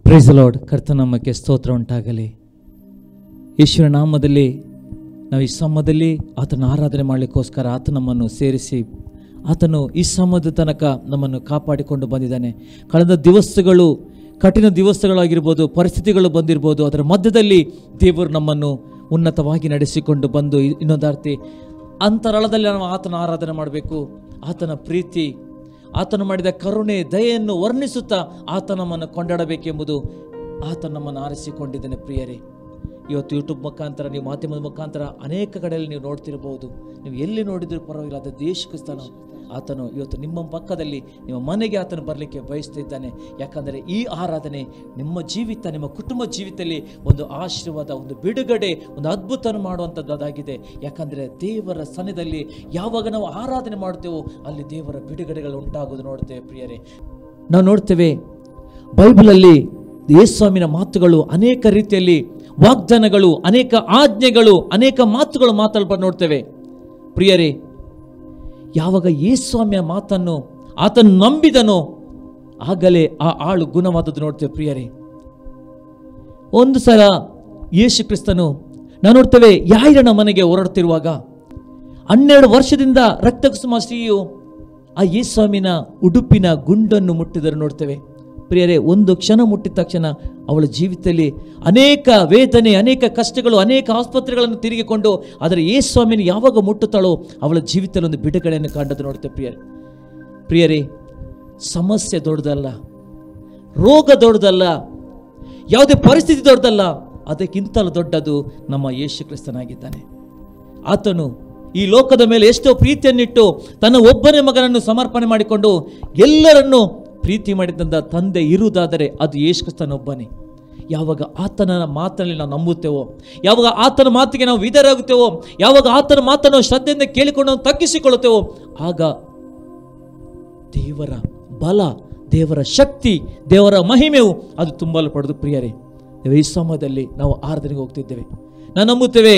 Price the lord. ಕರ್ತನಾಮಕ್ಕೆ ಸ್ತೋತ್ರ ಉಂಟಾಗಲಿ. ಯೇಸುವಿನ ನಾಮದಲ್ಲಿ ನಾವು ಈ ಸಮಯದಲ್ಲಿ ಆತನ ಆರಾಧನೆ ಮಾಡಲಿಕ್ಕೋಸ್ಕರ ಆತ ನಮ್ಮನ್ನು ಸೇರಿಸಿ ಆತನು ಈ ಸಮಯದ ತನಕ ನಮ್ಮನ್ನು ಕಾಪಾಡಿಕೊಂಡು ಬಂದಿದ್ದಾನೆ. ಕಳೆದ ದಿವಸಗಳು ಕಠಿಣ ದಿವಸಗಳಾಗಿರ್ಬೋದು, ಪರಿಸ್ಥಿತಿಗಳು ಬಂದಿರ್ಬೋದು, ಅದರ ಮಧ್ಯದಲ್ಲಿ ದೇವರು ನಮ್ಮನ್ನು ಉನ್ನತವಾಗಿ ನಡೆಸಿಕೊಂಡು ಬಂದು ಇನ್ನೊಂದರ್ತಿ ಅಂತರಾಳದಲ್ಲಿ ನಾವು ಆತನ ಆರಾಧನೆ ಮಾಡಬೇಕು. ಆತನ ಪ್ರೀತಿ, ಆತನು ಮಾಡಿದ ಕರುಣೆ, ದಯೆಯನ್ನು ವರ್ಣಿಸುತ್ತಾ ಆತ ನಮ್ಮನ್ನು ಕೊಂಡಾಡಬೇಕೆಂಬುದು ಆತ ನಮ್ಮನ್ನು ಆರಿಸಿಕೊಂಡಿದ್ದಾನೆ. ಪ್ರಿಯರೇ, ಇವತ್ತು ಯೂಟ್ಯೂಬ್ ಮುಖಾಂತರ, ನೀವು ಮಾಧ್ಯಮದ ಮುಖಾಂತರ ಅನೇಕ ಕಡೆಯಲ್ಲಿ ನೀವು ನೋಡ್ತಿರ್ಬೋದು. ನೀವು ಎಲ್ಲಿ ನೋಡಿದರೂ ಪರವಾಗಿಲ್ಲ, ಅದು ದೇಶಕ್ಕೆ ಸ್ಥಾನ ಆತನು ಇವತ್ತು ನಿಮ್ಮ ಪಕ್ಕದಲ್ಲಿ, ನಿಮ್ಮ ಮನೆಗೆ ಆತನು ಬರಲಿಕ್ಕೆ ಬಯಸ್ತಿದ್ದಾನೆ. ಯಾಕಂದರೆ ಈ ಆರಾಧನೆ ನಿಮ್ಮ ಜೀವಿತ, ನಿಮ್ಮ ಕುಟುಂಬ ಜೀವಿತದಲ್ಲಿ ಒಂದು ಆಶೀರ್ವಾದ, ಒಂದು ಬಿಡುಗಡೆ, ಒಂದು ಅದ್ಭುತ ಮಾಡುವಂಥದ್ದಾಗಿದೆ. ಯಾಕಂದರೆ ದೇವರ ಸನ್ನಿಧಿಯಲ್ಲಿ ಯಾವಾಗ ನಾವು ಆರಾಧನೆ ಮಾಡ್ತೇವೋ ಅಲ್ಲಿ ದೇವರ ಬಿಡುಗಡೆಗಳು ಉಂಟಾಗೋದು ನೋಡ್ತೇವೆ. ಪ್ರಿಯರೇ, ನಾವು ನೋಡ್ತೇವೆ ಬೈಬಲಲ್ಲಿ ಯೇಸುವಿನ ಮಾತುಗಳು ಅನೇಕ ರೀತಿಯಲ್ಲಿ ವಾಗ್ದಾನಗಳು, ಅನೇಕ ಆಜ್ಞೆಗಳು, ಅನೇಕ ಮಾತುಗಳು ಮಾತಾಡ್ಬಾರ್ದು ನೋಡ್ತೇವೆ. ಪ್ರಿಯರೇ, ಯಾವಾಗ ಯೇಸುವಿನ ಮಾತನ್ನು ಆತನು ನಂಬಿದನೋ ಆಗಲೇ ಆ ಆಳು ಗುಣವಾದದ್ದು ನೋಡ್ತೇವೆ. ಪ್ರಿಯರೇ, ಒಂದು ಸಲ ಯೇಸು ಕ್ರಿಸ್ತನು ನಾವು ನೋಡ್ತೇವೆ ಯಾಯಿರನ ಮನೆಗೆ ಹೊರಡ್ತಿರುವಾಗ 12 ವರ್ಷದಿಂದ ರಕ್ತಕುಸುಮ ಸ್ತ್ರೀಯು ಆ ಯೇಸುವಿನ ಉಡುಪಿನ ಗುಂಡನ್ನು ಮುಟ್ಟಿದರು ನೋಡ್ತೇವೆ. ಪ್ರಿಯರೇ, ಒಂದು ಕ್ಷಣ ಮುಟ್ಟಿದ ತಕ್ಷಣ ಅವಳ ಜೀವಿತದಲ್ಲಿ ಅನೇಕ ವೇದನೆ, ಅನೇಕ ಕಷ್ಟಗಳು, ಅನೇಕ ಆಸ್ಪತ್ರೆಗಳನ್ನು ತಿರುಗಿಕೊಂಡು ಆದರೆ ಯೇಸುವಿನ ಯಾವಾಗ ಮುಟ್ಟುತ್ತಾಳೋ ಅವಳ ಜೀವಿತದಲ್ಲಿ ಒಂದು ಬಿಡುಗಡೆಯನ್ನು ಕಂಡದ್ದು ನೋಡ್ತೇವೆ. ಪ್ರಿಯರೇ, ಸಮಸ್ಯೆ ದೊಡ್ಡದಲ್ಲ, ರೋಗ ದೊಡ್ಡದಲ್ಲ, ಯಾವುದೇ ಪರಿಸ್ಥಿತಿ ದೊಡ್ಡದಲ್ಲ, ಅದಕ್ಕಿಂತಲೂ ದೊಡ್ಡದು ನಮ್ಮ ಯೇಸು ಕ್ರಿಸ್ತನಾಗಿದ್ದಾನೆ. ಆತನು ಈ ಲೋಕದ ಮೇಲೆ ಎಷ್ಟೋ ಪ್ರೀತಿಯನ್ನಿಟ್ಟು ತನ್ನ ಒಬ್ಬನೇ ಮಗನನ್ನು ಸಮರ್ಪಣೆ ಮಾಡಿಕೊಂಡು ಎಲ್ಲರನ್ನೂ ಪ್ರೀತಿ ಮಾಡಿದಂಥ ತಂದೆ ಇರುವುದಾದರೆ ಅದು ಯೇಸು ಕ್ರಿಸ್ತನೊಬ್ಬನೇ. ಯಾವಾಗ ಆತನ ಮಾತಲ್ಲಿ ನಾವು ನಂಬುತ್ತೇವೋ, ಯಾವಾಗ ಆತನ ಮಾತಿಗೆ ನಾವು ವಿಧೇಯರಾಗುತ್ತೇವೋ, ಯಾವಾಗ ಆತನ ಮಾತನ್ನು ಶ್ರದ್ಧೆಯಿಂದ ಕೇಳಿಕೊಂಡು ನಾವು ತಗ್ಗಿಸಿಕೊಳ್ಳುತ್ತೇವೋ ಆಗ ದೇವರ ಬಲ, ದೇವರ ಶಕ್ತಿ, ದೇವರ ಮಹಿಮೆಯು ಅದು ತುಂಬಲ್ಪಡೋದು. ಪ್ರಿಯರೇ, ಈ ಸಮಯದಲ್ಲಿ ನಾವು ಆರಾಧನೆಗೆ ಹೋಗ್ತಿದ್ದೇವೆ. ನಾವು ನಂಬುತ್ತೇವೆ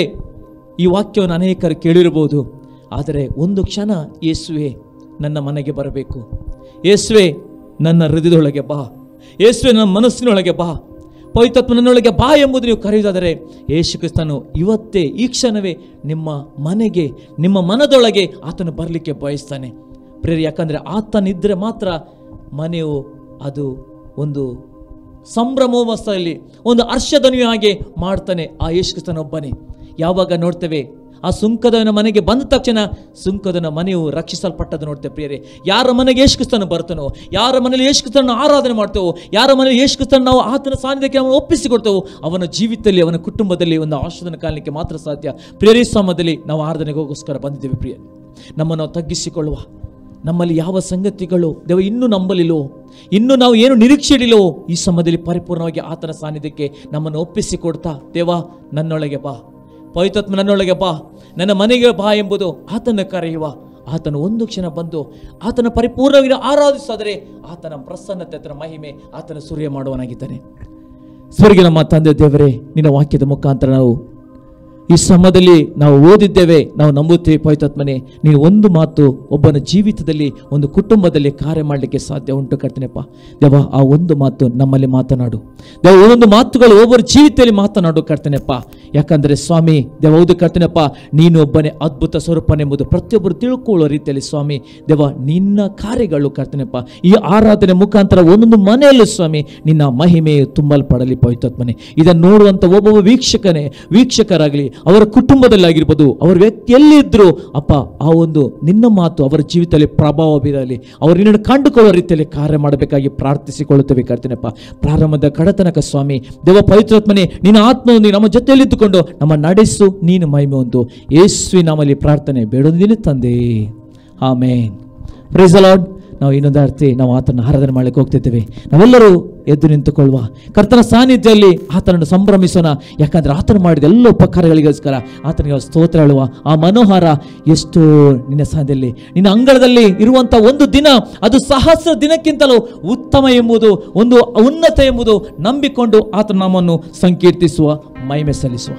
ಈ ವಾಕ್ಯವನ್ನು ಅನೇಕರು ಕೇಳಿರಬಹುದು. ಆದರೆ ಒಂದು ಕ್ಷಣ ಯೇಸುವೆ ನನ್ನ ಮನೆಗೆ ಬರಬೇಕು, ಯೇಸುವೆ ನನ್ನ ಹೃದಯದೊಳಗೆ ಬಾ, ಯೇಸುವೆ ನನ್ನ ಮನಸ್ಸಿನೊಳಗೆ ಬಾ, ಪವಿತ್ರಾತ್ಮ ನನ್ನೊಳಗೆ ಬಾ ಎಂಬುದು ನೀವು ಕರೆಯುವುದಾದರೆ ಯೇಸು ಕ್ರಿಸ್ತನು ಇವತ್ತೇ ಈ ಕ್ಷಣವೇ ನಿಮ್ಮ ಮನೆಗೆ, ನಿಮ್ಮ ಮನದೊಳಗೆ ಆತನು ಬರಲಿಕ್ಕೆ ಬಯಸ್ತಾನೆ. ಪ್ರಿಯರೇ, ಯಾಕಂದರೆ ಆತನಿದ್ದರೆ ಮಾತ್ರ ಮನೆಯು ಅದು ಒಂದು ಸಂಭ್ರಮೋತ್ಸವದಲ್ಲಿ ಒಂದು ಹರ್ಷಧ್ವನಿಯ ಹಾಗೆ ಮಾಡ್ತಾನೆ ಆ ಯೇಸು ಕ್ರಿಸ್ತನೊಬ್ಬನೇ. ಯಾವಾಗ ನೋಡ್ತೇವೆ ಆ ಸುಂಕದವನ ಮನೆಗೆ ಬಂದ ತಕ್ಷಣ ಸುಂಕದವನ ಮನೆಯು ರಕ್ಷಿಸಲ್ಪಟ್ಟದ್ದು ನೋಡ್ತೇವೆ. ಪ್ರಿಯರೇ, ಯಾರ ಮನೆಗೆ ಯೇಸು ಕ್ರಿಸ್ತನು ಬರ್ತಾನೋ, ಯಾರ ಮನೆಯಲ್ಲಿ ಯೇಸು ಕ್ರಿಸ್ತನನ್ನು ಆರಾಧನೆ ಮಾಡ್ತೇವೋ, ಯಾರ ಮನೆಯಲ್ಲಿ ಯೇಸು ಕ್ರಿಸ್ತನನ್ನು ನಾವು ಆತನ ಸಾನ್ನಿಧ್ಯಕ್ಕೆ ನಾವು ಒಪ್ಪಿಸಿಕೊಡ್ತೇವೋ ಅವನ ಜೀವಿತದಲ್ಲಿ, ಅವನ ಕುಟುಂಬದಲ್ಲಿ ಒಂದು ಆಶೀರ್ವಾದ ಕಾಣಲಿಕ್ಕೆ ಮಾತ್ರ ಸಾಧ್ಯ. ಪ್ರಿಯರೇ, ಸಮಯದಲ್ಲಿ ನಾವು ಆರಾಧನೆಗೋಸ್ಕರ ಬಂದಿದ್ದೇವೆ. ಪ್ರಿಯ, ನಮ್ಮನ್ನು ನಾವು ತಗ್ಗಿಸಿಕೊಳ್ಳುವ. ನಮ್ಮಲ್ಲಿ ಯಾವ ಸಂಗತಿಗಳು ದೇವ ಇನ್ನೂ ನಂಬಲಿಲ್ಲವೋ, ಇನ್ನೂ ನಾವು ಏನು ನಿರೀಕ್ಷೆ ಇಡಲಿಲ್ಲವೋ ಈ ಸಮಯದಲ್ಲಿ ಪರಿಪೂರ್ಣವಾಗಿ ಆತನ ಸಾನ್ನಿಧ್ಯಕ್ಕೆ ನಮ್ಮನ್ನು ಒಪ್ಪಿಸಿಕೊಡ್ತಾ, ದೇವ ನನ್ನೊಳಗೆ ಬಾ, ಪವಿತ್ರಾತ್ಮ ನನ್ನೊಳಗೆ ಬಾ, ನನ್ನ ಮನೆಗೆ ಬಾ ಎಂಬುದು ಆತನ ಕರೆಯುವ. ಆತನು ಒಂದು ಕ್ಷಣ ಬಂದು ಆತನ ಪರಿಪೂರ್ಣವಾಗಿ ಆರಾಧಿಸಾದರೆ ಆತನ ಪ್ರಸನ್ನತೆ, ಆತನ ಮಹಿಮೆ ಆತನ ಸೂರ್ಯ ಮಾಡುವನಾಗಿದ್ದಾನೆ. ಸ್ವರ್ಗ ನಮ್ಮ ತಂದೆ ದೇವರೇ, ನಿನ್ನ ವಾಕ್ಯದ ಮುಖಾಂತರ ನಾವು ಈ ಸಮಯದಲ್ಲಿ ನಾವು ಓದಿದ್ದೇವೆ, ನಾವು ನಂಬುತ್ತೇವೆ. ಪವಿತ್ರಾತ್ಮನೇ, ನೀನು ಒಂದು ಮಾತು ಒಬ್ಬನ ಜೀವಿತದಲ್ಲಿ, ಒಂದು ಕುಟುಂಬದಲ್ಲಿ ಕಾರ್ಯ ಮಾಡಲಿಕ್ಕೆ ಸಾಧ್ಯ ಉಂಟು ಕರ್ತನೆಪ್ಪ. ದೇವ, ಆ ಒಂದು ಮಾತು ನಮ್ಮಲ್ಲಿ ಮಾತನಾಡು ದೇವ, ಒಂದೊಂದು ಮಾತುಗಳು ಒಬ್ಬರ ಜೀವಿತದಲ್ಲಿ ಮಾತನಾಡು ಕರ್ತನೆಪ್ಪ. ಯಾಕಂದರೆ ಸ್ವಾಮಿ ದೇವ, ಹೌದು ಕರ್ತನೆಪ್ಪ, ನೀನು ಒಬ್ಬನೇ ಅದ್ಭುತ ಸ್ವರೂಪನೆಂಬುದು ಪ್ರತಿಯೊಬ್ಬರು ತಿಳ್ಕೊಳ್ಳುವ ರೀತಿಯಲ್ಲಿ ಸ್ವಾಮಿ ದೇವ ನಿನ್ನ ಕಾರ್ಯಗಳು ಕರ್ತನೆಪ್ಪ ಈ ಆರಾಧನೆ ಮುಖಾಂತರ ಒಂದೊಂದು ಮನೆಯಲ್ಲೂ ಸ್ವಾಮಿ ನಿನ್ನ ಮಹಿಮೆಯು ತುಂಬಲ್ಪಡಲಿ. ಪವಿತ್ರಾತ್ಮನೇ, ಇದನ್ನು ನೋಡುವಂಥ ಒಬ್ಬೊಬ್ಬ ವೀಕ್ಷಕರಾಗಲಿ, ಅವರ ಕುಟುಂಬದಲ್ಲಾಗಿರ್ಬೋದು, ಅವರ ವ್ಯಕ್ತಿಯಲ್ಲಿದ್ದರೂ ಅಪ್ಪ ಆ ಒಂದು ನಿನ್ನ ಮಾತು ಅವರ ಜೀವಿತದಲ್ಲಿ ಪ್ರಭಾವ ಬೀರಲಿ, ಅವರು ನಿನ್ನನ್ನು ಕಂಡುಕೊಳ್ಳುವ ರೀತಿಯಲ್ಲಿ ಕಾರ್ಯ ಮಾಡಬೇಕಾಗಿ ಪ್ರಾರ್ಥಿಸಿಕೊಳ್ಳುತ್ತೇವೆ ಕರ್ತನೆಪ್ಪ. ಪ್ರಾರಂಭದ ಕಡತನಕ ಸ್ವಾಮಿ ದೇವ ಪವಿತ್ರಾತ್ಮನೇ, ನಿನ್ನ ಆತ್ಮವನ್ನು ನಮ್ಮ ಜೊತೆಯಲ್ಲಿದ್ದುಕೊಂಡು ನಮ್ಮ ನಡೆಸು, ನೀನು ಮಹಿಮೆ ಹೊಂದು. ಯೇಸುವಿನ ನಾಮದಲ್ಲಿ ಪ್ರಾರ್ಥನೆ ಬೇಡೊಂದಿನ ತಂದೆ, ಆಮೇನ್. Price the lord. ನಾವು ಇನ್ನೊಂದು ಅರ್ಥ, ನಾವು ಆತನ ಆರಾಧನೆ ಮಾಡಲಿಕ್ಕೆ ಹೋಗ್ತಿದ್ದೇವೆ. ನಾವೆಲ್ಲರೂ ಎದ್ದು ನಿಂತುಕೊಳ್ಳುವ, ಕರ್ತನ ಸಾನ್ನಿಧ್ಯದಲ್ಲಿ ಆತನನ್ನು ಸಂಭ್ರಮಿಸೋಣ. ಯಾಕಂದರೆ ಆತನು ಮಾಡಿದ ಎಲ್ಲ ಉಪಕಾರಗಳಿಗೋಸ್ಕರ ಆತನಿಗೆ ಸ್ತೋತ್ರ ಹೇಳುವ. ಆ ಮನೋಹಾರ ಎಷ್ಟು ನಿನ್ನ ಸಾನ್ನಿಧ್ಯದಲ್ಲಿ, ನಿನ್ನ ಅಂಗಳದಲ್ಲಿ ಇರುವಂಥ ಒಂದು ದಿನ ಅದು ಸಹಸ್ರ ದಿನಕ್ಕಿಂತಲೂ ಉತ್ತಮ ಎಂಬುದು, ಒಂದು ಉನ್ನತ ಎಂಬುದು ನಂಬಿಕೊಂಡು ಆತನ ನಾಮವನ್ನು ಸಂಕೀರ್ತಿಸುವ, ಮಹಿಮೆ ಸಲ್ಲಿಸುವ.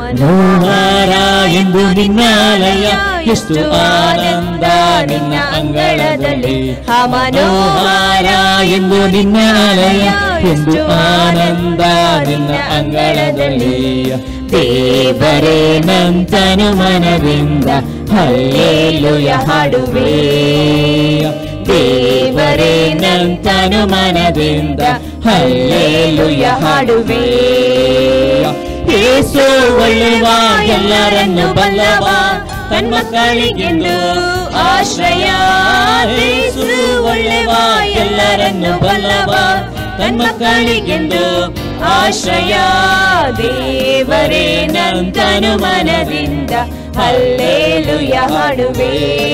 ಮನೋಹರ ಎಂದು ನಿನ್ನಾಲಯ, ಎಷ್ಟು ಆನಂದ ನಿನ್ನ ಅಂಗಳದಲ್ಲಿ. ಮನೋಹರ ಎಂದು ನಿನ್ನಾಲಯ, ಎಷ್ಟು ಆನಂದ ನಿನ್ನ ಅಂಗಳದಲ್ಲಿ. ದೇವರೇ ನಂತನು ಮನದಿಂದ ಹಲ್ಲೆಲೂಯ ಹಾಡುವೆ. ದೇವರೇ ನಂತನು ಮನದಿಂದ ಹಲ್ಲೆಲೂಯ ಹಾಡುವೆ. ಯೇಸು ಒಳ್ಳೆವ, ಎಲ್ಲರನ್ನು ಬಲ್ಲವ, ತನ್ಮಕ್ಕಳಿಗೆಂದು ಆಶ್ರಯ. ಯೇಸು ಒಳ್ಳೆವ, ಎಲ್ಲರನ್ನು ಬಲ್ಲವ, ತನ್ಮಕ್ಕಳಿಗೆಂದು ಆಶ್ರಯ. ದೇವರೇ ನಂತನು ಮನದಿಂದ ಹಲ್ಲೆಲೂಯ ಹಾಡುವೆ.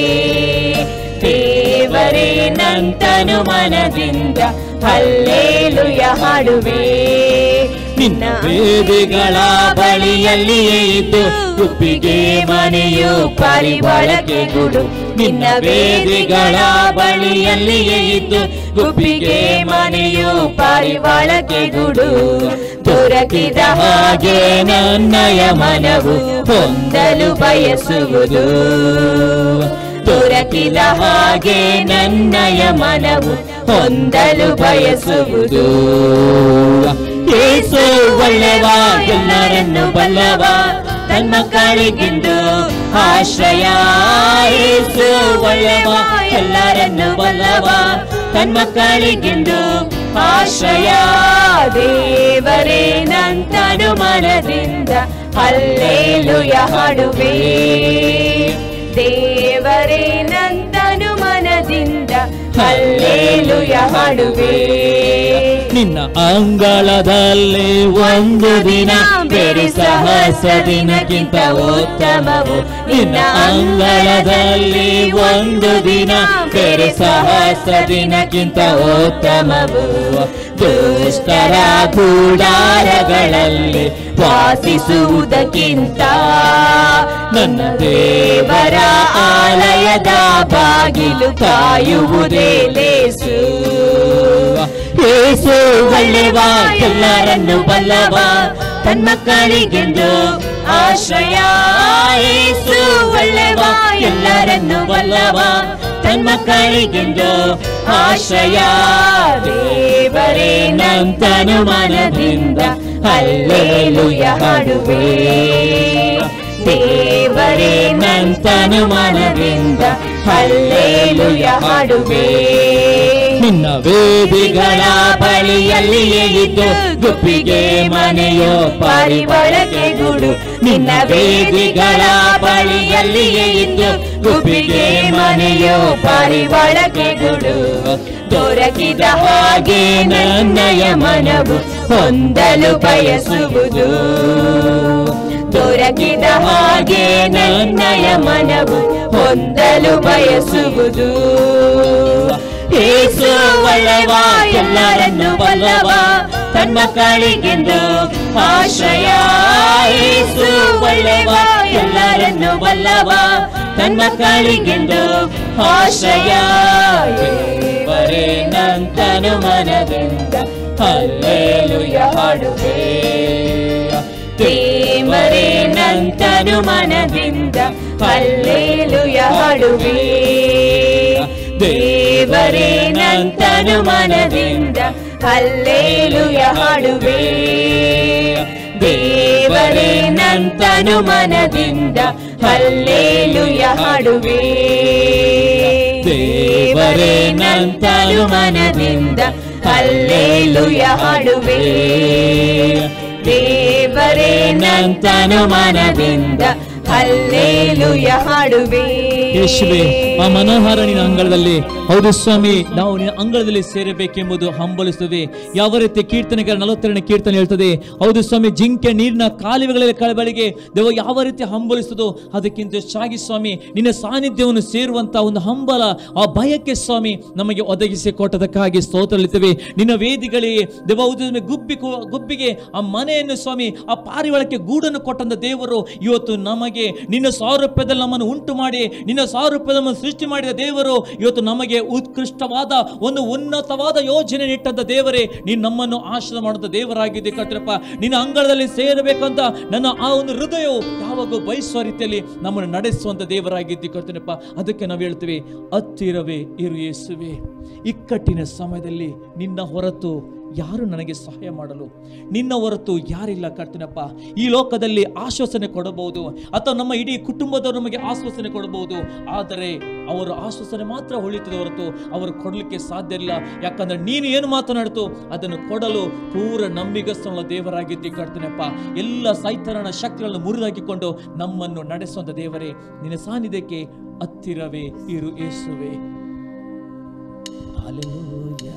ದೇವರೇ ನಂತನು ಮನದಿಂದ ಹಲ್ಲೆಲೂಯ ಹಾಡುವೆ. ನಿನ್ನ ವೇದಿಗಳ ಬಳಿಯಲ್ಲಿಯೇ ಇದ್ದು ಗುಬ್ಬಿಗೆ ಮನೆಯು ಪಾರಿವಾಳಕ್ಕೆ ಗೂಡು. ನಿನ್ನ ವೇದಿಗಳ ಬಳಿಯಲ್ಲಿಯೇ ಇದ್ದು ಗುಬ್ಬಿಗೆ ಮನೆಯು ಪಾರಿವಾಳಕ್ಕೆ ಗೂಡು. ದೊರಕಿದ ಹಾಗೆ ನನ್ನಯ ಮನವು ಹೊಂದಲು ಬಯಸುವುದು. ದೊರಕಿದ ಹಾಗೆ ನನ್ನಯ ಮನವು ಹೊಂದಲು ಬಯಸುವುದು. ಯೇಸು ಒಳ್ಳೆವ, ಎಲ್ಲರನ್ನು ಬಲ್ಲವ, ತನ್ಮಕ್ಕಳಿಗೆಂದು ಆಶ್ರಯ. ಯೇಸು ಒಳ್ಳೆವ, ಎಲ್ಲರನ್ನು ಬಲ್ಲವ, ತನ್ಮಕ್ಕಳಿಗೆಂದು ಆಶ್ರಯ. ದೇವರೇ ನಂತನು ಮನದಿಂದ ಹಲ್ಲೆಲೂಯ ಹಾಡುವೆ. ದೇವರೇ ನಂತನು ಮನದಿಂದ ಹಲ್ಲೆಲೂಯ ಹಾಡುವೆ. ನಿನ್ನ ಅಂಗಳದಲ್ಲಿ ಒಂದು ದಿನ ಬೇರೆ ಸಹಸ್ರ ದಿನಕ್ಕಿಂತ ಉತ್ತಮವು. ನಿನ್ನ ಅಂಗಳದಲ್ಲಿ ಒಂದು ದಿನ ಬೇರೆ ಸಹಸ್ರ ದಿನಕ್ಕಿಂತ ಉತ್ತಮವು. ದುಷ್ಟರ ಕೂಡಾರಗಳಲ್ಲಿ ವಾಸಿಸುವುದಕ್ಕಿಂತ ನನ್ನ ದೇವರ ಆಲಯದ ಬಾಗಿಲು ಕಾಯುವುದೇ ಲೇಸು. ಯೇಸು ಒಳ್ಳೆವ, ಎಲ್ಲರನ್ನು ಬಲ್ಲವ, ತನ್ಮಕ್ಕಳಿಗೆಂದು ಆಶ್ರಯ. ಯೇಸು ಒಳ್ಳೆವ, ಎಲ್ಲರನ್ನು ಬಲ್ಲವ, ತನ್ಮಕ್ಕಳಿಗೆಂದು ಆಶ್ರಯ. ದೇವರೇ ನಂತನು ಮನದಿಂದ ಹಲ್ಲೆಲೂಯ ಹಾಡುವೆ. ದೇವರೇ ನಂತನು ಮನದಿಂದ ಹಲ್ಲೆಲೂಯ ಹಾಡುವೆ. ನಿನ್ನ ವೇದಿಗಳ ಬಳಿಯಲ್ಲಿಯೇ ಇದ್ದು ಗುಬ್ಬಿಗೆ ಮನೆಯೋ ಪಾರಿವಾಳಕ್ಕೆ ಗೂಡು. ನಿನ್ನ ವೇದಿಗಳ ಬಳಿಯಲ್ಲಿಯೇ ಇದ್ದು ಗುಬ್ಬಿಗೆ ಮನೆಯೋ ಪಾರಿವಾಳಕ್ಕೆ ಗೂಡು. ದೊರಕಿದ ಹಾಗೆ ನನ್ನಯ ಮನವು ಹೊಂದಲು ಬಯಸುವುದು. ದೊರಕಿದ ಹಾಗೆ ನನ್ನಯ ಮನವು ಹೊಂದಲು ಬಯಸುವುದು. ಯೇಸು ಒಳ್ಳೆವ, ಎಲ್ಲರನ್ನು ಬಲ್ಲವ, ತನ್ಮಕ್ಕಳಿಗೆಂದು ಆಶ್ರಯ. ಯೇಸು ಒಳ್ಳೆವ, ಎಲ್ಲರನ್ನು ಬಲ್ಲವ, ತನ್ಮಕ್ಕಳಿಗೆಂದು ಆಶ್ರಯ. ದೇವರೇ ನಂತನು ಮನದಿಂದ ಹಲ್ಲೆಲೂಯ ಹಾಡುವೆ. ದೇವರೇ ನಂತನು ಮನದಿಂದ ಹಲ್ಲೆಲೂಯ ಹಾಡುವೆ. ದೇವರೇ ನಂತನು ಮನದಿಂದ ಹಲ್ಲೆಲೂಯ ಹಾಡುವೆ. ದೇವರೇ ನಂತನು ಮನದಿಂದ ಹಲ್ಲೆಲೂಯ ಹಾಡುವೆ. ದೇವರೇ ನಂತನು ಮನದಿಂದ ಹಲ್ಲೆಲೂಯ ಹಾಡುವೆ. ದೇವರೇ ನಂತನು ಮನದಿಂದ ಹಲ್ಲೆಲೂಯ ಹಾಡುವೆ. ಯೇಸುವೇ, ಆ ಮನೋಹರ ನಿನ್ನ ಅಂಗಳದಲ್ಲಿ, ಹೌದು ಸ್ವಾಮಿ, ನಾವು ನಿನ್ನ ಅಂಗಳದಲ್ಲಿ ಸೇರಬೇಕೆಂಬುದು ಹಂಬಲಿಸುತ್ತೇವೆ. ಯಾವ ರೀತಿ ಕೀರ್ತನೆಗಳ 42ನೇ ಕೀರ್ತನೆ ಹೇಳ್ತದೆ, ಹೌದು ಸ್ವಾಮಿ, ಜಿಂಕೆ ನೀರಿನ ಕಾಲುವೆಗಳಲ್ಲಿ ಕಳಬಳಿಗೆ ದೇವ ಯಾವ ರೀತಿ ಹಂಬಲಿಸುತ್ತದೋ ಅದಕ್ಕಿಂತ ಹೆಚ್ಚಾಗಿ ಸ್ವಾಮಿ ನಿನ್ನ ಸಾನ್ನಿಧ್ಯವನ್ನು ಸೇರುವಂತಹ ಒಂದು ಹಂಬಲ, ಆ ಭಯಕ್ಕೆ ಸ್ವಾಮಿ ನಮಗೆ ಒದಗಿಸಿ ಕೊಟ್ಟದಕ್ಕಾಗಿ ಸ್ತೋತ್ರಲಿದ್ದೇವೆ. ನಿನ್ನ ವೇದಿಗಳಿಗೆ ದೇವ ಗುಬ್ಬಿಗೆ ಆ ಮನೆಯನ್ನು ಸ್ವಾಮಿ, ಆ ಪಾರಿವಾಳಕ್ಕೆ ಗೂಡನ್ನು ಕೊಟ್ಟಂತ ದೇವರು ಇವತ್ತು ನಮಗೆ ನಮಗೆ ನಿನ್ನ ಸಾರೂಪ್ಯದಲ್ಲಿ ನಮ್ಮನ್ನು ಉಂಟು ಮಾಡಿ ನಿನ್ನ ಸಾರೂಪ್ಯದ ನಮ್ಮನ್ನು ಸೃಷ್ಟಿ ಮಾಡಿದ ದೇವರು ಇವತ್ತು ನಮಗೆ ಉತ್ಕೃಷ್ಟವಾದ ಒಂದು ಉನ್ನತವಾದ ಯೋಜನೆ ಇಟ್ಟಂತ ದೇವರೇ, ನೀನು ನಮ್ಮನ್ನು ಆಶ್ರಯ ಮಾಡುವಂತ ದೇವರಾಗಿದೆ ಕರ್ತನಪ್ಪ. ನಿನ್ನ ಅಂಗಳದಲ್ಲಿ ಸೇರಬೇಕಂತ ನನ್ನ ಆ ಒಂದು ಹೃದಯವು ಯಾವಾಗ ಬಯಸುವ ರೀತಿಯಲ್ಲಿ ನಮ್ಮನ್ನು ನಡೆಸುವಂತ ದೇವರಾಗಿದ್ದಿ ಕರ್ತನಪ್ಪ. ಅದಕ್ಕೆ ನಾವು ಹೇಳ್ತೀವಿ, ಹತ್ತಿರವೇ ಇರು ಯೇಸುವೆ. ಇಕ್ಕಟ್ಟಿನ ಸಮಯದಲ್ಲಿ ನಿನ್ನ ಹೊರತು ಯಾರು ನನಗೆ ಸಹಾಯ ಮಾಡಲು, ನಿನ್ನ ಹೊರತು ಯಾರಿಲ್ಲ ಕರ್ತನಪ್ಪ. ಈ ಲೋಕದಲ್ಲಿ ಆಶ್ವಾಸನೆ ಕೊಡಬಹುದು ಅಥವಾ ನಮ್ಮ ಇಡೀ ಕುಟುಂಬದವರು ನಮಗೆ ಆಶ್ವಾಸನೆ ಕೊಡಬಹುದು, ಆದರೆ ಅವರ ಆಶ್ವಾಸನೆ ಮಾತ್ರ ಉಳಿತದೆ ಹೊರತು ಅವರು ಕೊಡಲಿಕ್ಕೆ ಸಾಧ್ಯ ಇಲ್ಲ. ಯಾಕಂದ್ರೆ ನೀನು ಏನು ಮಾತನಾಡ್ತು ಅದನ್ನು ಕೊಡಲು ಪೂರ ನಂಬಿಗಸ್ತನ ದೇವರಾಗಿದ್ದಿ ಕರ್ತನಪ್ಪ. ಎಲ್ಲ ಸೈತಾನನ ಶಕ್ತಿಗಳನ್ನು ಮುರಿದಾಕಿಕೊಂಡು ನಮ್ಮನ್ನು ನಡೆಸುವಂತ ದೇವರೇ, ನಿನ್ನ ಸಾನ್ನಿಧ್ಯಕ್ಕೆ ಹತ್ತಿರವೇ ಇರು ಯೇಸುವೆ. ಹಲ್ಲೆಲೂಯಾ.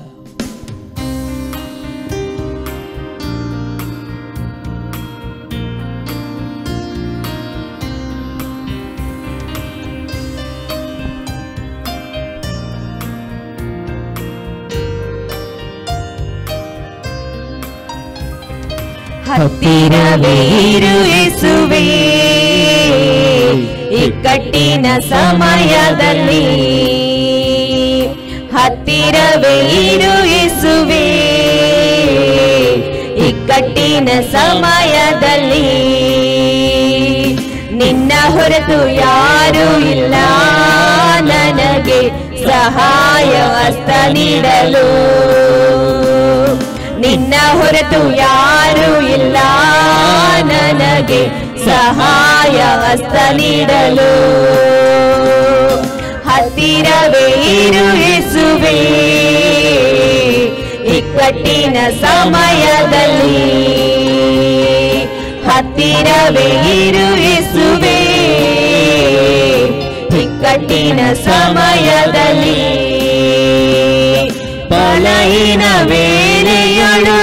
ಹತ್ತಿರವೇ ಇರು ಯೇಸುವೇ, ಇಕ್ಕಟ್ಟಿನ ಸಮಯದಲ್ಲಿ ಹತ್ತಿರವೇ ಇರು ಯೇಸುವೇ, ಇಕ್ಕಟ್ಟಿನ ಸಮಯದಲ್ಲಿ ನಿನ್ನ ಹೊರತು ಯಾರೂ ಇಲ್ಲ ನನಗೆ ಸಹಾಯ ಹಸ್ತ ನೀಡಲು, ನಿನ್ನ ಹೊರತು ಯಾರೂ ಇಲ್ಲ ನನಗೆ ಸಹಾಯ ಹಸ್ತ ನೀಡಲು. ಹತ್ತಿರವೇ ಇರು ಯೇಸುವೇ, ಇಕ್ಕಟ್ಟಿನ ಸಮಯದಲ್ಲಿ ಹತ್ತಿರವೇ ಇರು ಯೇಸುವೇ, ಇಕ್ಕಟ್ಟಿನ ಸಮಯದಲ್ಲಿ ಬಲಹೀನ ವೇಳೆಯಳು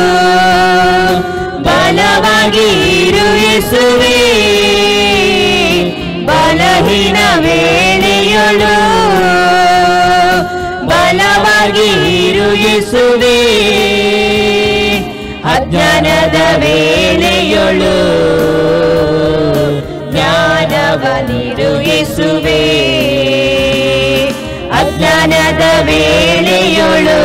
ಬಲವಾಗಿ ಇರು ಯೇಸುವೇ, ಬಲಹೀನ ವೇಳೆಯಳು ಬಲವಾಗಿ ಇರು ಯೇಸುವೇ, ಅಜ್ಞಾನದ ವೇಳೆಯಳು ಜ್ಞಾನವನಿರು ಯೇಸುವೇ, ಅಜ್ಞಾನದ ವೇಳೆಯಳು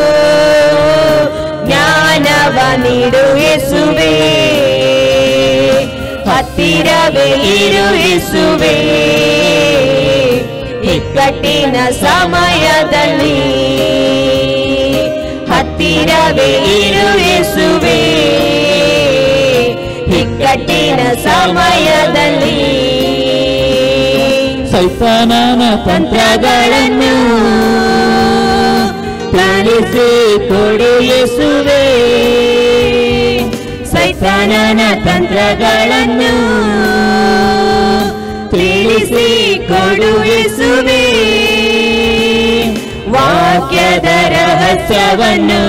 ಜ್ಞಾನವನಿರು ಯೇಸುವೇ, ಹತ್ತಿರವೇ ಇರು ಯೇಸುವೇ, ಇಕ್ಕಟ್ಟಿನ ಸಮಯದಲ್ಲಿ ಹತ್ತಿರವೇ ಇರು ಯೇಸುವೇ, ಇಕ್ಕಟ್ಟಿನ ಸಮಯದಲ್ಲಿ ಸೈತಾನನ ತಂತ್ರಗಳನ್ನು ತಿಳಿಸಿ ಕೊಡು ಯೇಸುವೇ, ಸೈತಾನನ ತಂತ್ರಗಳನ್ನು ತಿಳಿಸಿ ಕೊಡು ಯೇಸುವೇ, ವಾಕ್ಯದ ರಹಸ್ಯವನ್ನು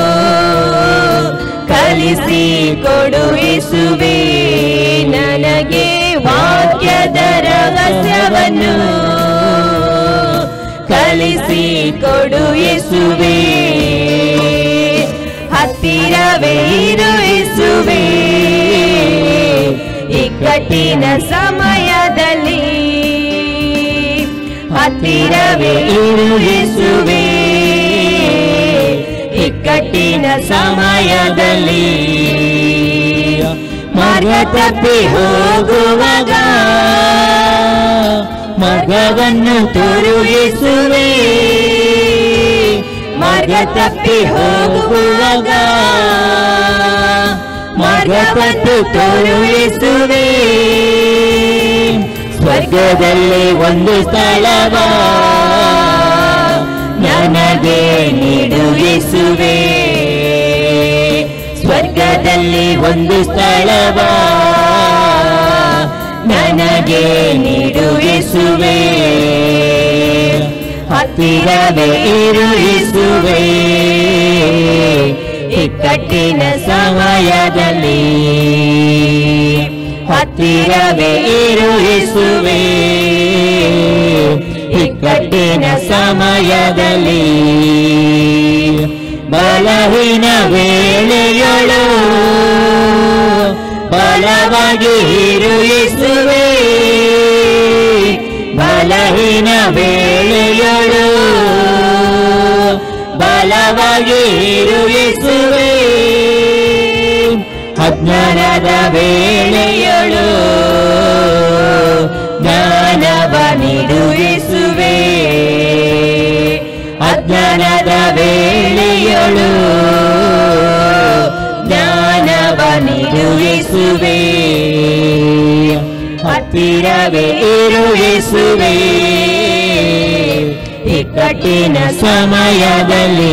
ಕಲಿಸಿ ಕೊಡು ಯೇಸುವೇ, ನನಗೆ ವಾಕ್ಯದ ರಹಸ್ಯವನ್ನು ಕಲಿಸಿ ಕೊಡು ಯೇಸುವೇ, ಹತ್ತಿರವೇ ಇರು ಯೇಸುವೇ, ಇಕ್ಕಟ್ಟಿನ ಸಮಯದಲ್ಲಿ ಹತ್ತಿರವೇ ಇರು ಯೇಸುವೇ, ಇಕ್ಕಟ್ಟಿನ ಸಮಯದಲ್ಲಿ ಮಾರ್ಗ ತಪ್ಪಿ ಹೋಗುವಾಗ ಮಾರ್ಗವನ್ನು ತೋರು ಯೇಸುವೇ, ಮಾರ್ಗ ತಪ್ಪಿ ಹೋಗುವಾಗ ಮಾರ್ಗ ತಪ್ಪಿ ತೋರು ಯೇಸುವೇ, ಸ್ವರ್ಗದಲ್ಲಿ ಒಂದು ಸ್ಥಳವ ನನಗೆ ನೀಡು ಯೇಸುವೇ, ಸ್ವರ್ಗದಲ್ಲಿ ಒಂದು ಸ್ಥಳವ ನನಗೆ ನೀಡು ಯೇಸುವೇ, ಹತ್ತಿರವೇ ಇರು ಯೇಸುವೇ, ಇಕ್ಕಟ್ಟಿನ ಸಮಯದಲ್ಲಿ ಹತ್ತಿರವೇ ಇರು ಯೇಸುವೇ, ಇಕ್ಕಟ್ಟಿನ ಸಮಯದಲ್ಲಿ ಬಲಹೀನ ವೇಳೆಯಳು ಬಲವಾಗಿ ಇರು ಯೇಸುವೇ, ಬಲಹೀನ ವೇಳೆಯಳು ಬಲವಾಗಿ ಇರು ಯೇಸುವೇ, ಅಜ್ಞಾನದ ವೇಳೆಯಳು ಜ್ಞಾನವ ನೀಡು ಯೇಸುವೇ, ಅಜ್ಞಾನದ ವೇಳೆಯಳು ಜ್ಞಾನವ ನೀಡು ಯೇಸುವೇ, ಹತ್ತಿರವೇ ಇರು ಯೇಸುವೇ, ಇಕ್ಕಟ್ಟಿನ ಸಮಯದಲ್ಲಿ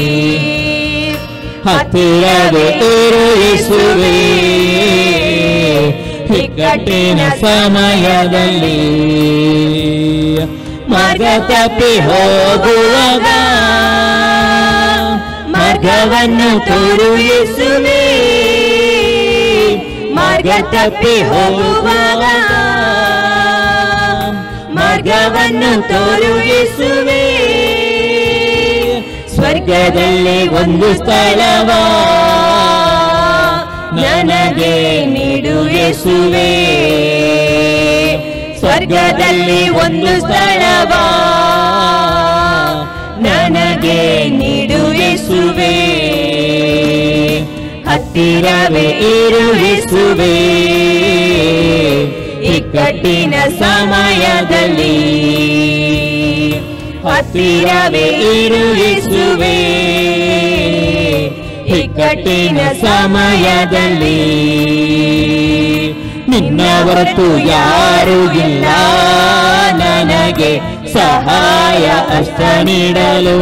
ಹತ್ತಿರವೇ ಇರು ಯೇಸುವೇ, ಇಕ್ಕಟ್ಟಿನ ಸಮಯದಲ್ಲಿ ಮಾರ್ಗ ತಪ್ಪಿ ಹೋಗುವಾಗ ಮಾರ್ಗವನ್ನು ತೋರು ಯೇಸುವೇ, ಮಾರ್ಗ ತಪ್ಪಿ ಹೋಗುವಾಗ ಮಾರ್ಗವನ್ನು ತೋರು ಯೇಸುವೇ, ಸ್ವರ್ಗದಲ್ಲಿ ಒಂದು ಸ್ಥಳವ ನನಗೆ ನೀಡು ಯೇಸುವೇ, ಸ್ವರ್ಗದಲ್ಲಿ ಒಂದು ಸ್ಥಳವ ನನಗೆ ನೀಡು ಯೇಸುವೇ, ಹತ್ತಿರವೇ ಇರು ಯೇಸುವೇ, ಇಕ್ಕಟ್ಟಿನ ಸಮಯದಲ್ಲಿ ಹತ್ತಿರವೇ ಇರು ಯೇಸುವೇ, ಇಕ್ಕಟ್ಟಿನ ಸಮಯದಲ್ಲಿ ನಿನ್ನ ಹೊರತು ಯಾರೂ ಇಲ್ಲ ನನಗೆ ಸಹಾಯ ಹಸ್ತ ನೀಡಲು,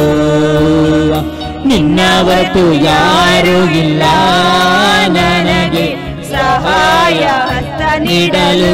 ನಿನ್ನ ಹೊರತು ಯಾರೂ ಇಲ್ಲ ನನಗೆ ಸಹಾಯ ಹಸ್ತ ನೀಡಲು,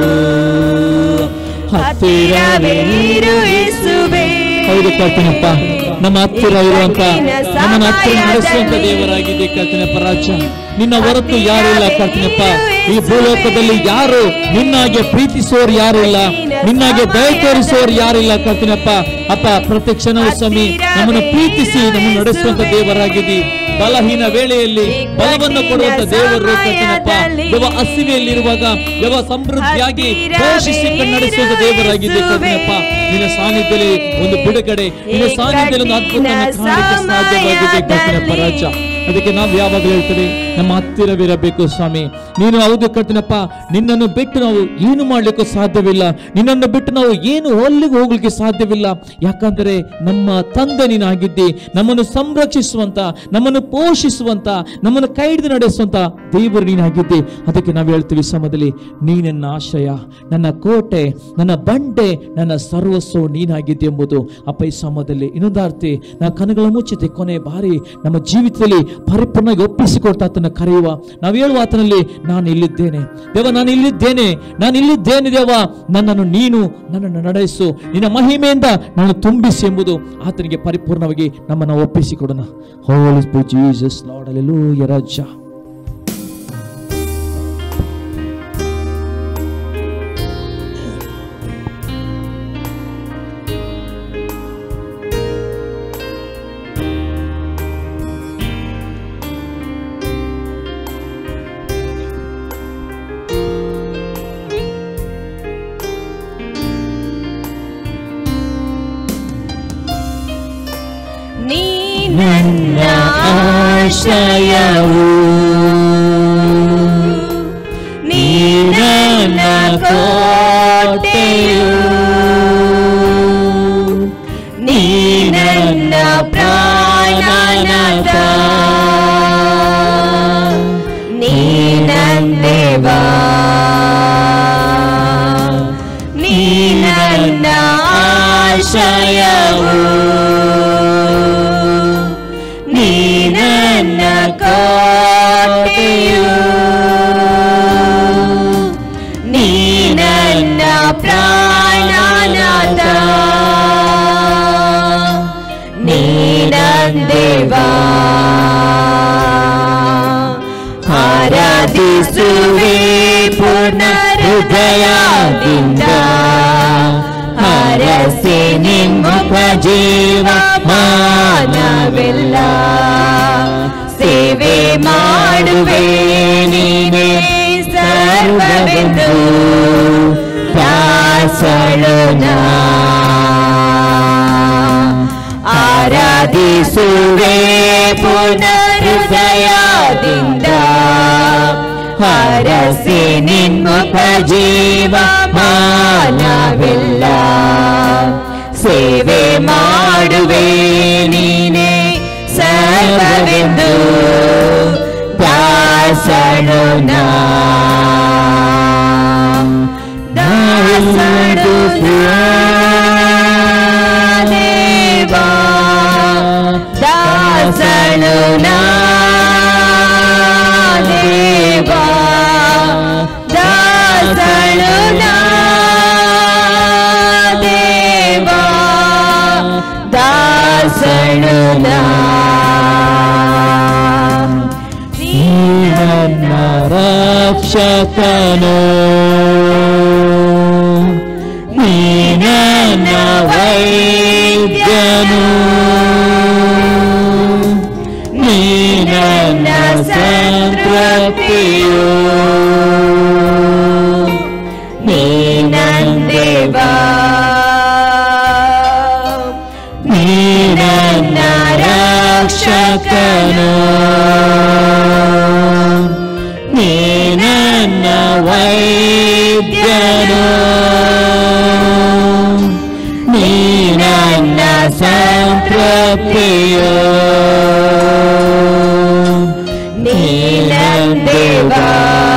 ಹತ್ತಿರವೇ ಇರು ಯೇಸುವೇ. ಹೌದು ಕರ್ತನಪ್ಪ, ನಮ್ಮ ಹತ್ತಿರ ಇರುವಂತ ನಮ್ಮನ್ನು ಹತ್ತಿರ ನಡೆಸುವಂತ ದೇವರಾಗಿದೆ ಕರ್ತನಪ್ಪ ರಾಜ. ನಿನ್ನ ಹೊರತು ಯಾರು ಇಲ್ಲ ಕರ್ತನಪ್ಪ, ಈ ಭೂಲೋಕದಲ್ಲಿ ಯಾರು ನಿನ್ನಾಗೆ ಪ್ರೀತಿಸೋರು ಯಾರು ಇಲ್ಲ, ನಿನ್ನಾಗೆ ದಯ ತೋರಿಸೋರು ಯಾರಿಲ್ಲ ಕರ್ತನಪ್ಪ. ಅಪ್ಪ ಪ್ರತಿ ಕ್ಷಣವೂ ಸ್ವಾಮಿ ನಮ್ಮನ್ನು ಪ್ರೀತಿಸಿ ನಮ್ಮನ್ನು ನಡೆಸುವಂತ ದೇವರಾಗಿದ್ದಿ. ಬಲಹೀನ ವೇಳೆಯಲ್ಲಿ ಬಲವನ್ನು ಕೊಡುವಂತ ದೇವರು ಕರ್ತನಪ್ಪ. ಯಾವ ಹಸಿವೆಯಲ್ಲಿರುವಾಗ ಯಾವ ಸಮೃದ್ಧಿಯಾಗಿ ಪೋಷಿಸಿ ನಡೆಸುವಂತ ದೇವರಾಗಿದೆ ಕರ್ತನಪ್ಪ. ನಿನ್ನ ಸಾನ್ನಿಧ್ಯದಲ್ಲಿ ಒಂದು ಬಿಡುಗಡೆ, ನಿನ್ನ ಸಾನ್ನಿಧ್ಯದಲ್ಲಿ ಒಂದು ಅದ್ಭುತವನ್ನು ಕಾಣಲಿಕ್ಕೆ ಸಾಧ್ಯವಾಗಿದೆ ಕರ್ತನಪ್ಪ ರಾಜ. ಅದಕ್ಕೆ ನಾವು ಯಾವಾಗಲೂ ಹೇಳ್ತೇವೆ, ನಮ್ಮ ಹತ್ತಿರವಿರಬೇಕು ಸ್ವಾಮಿ. ನೀನು ಹೌದು ಕರ್ತನಪ್ಪ, ನಿನ್ನನ್ನು ಬಿಟ್ಟು ನಾವು ಏನು ಮಾಡ್ಲಿಕ್ಕೂ ಸಾಧ್ಯವಿಲ್ಲ, ನಿನ್ನನ್ನು ಬಿಟ್ಟು ನಾವು ಏನು ಅಲ್ಲಿಗೆ ಹೋಗ್ಲಿಕ್ಕೆ ಸಾಧ್ಯವಿಲ್ಲ. ಯಾಕಂದರೆ ನಮ್ಮ ತಂದೆ ನೀನಾಗಿದ್ದಿ, ನಮ್ಮನ್ನು ಸಂರಕ್ಷಿಸುವಂತ, ನಮ್ಮನ್ನು ಪೋಷಿಸುವಂತ, ನಮ್ಮನ್ನು ಕೈ ಹಿಡಿದು ನಡೆಸುವಂತ ದೇವರು ನೀನಾಗಿದ್ದಿ. ಅದಕ್ಕೆ ನಾವು ಹೇಳ್ತೀವಿ ಸಮಯದಲ್ಲಿ, ನೀನೆನ್ನ ಆಶ್ರಯ, ನನ್ನ ಕೋಟೆ, ನನ್ನ ಬಂಡೆ, ನನ್ನ ಸರ್ವಸ್ವ ನೀನಾಗಿದ್ದೆ ಎಂಬುದು. ಅಪ್ಪ ಈ ಸಮಯದಲ್ಲಿ ಇನ್ನೊಂದಾರ್ತಿ ನಾವು ಕಣ್ಣುಗಳ ಮುಚ್ಚಿದೆ, ಕೊನೆ ಬಾರಿ ನಮ್ಮ ಜೀವಿತದಲ್ಲಿ ಪರಿಪೂರ್ಣವಾಗಿ ಒಪ್ಪಿಸಿಕೊಡ್ತಾ ಆತನ ಕರೆಯುವ, ನಾವು ಹೇಳುವ ಆತನಲ್ಲಿ, ನಾನು ಇಲ್ಲಿದ್ದೇನೆ ದೇವ, ನಾನು ಇಲ್ಲಿದ್ದೇನೆ, ನಾನು ಇಲ್ಲಿದ್ದೇನೆ ದೇವ, ನನ್ನನ್ನು ನೀನು ನನ್ನನ್ನು ನಡೆಸು, ನಿನ್ನ ಮಹಿಮೆಯಿಂದ ನಾನು ತುಂಬಿಸಿ ಎಂಬುದು ಆತನಿಗೆ ಪರಿಪೂರ್ಣವಾಗಿ ನಮ್ಮನ್ನು ಒಪ್ಪಿಸಿಕೊಡೋಣ. Holy spirit Jesus lord, hallelujah ರಾಜ. ನನ್ನ ಆಶ್ರಯವು, ನೀ ನನ್ನ ಕೋಟೆಯು, ನೀ ನನ್ನ ಪ್ರಾಣನಾಥ, ನೀ ನನ್ನ ದೇವ, ನೀ ನನ್ನ ಆಶ್ರಯವು, ನೀ ನನ್ನ ಕೋಟೆಯು, ನೀ ನನ್ನ ಪ್ರಾಣನಾಥ, ನೀ ನನ್ನ ದೇವ. ಆರಾಧಿಸುವೆ ಪೂರ್ಣ ಹೃದಯದಿಂದ, ಹರಸಿ ನಿಮ್ಮುಖ ಜೀವ ಮಾನವೆಲ್ಲ, ಸೇವೆ ಮಾಡುವೆ ನೀನೇ ಸರ್ವವೆಂದು ದಾಸಳು ನಾ ಆರಾಧಿಸುವೆ ಪುನರುದಯದಿಂದ ಹರಸಿ ನಿನ್ಮುಖ ಜೀವ ಮಾನವೆಲ್ಲ ಸೇವೆ ಮಾಡುವೆ ನೀನೇ ಸರ್ವವೆಂದು ದಾಸಳು ನಾ ದಾಸಳು ದೇವಾ ದಾಸಳು ನಾ ದೇವಾ ದಾಸಳು ನಾ ದೇವಾ ದಾಸಳು ನಾ ನನ್ನ ರಕ್ಷಕನು ನೀ ನನ್ನ ವೈದ್ಯನು ನೀ ನನ್ನ ಸಂತೃಪ್ತಿಯು ನೀ ನಂದೇವಾ ನೀ ನನ್ನ ರಕ್ಷಕನು ನೀ ನನ್ನ ವೈದ್ಯನು ನೀ ನನ್ನ ಸಂತೃಪ್ತಿಯು ನೀ ನಂದೇವಾ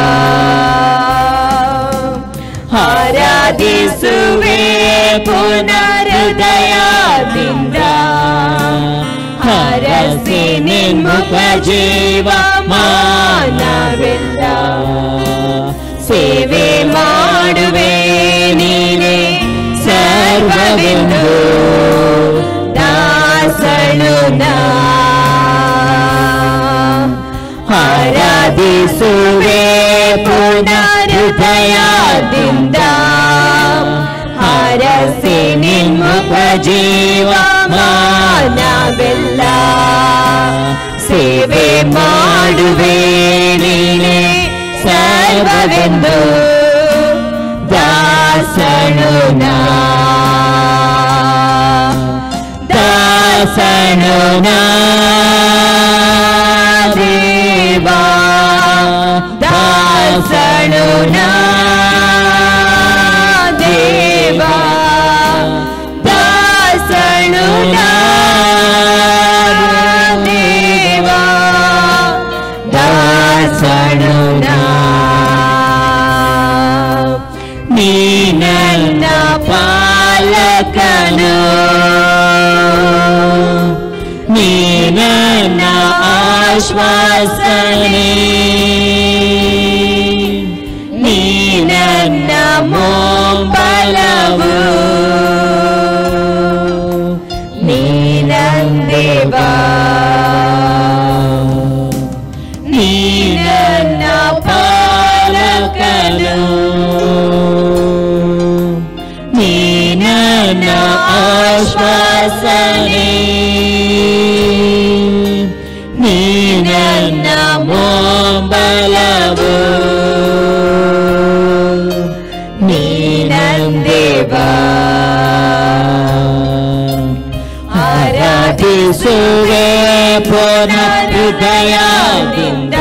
ಆರಾಧಿಸುವೆ ಪುನರುದಯದಿಂದ ಹರಸಿ ನಿನ್ಮುಖ ಜೀವ ಮಾನವೆಲ್ಲ ಸೇವೆ ಮಾಡುವೆ ನೀನೇ ಸರ್ವವೆಂದು ದಾಸಳು ನಾ ಆರಾಧಿಸುವೆ ಪುನರುದಯದಿಂದ ಹರಸಿ ನಿನ್ಮುಖ ಜೀವ ಮಾನವೆಲ್ಲ ಸೇವೆ ಮಾಡುವೆ ನೀನೇ ಸರ್ವವೆಂದು ದಾಸಳು ನಾ ದಾಸನು ನಾ ದೇವಾ ದಾಸಳು ನಾ ದೇವಾ ದಾಸಳು ನಾ ದೇವಾ ದಾಸಳು ನಾ ನೀ ನನ್ನ ಪಾಲಕನು ನೀ ನನ್ನ ಆಶ್ವಾಸನೆ ನೀ ನನ್ನ ಮೊಂಬಲವು ನೀ ನಂದೇವಾ ನೀ ನನ್ನ ಪಾಲಕನು ನೀ ನನ್ನ ಆಶ್ವಾಸನೆ ನೀ ನನ್ನ ಮೊಂಬಲವು ನೀ ನಂದೇವಾ ಆರಾಧಿಸುವೆ ಪುನರುದಯದಿಂದ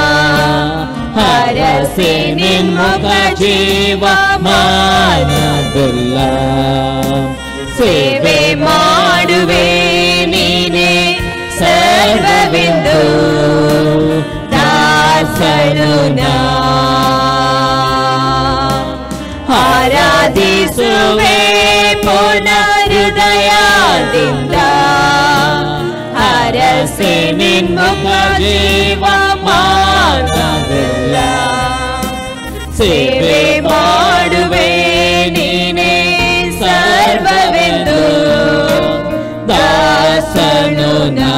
ಹರಸಿ ನಿನ್ಮುಖ ಜೀವ ಮಾನವೆಲ್ಲ ಸೇವೆ ಮಾಡುವೆ ನೀನೇ ಸರ್ವವೆಂದು ದಾಸಳು ನಾ ಆರಾಧಿಸುವೆ ಪುನರುದಯದಿಂದ ಹರಸಿ ನಿನ್ಮುಖ ಜೀವ ಮಾನವೆಲ್ಲ ಸೇವೆ ಮಾಡುವೆ ನೀನೇ ಸರ್ವವೆಂದು ದಾಸಳು ನಾ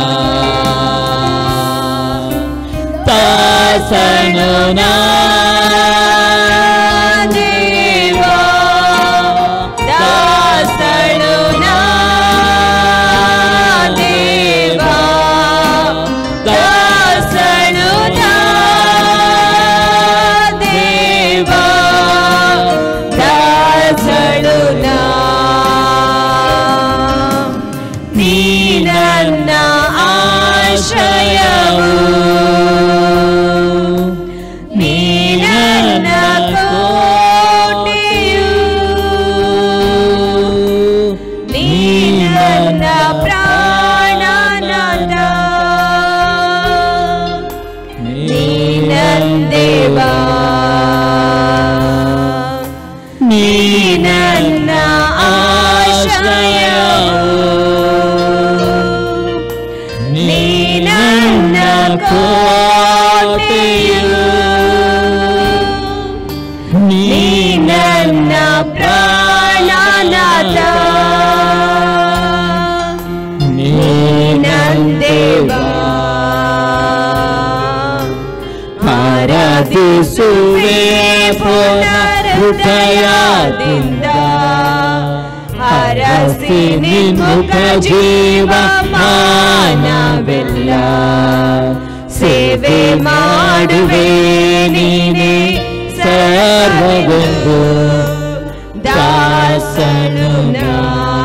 ದಾಸನು ನಾ ದೇವಾ ದಾಸಳು ನಾ ದೇವಾ ದಾಸಳು ನಾ ದೇವಾ ಆರಾಧಿಸುವೆ ಪೂರ್ಣ ಹೃದಯದಿಂದ ಹರಸಿ ನಿನ್ಮುಖ ಜೀವ ಮಾನವೆಲ್ಲ ಸೇವೆ ಮಾಡುವೆ ನೀನೇ ಸರ್ವಗೊಂದು ದಾಸನು ನಾ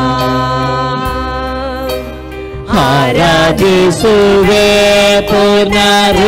ಆರಾಧಿಸುವೆ ಪೂರ್ಣ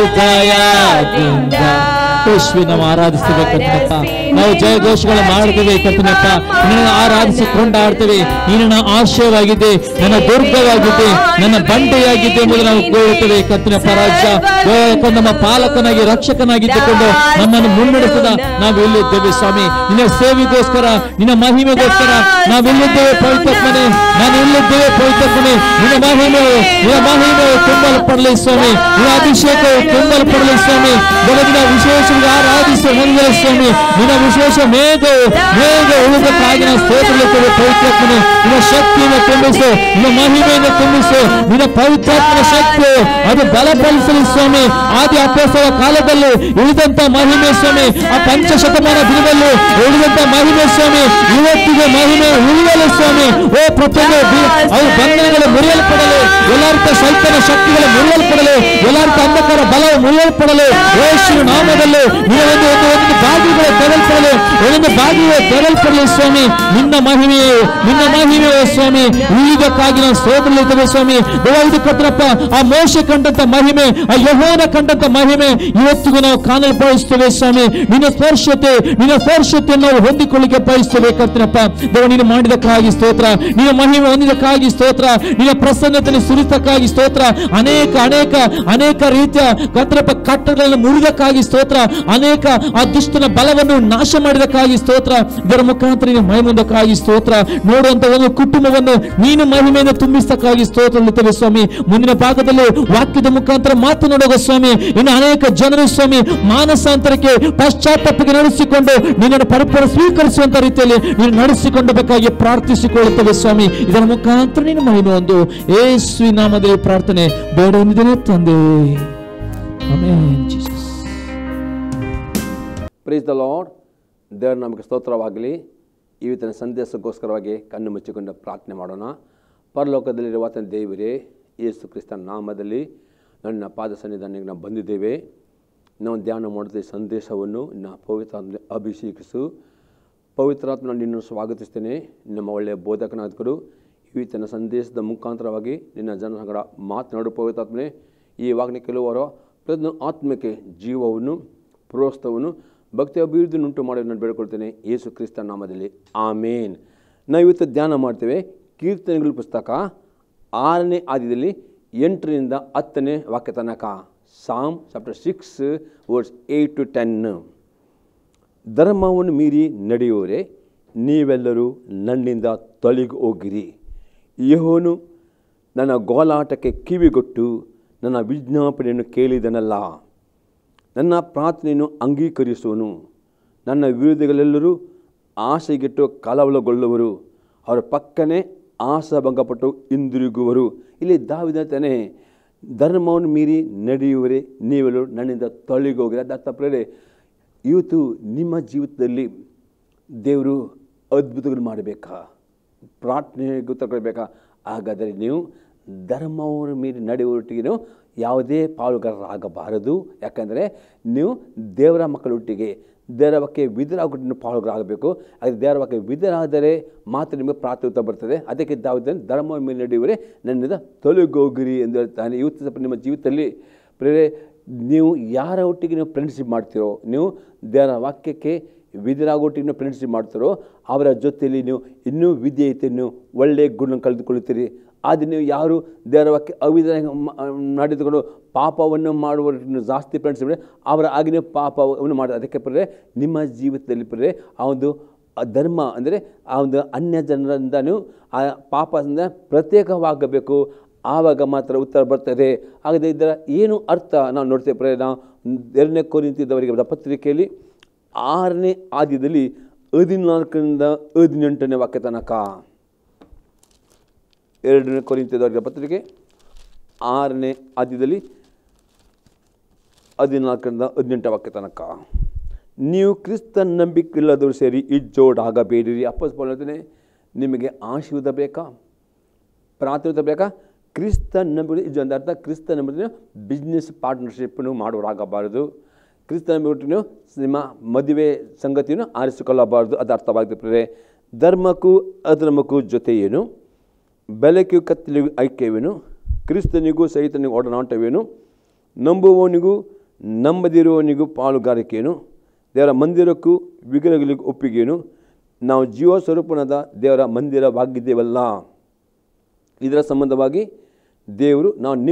ಹೃದಯದಿಂದ ಯೇಸುವೆ ನಾವು ಆರಾಧಿಸ್ತೇವೆ ಕರ್ತನಪ್ಪ. ನಾವು ಜಯಘೋಷಗಳು ಮಾಡ್ತೇವೆ ಕರ್ತನಪ್ಪ. ನಿನ್ನನ್ನು ಆರಾಧಿಸಿ ಕೊಂಡಾಡ್ತೇವೆ. ನಿನ್ನ ಆಶ್ರಯವಾಗಿದೆ, ನನ್ನ ದುರ್ಗವಾಗಿದೆ, ನನ್ನ ಬಂಡೆಯಾಗಿದೆ ಎಂಬುದು ನಾವು ಕೇಳುತ್ತೇವೆ ಕರ್ತನಪ್ಪ. ರಾಜ್ಯ ನಮ್ಮ ಪಾಲಕನಾಗಿ ರಕ್ಷಕನಾಗಿದ್ದುಕೊಂಡು ನಮ್ಮನ್ನು ಮುನ್ನಡೆಸಿದ ನಾವು ಎಲ್ಲಿದ್ದೇವೆ ಸ್ವಾಮಿ. ನಿನ್ನ ಸೇವೆಗೋಸ್ಕರ, ನಿನ್ನ ಮಹಿಮೆಗೋಸ್ಕರ ನಾವು ಎಲ್ಲಿದ್ದೇವೆ ಪವಿತ್ರಪ್ಪನೇ. ನಾನು ಎಲ್ಲಿದ್ದೇವೆ ಪವಿತ್ರಪ್ಪನೇ. ನಿನ್ನ ಮಹಿಮೆಯು ತುಂಬಲ್ಪಡಲಿ ಸ್ವಾಮಿ. ನಿನ್ನ ಅಭಿಷೇಕವು ತುಂಬಲ್ಪಡಲಿ ಸ್ವಾಮಿ. ಬೆಳಗಿನ ವಿಶೇಷ ಆರಾಧಿಸುವ ಸ್ವಾಮಿ. ನಿನ್ನ ವಿಶೇಷ ಮೇಘ ಉಳಿದಕ್ಕಾಗಿ ನಾವು ಸ್ತೋತ್ರಲಿದ್ದೇವೆ ಪವಿತ್ರಾತ್ಮನೆ. ನಿನ್ನ ಶಕ್ತಿಯನ್ನು ತುಂಬಿಸು, ನಿನ್ನ ಮಹಿಮೆಯನ್ನು ತುಂಬಿಸು. ನಿನ್ನ ಪವಿತ್ರಾತ್ಮನ ಶಕ್ತಿ ಅದು ಬಲಪಡಿಸಲಿ ಸ್ವಾಮಿ. ಆದಿ ಅಪೊಸ್ತಲರ ಕಾಲದಲ್ಲಿ ಉಳಿದಂತ ಮಹಿಮೆ ಸ್ವಾಮಿ, ಆ ಪಂಚಶತಮಾನ ದಿನದಲ್ಲಿ ಉಳಿದಂತ ಮಹಿಮೆ ಸ್ವಾಮಿ, ಇವತ್ತಿಗೆ ಮಹಿಮೆ ಉಳಿಯಲು ಸ್ವಾಮಿ. ಓ ಪ್ರತಿಯೊಂದು ಅವು ಬಂಧನಗಳು ಮುರಿಯಲ್ಪಡಲು, ಎಲ್ಲಾರ್ಥ ಸೈತನ ಶಕ್ತಿಗಳು ಮುರಿಯಲ್ಪಡಲು, ಎಲ್ಲಾರ್ಥ ಅಂಧಕಾರ ಬಲವು ಮುರಿಯಲ್ಪಡಲು ಯೇಸುವಿನ ನಾಮದಲ್ಲಿ ಒಂದು ಬಾಗಿಲುಗಳು ತೆರಲ್ಪಡಲು, ಒಂದೊಂದು ಬಾಗಿಲು ತೆರಲ್ಪಡಲಿ ಸ್ವಾಮಿ. ನಿನ್ನ ಮಹಿಮೆಯು ಸ್ವಾಮಿ. ಈಗಕ್ಕಾಗಿ ನಾವು ಸ್ತೋತ್ರಲಿದ್ದೇವೆ ಸ್ವಾಮಿ. ದೇವಾದಿ ಕರ್ತನಪ್ಪ, ಆ ಮೋಶೆ ಕಂಡಂತ ಮಹಿಮೆ, ಆ ಯೆಹೋವನ ಕಂಡಂತ ಮಹಿಮೆ ಇವತ್ತಿಗೂ ನಾವು ಕಾಣಲು ಬಯಸ್ತೇವೆ ಸ್ವಾಮಿ. ನಿನ್ನ ಸ್ಪರ್ಶತೆಯನ್ನು ನಾವು ಹೊಂದಿಕೊಳ್ಳಿಕ್ಕೆ ಬಯಸ್ತೇವೆ ಕರ್ತನಪ್ಪ. ದೇವ ನೀನು ಮಾಡಿದಕ್ಕಾಗಿ ಸ್ತೋತ್ರ, ನಿನ್ನ ಮಹಿಮೆ ಹೊಂದಿದಕ್ಕಾಗಿ ಸ್ತೋತ್ರ, ನಿನ್ನ ಪ್ರಸನ್ನತೆಯನ್ನು ಸುರಿತಕ್ಕಾಗಿ ಸ್ತೋತ್ರ. ಅನೇಕ ರೀತಿಯ ಕರ್ತನಪ್ಪ ಕಟ್ಟಡಗಳನ್ನು ಮುರಿದಕ್ಕಾಗಿ ಸ್ತೋತ್ರ. ಅನೇಕ ಆ ದುಷ್ಟನ ಬಲವನ್ನು ನಾಶ ಮಾಡಿದಕ್ಕಾಗಿ ಸ್ತೋತ್ರ. ಇದರ ಮುಖಾಂತರ ನೀನು ಮಹಿಮೆಂದಕ್ಕಾಗಿ ಸ್ತೋತ್ರ. ನೋಡುವಂತ ಒಂದು ಕುಟುಂಬವನ್ನು ನೀನು ಮಹಿಮೆಯನ್ನು ತುಂಬಿಸಕ್ಕಾಗಿ ಸ್ತೋತ್ರ ಸ್ವಾಮಿ. ಮುಂದಿನ ಭಾಗದಲ್ಲಿ ವಾಕ್ಯದ ಮುಖಾಂತರ ಮಾತನಾಡುವ ಸ್ವಾಮಿ. ಇನ್ನು ಅನೇಕ ಜನರು ಸ್ವಾಮಿ ಮಾನಸಾಂತರಕ್ಕೆ ಪಶ್ಚಾತ್ತಾಪಕ್ಕೆ ನಡೆಸಿಕೊಂಡು ನಿನ್ನನ್ನು ಪರಿಪೂರ್ಣ ಸ್ವೀಕರಿಸುವಂತ ರೀತಿಯಲ್ಲಿ ನೀನು ನಡೆಸಿಕೊಂಡಬೇಕಾಗಿ ಪ್ರಾರ್ಥಿಸಿಕೊಳ್ಳುತ್ತೇವೆ ಸ್ವಾಮಿ. ಇದರ ಮುಖಾಂತರ ನೀನು ಮಹಿಮೆ ಒಂದು ಯೇಸುವಿನ ನಾಮದಲ್ಲಿ ಪ್ರಾರ್ಥನೆ ಬೇಡ ಹೊಂದಿದ್ದೇನೆ ತಂದೆ. Amen. Jesus. Praise the lord. ದೇವರ ನಮಗೆ ಸ್ತೋತ್ರವಾಗಲಿ. ಇವತ್ತಿನ ಸಂದೇಶಕ್ಕೋಸ್ಕರವಾಗಿ ಕಣ್ಣು ಮುಚ್ಚಿಕೊಂಡು ಪ್ರಾರ್ಥನೆ ಮಾಡೋಣ. ಪರಲೋಕದಲ್ಲಿರುವ ದೇವರೇ, ಯೇಸು ಕ್ರಿಸ್ತನ ನಾಮದಲ್ಲಿ ನನ್ನ ಪಾದ ಸನ್ನಿಧಾನಕ್ಕೆ ನಾವು ಬಂದಿದ್ದೇವೆ. ನಾವು ಧ್ಯಾನ ಮಾಡುತ್ತಿದ್ದ ಸಂದೇಶವನ್ನು ಪವಿತ್ರಾತ್ಮನಲ್ಲಿ ಅಭಿಷೇಕಿಸು. ಪವಿತ್ರಾತ್ಮ ನಿನ್ನನ್ನು ಸ್ವಾಗತಿಸ್ತೇನೆ. ನಮ್ಮ ಒಳ್ಳೆಯ ಬೋಧಕನಾದ್ರು ಇವತ್ತಿನ ಸಂದೇಶದ ಮುಖಾಂತರವಾಗಿ ನಿನ್ನ ಜನರ ಸಂಗಡ ಮಾತನಾಡು ಪವಿತ್ರಾತ್ಮನೆ. ಈವಾಗಲೇ ಕೆಲವರು ಪ್ರತಿಯೊಂದು ಆತ್ಮಕ್ಕೆ ಜೀವವನ್ನು, ಪ್ರೋತ್ಸಾಹವನ್ನು, ಭಕ್ತಿ ಅಭಿವೃದ್ಧಿಯನ್ನುಂಟು ಮಾಡಿ ನಾನು ಬೇಡಿಕೊಳ್ತೇನೆ ಯೇಸು ಕ್ರಿಸ್ತನ ನಾಮದಲ್ಲಿ. ಆಮೇನ್. ನಾವು ಇವತ್ತು ಧ್ಯಾನ ಮಾಡ್ತೇವೆ ಕೀರ್ತನೆಗಳ ಪುಸ್ತಕ 6ನೇ ಅಧ್ಯಾಯದಲ್ಲಿ 8ರಿಂದ 10ನೇ ವಾಕ್ಯ ತನಕ. ಸಾಮ್ ಚಾಪ್ಟರ್ 6 ವರ್ಸ್ 8 to 10. ಧರ್ಮವನ್ನು ಮೀರಿ ನಡೆಯುವರೆ ನೀವೆಲ್ಲರೂ ನನ್ನಿಂದ ತೊಲಗಿ ಹೋಗಿರಿ. ಯೆಹೋವನು ನನ್ನ ಗೋಲಾಟಕ್ಕೆ ಕಿವಿಗೊಟ್ಟು ನನ್ನ ವಿಜ್ಞಾಪನೆಯನ್ನು ಕೇಳಿದನಲ್ಲ. ನನ್ನ ಪ್ರಾರ್ಥನೆಯನ್ನು ಅಂಗೀಕರಿಸುವನು. ನನ್ನ ವಿರೋಧಿಗಳೆಲ್ಲರೂ ಆಸೆಗೆಟ್ಟು ಕಳವಳಗೊಳ್ಳುವರು. ಅವರ ಪಕ್ಕನೆ ಆಶಾಭಂಗಪಟ್ಟು ಹಿಂದಿರುಗುವರು. ಇಲ್ಲಿ ದಾವೀದನೇ ಧರ್ಮವನ್ನು ಮೀರಿ ನಡೆಯುವರೆ ನೀವೆಲ್ಲರೂ ನನ್ನಿಂದ ತೊಲಗಿ ಹೋಗಿರಿ. ಅದರ್ಥ ಪ್ರೇರೆ, ಇವತ್ತು ನಿಮ್ಮ ಜೀವಿತದಲ್ಲಿ ದೇವರು ಅದ್ಭುತಗಳು ಮಾಡಬೇಕಾ, ಪ್ರಾರ್ಥನೆಗೆ ಉತ್ತರ ಕೊಡಬೇಕಾ? ಹಾಗಾದರೆ ನೀವು ಧರ್ಮವನ್ನು ಮೀರಿ ನಡೆಯುವೊಟ್ಟಿಗೆ ಯಾವುದೇ ಪಾಲುಗಾರರಾಗಬಾರದು. ಯಾಕಂದರೆ ನೀವು ದೇವರ ಮಕ್ಕಳೊಟ್ಟಿಗೆ ದೇವರ ವಾಕ್ಯ ವಿಧರಾಗೊಟ್ಟು ಪಾಲುಗಾರರಾಗಬೇಕು. ಅದು ದೇವರ ವಾಕ್ಯ ವಿಧರಾದರೆ ಮಾತ್ರ ನಿಮಗೆ ಪ್ರಾರ್ಥನೆ ಉತ್ತರ ಬರ್ತದೆ. ಅದಕ್ಕೆ ದಾವೀದನು ಧರ್ಮವನ್ನು ಮೀರಿ ನಡೆಯುವರೆ ನನ್ನಿಂದ ತೊಲಗೋಗಿರಿ ಎಂದು ಹೇಳ್ತಾನೆ. ಇವತ್ತು ನಿಮ್ಮ ಜೀವಿತದಲ್ಲಿ ಪ್ರೇರೆ, ನೀವು ಯಾರ ಒಟ್ಟಿಗೆ ನೀವು ಫ್ರೆಂಡ್ಶಿಪ್ ಮಾಡ್ತೀರೋ, ನೀವು ದೇವರ ವಾಕ್ಯಕ್ಕೆ ವಿಧರಾಗೊಟ್ಟಿಗೆ ನೀವು ಫ್ರೆಂಡ್ಶಿಪ್ ಮಾಡ್ತೀರೋ, ಅವರ ಜೊತೆಯಲ್ಲಿ ನೀವು ಇನ್ನೂ ವಿಧೇಯತೆಯನ್ನು ಒಳ್ಳೆಯ ಗುಣ ಕಳೆದುಕೊಳ್ಳುತ್ತೀರಿ. ಆದರೆ ನೀವು ಯಾರು ದೇವರ ವಾಕ್ಯ ಅವಿಧ ನಡೆದುಕೊಂಡು ಪಾಪವನ್ನು ಮಾಡುವ ಜಾಸ್ತಿ ಫ್ರೆಂಡ್ಶಿಪ್ ಅವರ ಆಗಿನ ಪಾಪವನ್ನು ಮಾಡಿ. ಅದಕ್ಕೆ ಪ್ರೇರೆ ನಿಮ್ಮ ಜೀವಿತದಲ್ಲಿ ಪ್ರೇರೆ ಆ ಒಂದು ಧರ್ಮ ಅಂದರೆ ಆ ಒಂದು ಅನ್ಯ ಜನರಿಂದ ನೀವು ಆ ಪಾಪದಿಂದ ಪ್ರತ್ಯೇಕವಾಗಬೇಕು. ಆವಾಗ ಮಾತ್ರ ಉತ್ತರ ಬರ್ತದೆ. ಹಾಗಾದರೆ ಇದರ ಏನು ಅರ್ಥ ನಾವು ನೋಡ್ತೇವೆ ಪ್ರೇರೆ. ನಾವು 2ನೇ ಕೊರಿಂಥದವರಿಗೆ ಬರೆದ ಪತ್ರಿಕೆಯಲ್ಲಿ 6ನೇ ಅಧ್ಯಾಯದಲ್ಲಿ 14ರಿಂದ 18ನೇ ವಾಕ್ಯ ತನಕ. 2ನೇ ಕೊರಿಂಥದವರಿಗೆ ಪತ್ರಿಕೆ 6ನೇ ಅಧ್ಯಾಯದಲ್ಲಿ 14-18 ವಾಕ್ಯ ತನಕ. ನೀವು ಕ್ರಿಸ್ತ ನಂಬಿಕೆಯಿಲ್ಲದವರು ಸೇರಿ ಇಜ್ಜೋಡಾಗಬೇಡಿರಿ. ಅಪೊಸ್ತಲನು ಹೇಳ್ತಾನೆ, ನಿಮಗೆ ಆಶೀರ್ವಾದ ಬೇಕಾ, ಪ್ರಾರ್ಥನೆ ಬೇಕಾ? ಕ್ರಿಸ್ತ ನಂಬಿಕೆ ಇದು ಒಂದು ಅರ್ಥ. ಕ್ರಿಸ್ತ ನಂಬಿಕೆ ಬಿಸ್ನೆಸ್ ಪಾರ್ಟ್ನರ್ಶಿಪ್ಪನ್ನು ಮಾಡುವರಾಗಬಾರದು. ಕ್ರಿಸ್ತ ನಂಬಿಕೆ ನಿಮ್ಮ ಮದುವೆ ಸಂಗತಿಯನ್ನು ಆರಿಸಿಕೊಳ್ಳಬಾರದು. ಅದು ಅರ್ಥವಾಗುತ್ತದೆ. ಧರ್ಮಕ್ಕೂ ಅಧರ್ಮಕ್ಕೂ ಜೊತೆ ಏನು, ಬೆಳಕಿಗೂ ಕತ್ತಲಿಗೂ ಐಕ್ಯವೇನು, ಕ್ರಿಸ್ತನಿಗೂ ಸೈತನಿಗೂ ಒಡನಾಟವೇನು, ನಂಬುವವನಿಗೂ ನಂಬದಿರುವವನಿಗೂ ಪಾಲುಗಾರಿಕೆಯೇನು, ದೇವರ ಮಂದಿರಕ್ಕೂ ವಿಗ್ರಹಗಳಿಗೂ ಒಪ್ಪಿಗೆಯೇನು, ನಾವು ಜೀವ ಸ್ವರೂಪನಾದ ದೇವರ ಮಂದಿರವಾಗಿದ್ದೇವಲ್ಲ. ಇದರ ಸಂಬಂಧವಾಗಿ ದೇವರು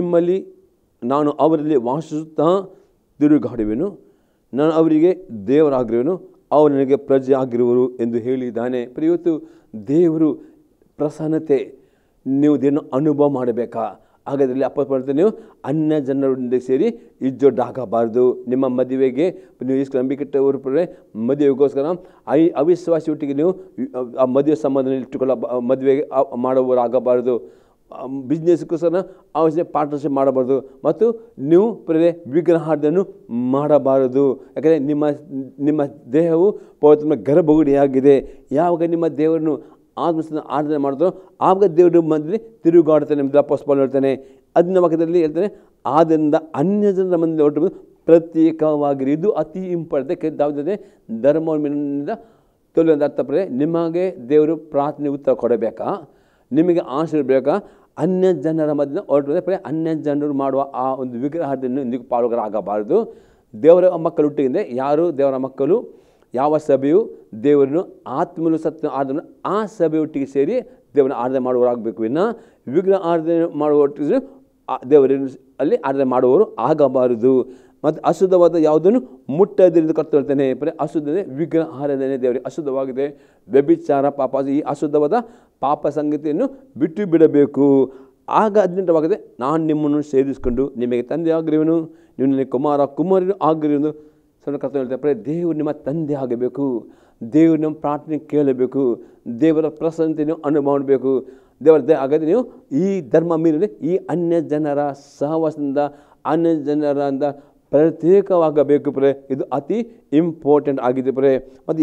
ನಾನು ಅವರಲ್ಲಿ ವಾಸಿಸುತ್ತಾ ತಿರುಗಾಡುವೆನು, ನಾನು ಅವರಿಗೆ ದೇವರಾಗಿರುವೆನು, ಅವರು ನನಗೆ ಪ್ರಜೆ ಆಗಿರುವರು ಎಂದು ಹೇಳಿದ್ದಾನೆ. ಇವತ್ತು ದೇವರು ಪ್ರಸನ್ನತೆ ನೀವು ಇದನ್ನು ಅನುಭವ ಮಾಡಬೇಕಾ? ಹಾಗಾದರೆ ಅಪಸ್ವರ ನೀವು ಅನ್ಯ ಜನರೊಂದಿಗೆ ಸೇರಿ ಇಜ್ಜೊಡ್ಡಾಗಬಾರ್ದು. ನಿಮ್ಮ ಮದುವೆಗೆ ನೀವು ಇಷ್ಟು ನಂಬಿಕೆಟ್ಟವರು ಮದುವೆಗೋಸ್ಕರ ಅವಿಶ್ವಾಸಿ ಒಟ್ಟಿಗೆ ನೀವು ಆ ಮದುವೆ ಸಂಬಂಧ ಮದುವೆಗೆ ಮಾಡುವವರಾಗಬಾರ್ದು. ಬಿಸ್ನೆಸ್ಗೋಸ್ಕರ ಅವಶ್ಯ ಪಾರ್ಟ್ನರ್ಶಿಪ್ ಮಾಡಬಾರ್ದು. ಮತ್ತು ನೀವು ವಿಗ್ರಹಾರ್ಧನ್ನು ಮಾಡಬಾರದು. ಯಾಕಂದರೆ ನಿಮ್ಮ ದೇಹವು ಪವಿತ್ರ ಗರ್ಭಗುಡಿಯಾಗಿದೆ. ಯಾವಾಗ ನಿಮ್ಮ ದೇವರನ್ನು ಆರಾಧನೆ ಮಾಡಿದ್ರು ಆವಾಗ ದೇವರು ಮಧ್ಯದಲ್ಲಿ ತಿರುಗಾಡ್ತಾನೆ ಎಂದು ಅಪೊಸ್ತಲನು ಹೇಳ್ತಾನೆ. 10ನೇ ವಾಕ್ಯದಲ್ಲಿ ಹೇಳ್ತಾನೆ, ಆದ್ದರಿಂದ ಅನ್ಯ ಜನರ ಮಂದಿ ಹೊರಟು ಪ್ರತ್ಯೇಕವಾಗಿರಿ. ಇದು ಅತಿ ಇಂಪಾರ್ಟೆಂಟ್. ಯಾವುದೇ ಧರ್ಮದಿಂದ ತೊಲೆಯಿಂದ ಅರ್ಥಪಡೆ ನಿಮಗೆ ದೇವರು ಪ್ರಾರ್ಥನೆ ಉತ್ತರ ಕೊಡಬೇಕಾ, ನಿಮಗೆ ಆಶೀರ್ವಾದ ಬೇಕಾ? ಅನ್ಯ ಜನರ ಮಧ್ಯೆ ಹೊರಟು ಅನ್ಯ ಜನರು ಮಾಡುವ ಆ ಒಂದು ವಿಗ್ರಹದಿಂದ ಇಂದಿಗೂ ಪಾಲುಗಾರಾಗಬಾರದು. ದೇವರ ಮಕ್ಕಳು ಹುಟ್ಟಿದ್ರೆ ಯಾರು ದೇವರ ಮಕ್ಕಳು, ಯಾವ ಸಭೆಯು ದೇವರನ್ನು ಆತ್ಮಲು ಸತ್ಯ ಆರಾಧನೆ ಆ ಸಭೆಯೊಟ್ಟಿಗೆ ಸೇರಿ ದೇವರನ್ನ ಆರಾಧನೆ ಮಾಡುವವರಾಗಬೇಕು. ಇನ್ನು ವಿಗ್ರಹ ಆರಾಧನೆ ಮಾಡುವೊಟ್ಟಿಗೆ ದೇವರನ್ನು ಅಲ್ಲಿ ಆರಾಧನೆ ಮಾಡುವವರು ಆಗಬಾರದು. ಮತ್ತು ಅಶುದ್ಧವಾದ ಯಾವುದನ್ನು ಮುಟ್ಟದಿருந்து ಕರ್ತ ಹೇಳ್ತಾನೆ. ಅಶುದ್ಧತೆ ವಿಗ್ರಹ ಆರಾಧನೆ ದೇವರಿಗೆ ಅಶುದ್ಧವಾಗಿದೆ. ವ್ಯಭಿಚಾರ ಪಾಪ, ಈ ಅಶುದ್ಧವಾದ ಪಾಪ ಸಂಗತಿಯನ್ನು ಬಿಟ್ಟು ಬಿಡಬೇಕು. ಆಗ 18ವಾಗಿದೆ, ನಾನು ನಿಮ್ಮನ್ನು ಸೇರಿಸಿಕೊಂಡು ನಿಮಗೆ ತಂದೆ ಆಗಿರುವನು, ನೀವು ನನಗೆ ಕುಮಾರರು ಆಗಿರುವುದು. ಕರ್ತ ಹೇಳ್ತಾರೆ, ದೇವರು ನಿಮ್ಮ ತಂದೆ ಆಗಬೇಕು. ದೇವರು ನಿಮ್ಮ ಪ್ರಾರ್ಥನೆ ಕೇಳಬೇಕು. ದೇವರ ಪ್ರಸನ್ನತೆಯನ್ನು ಅನುಭವ ಮಾಡಬೇಕು. ಹಾಗಾದರೆ ನೀವು ಈ ಧರ್ಮ ಮೀರಿದರೆ ಈ ಅನ್ಯ ಜನರ ಸಹವಾಸದಿಂದ ಅನ್ಯ ಜನರಿಂದ ಪ್ರತ್ಯೇಕವಾಗಬೇಕು. ಇದು ಅತಿ ಇಂಪಾರ್ಟೆಂಟ್ ಆಗಿದೆ. ಮತ್ತು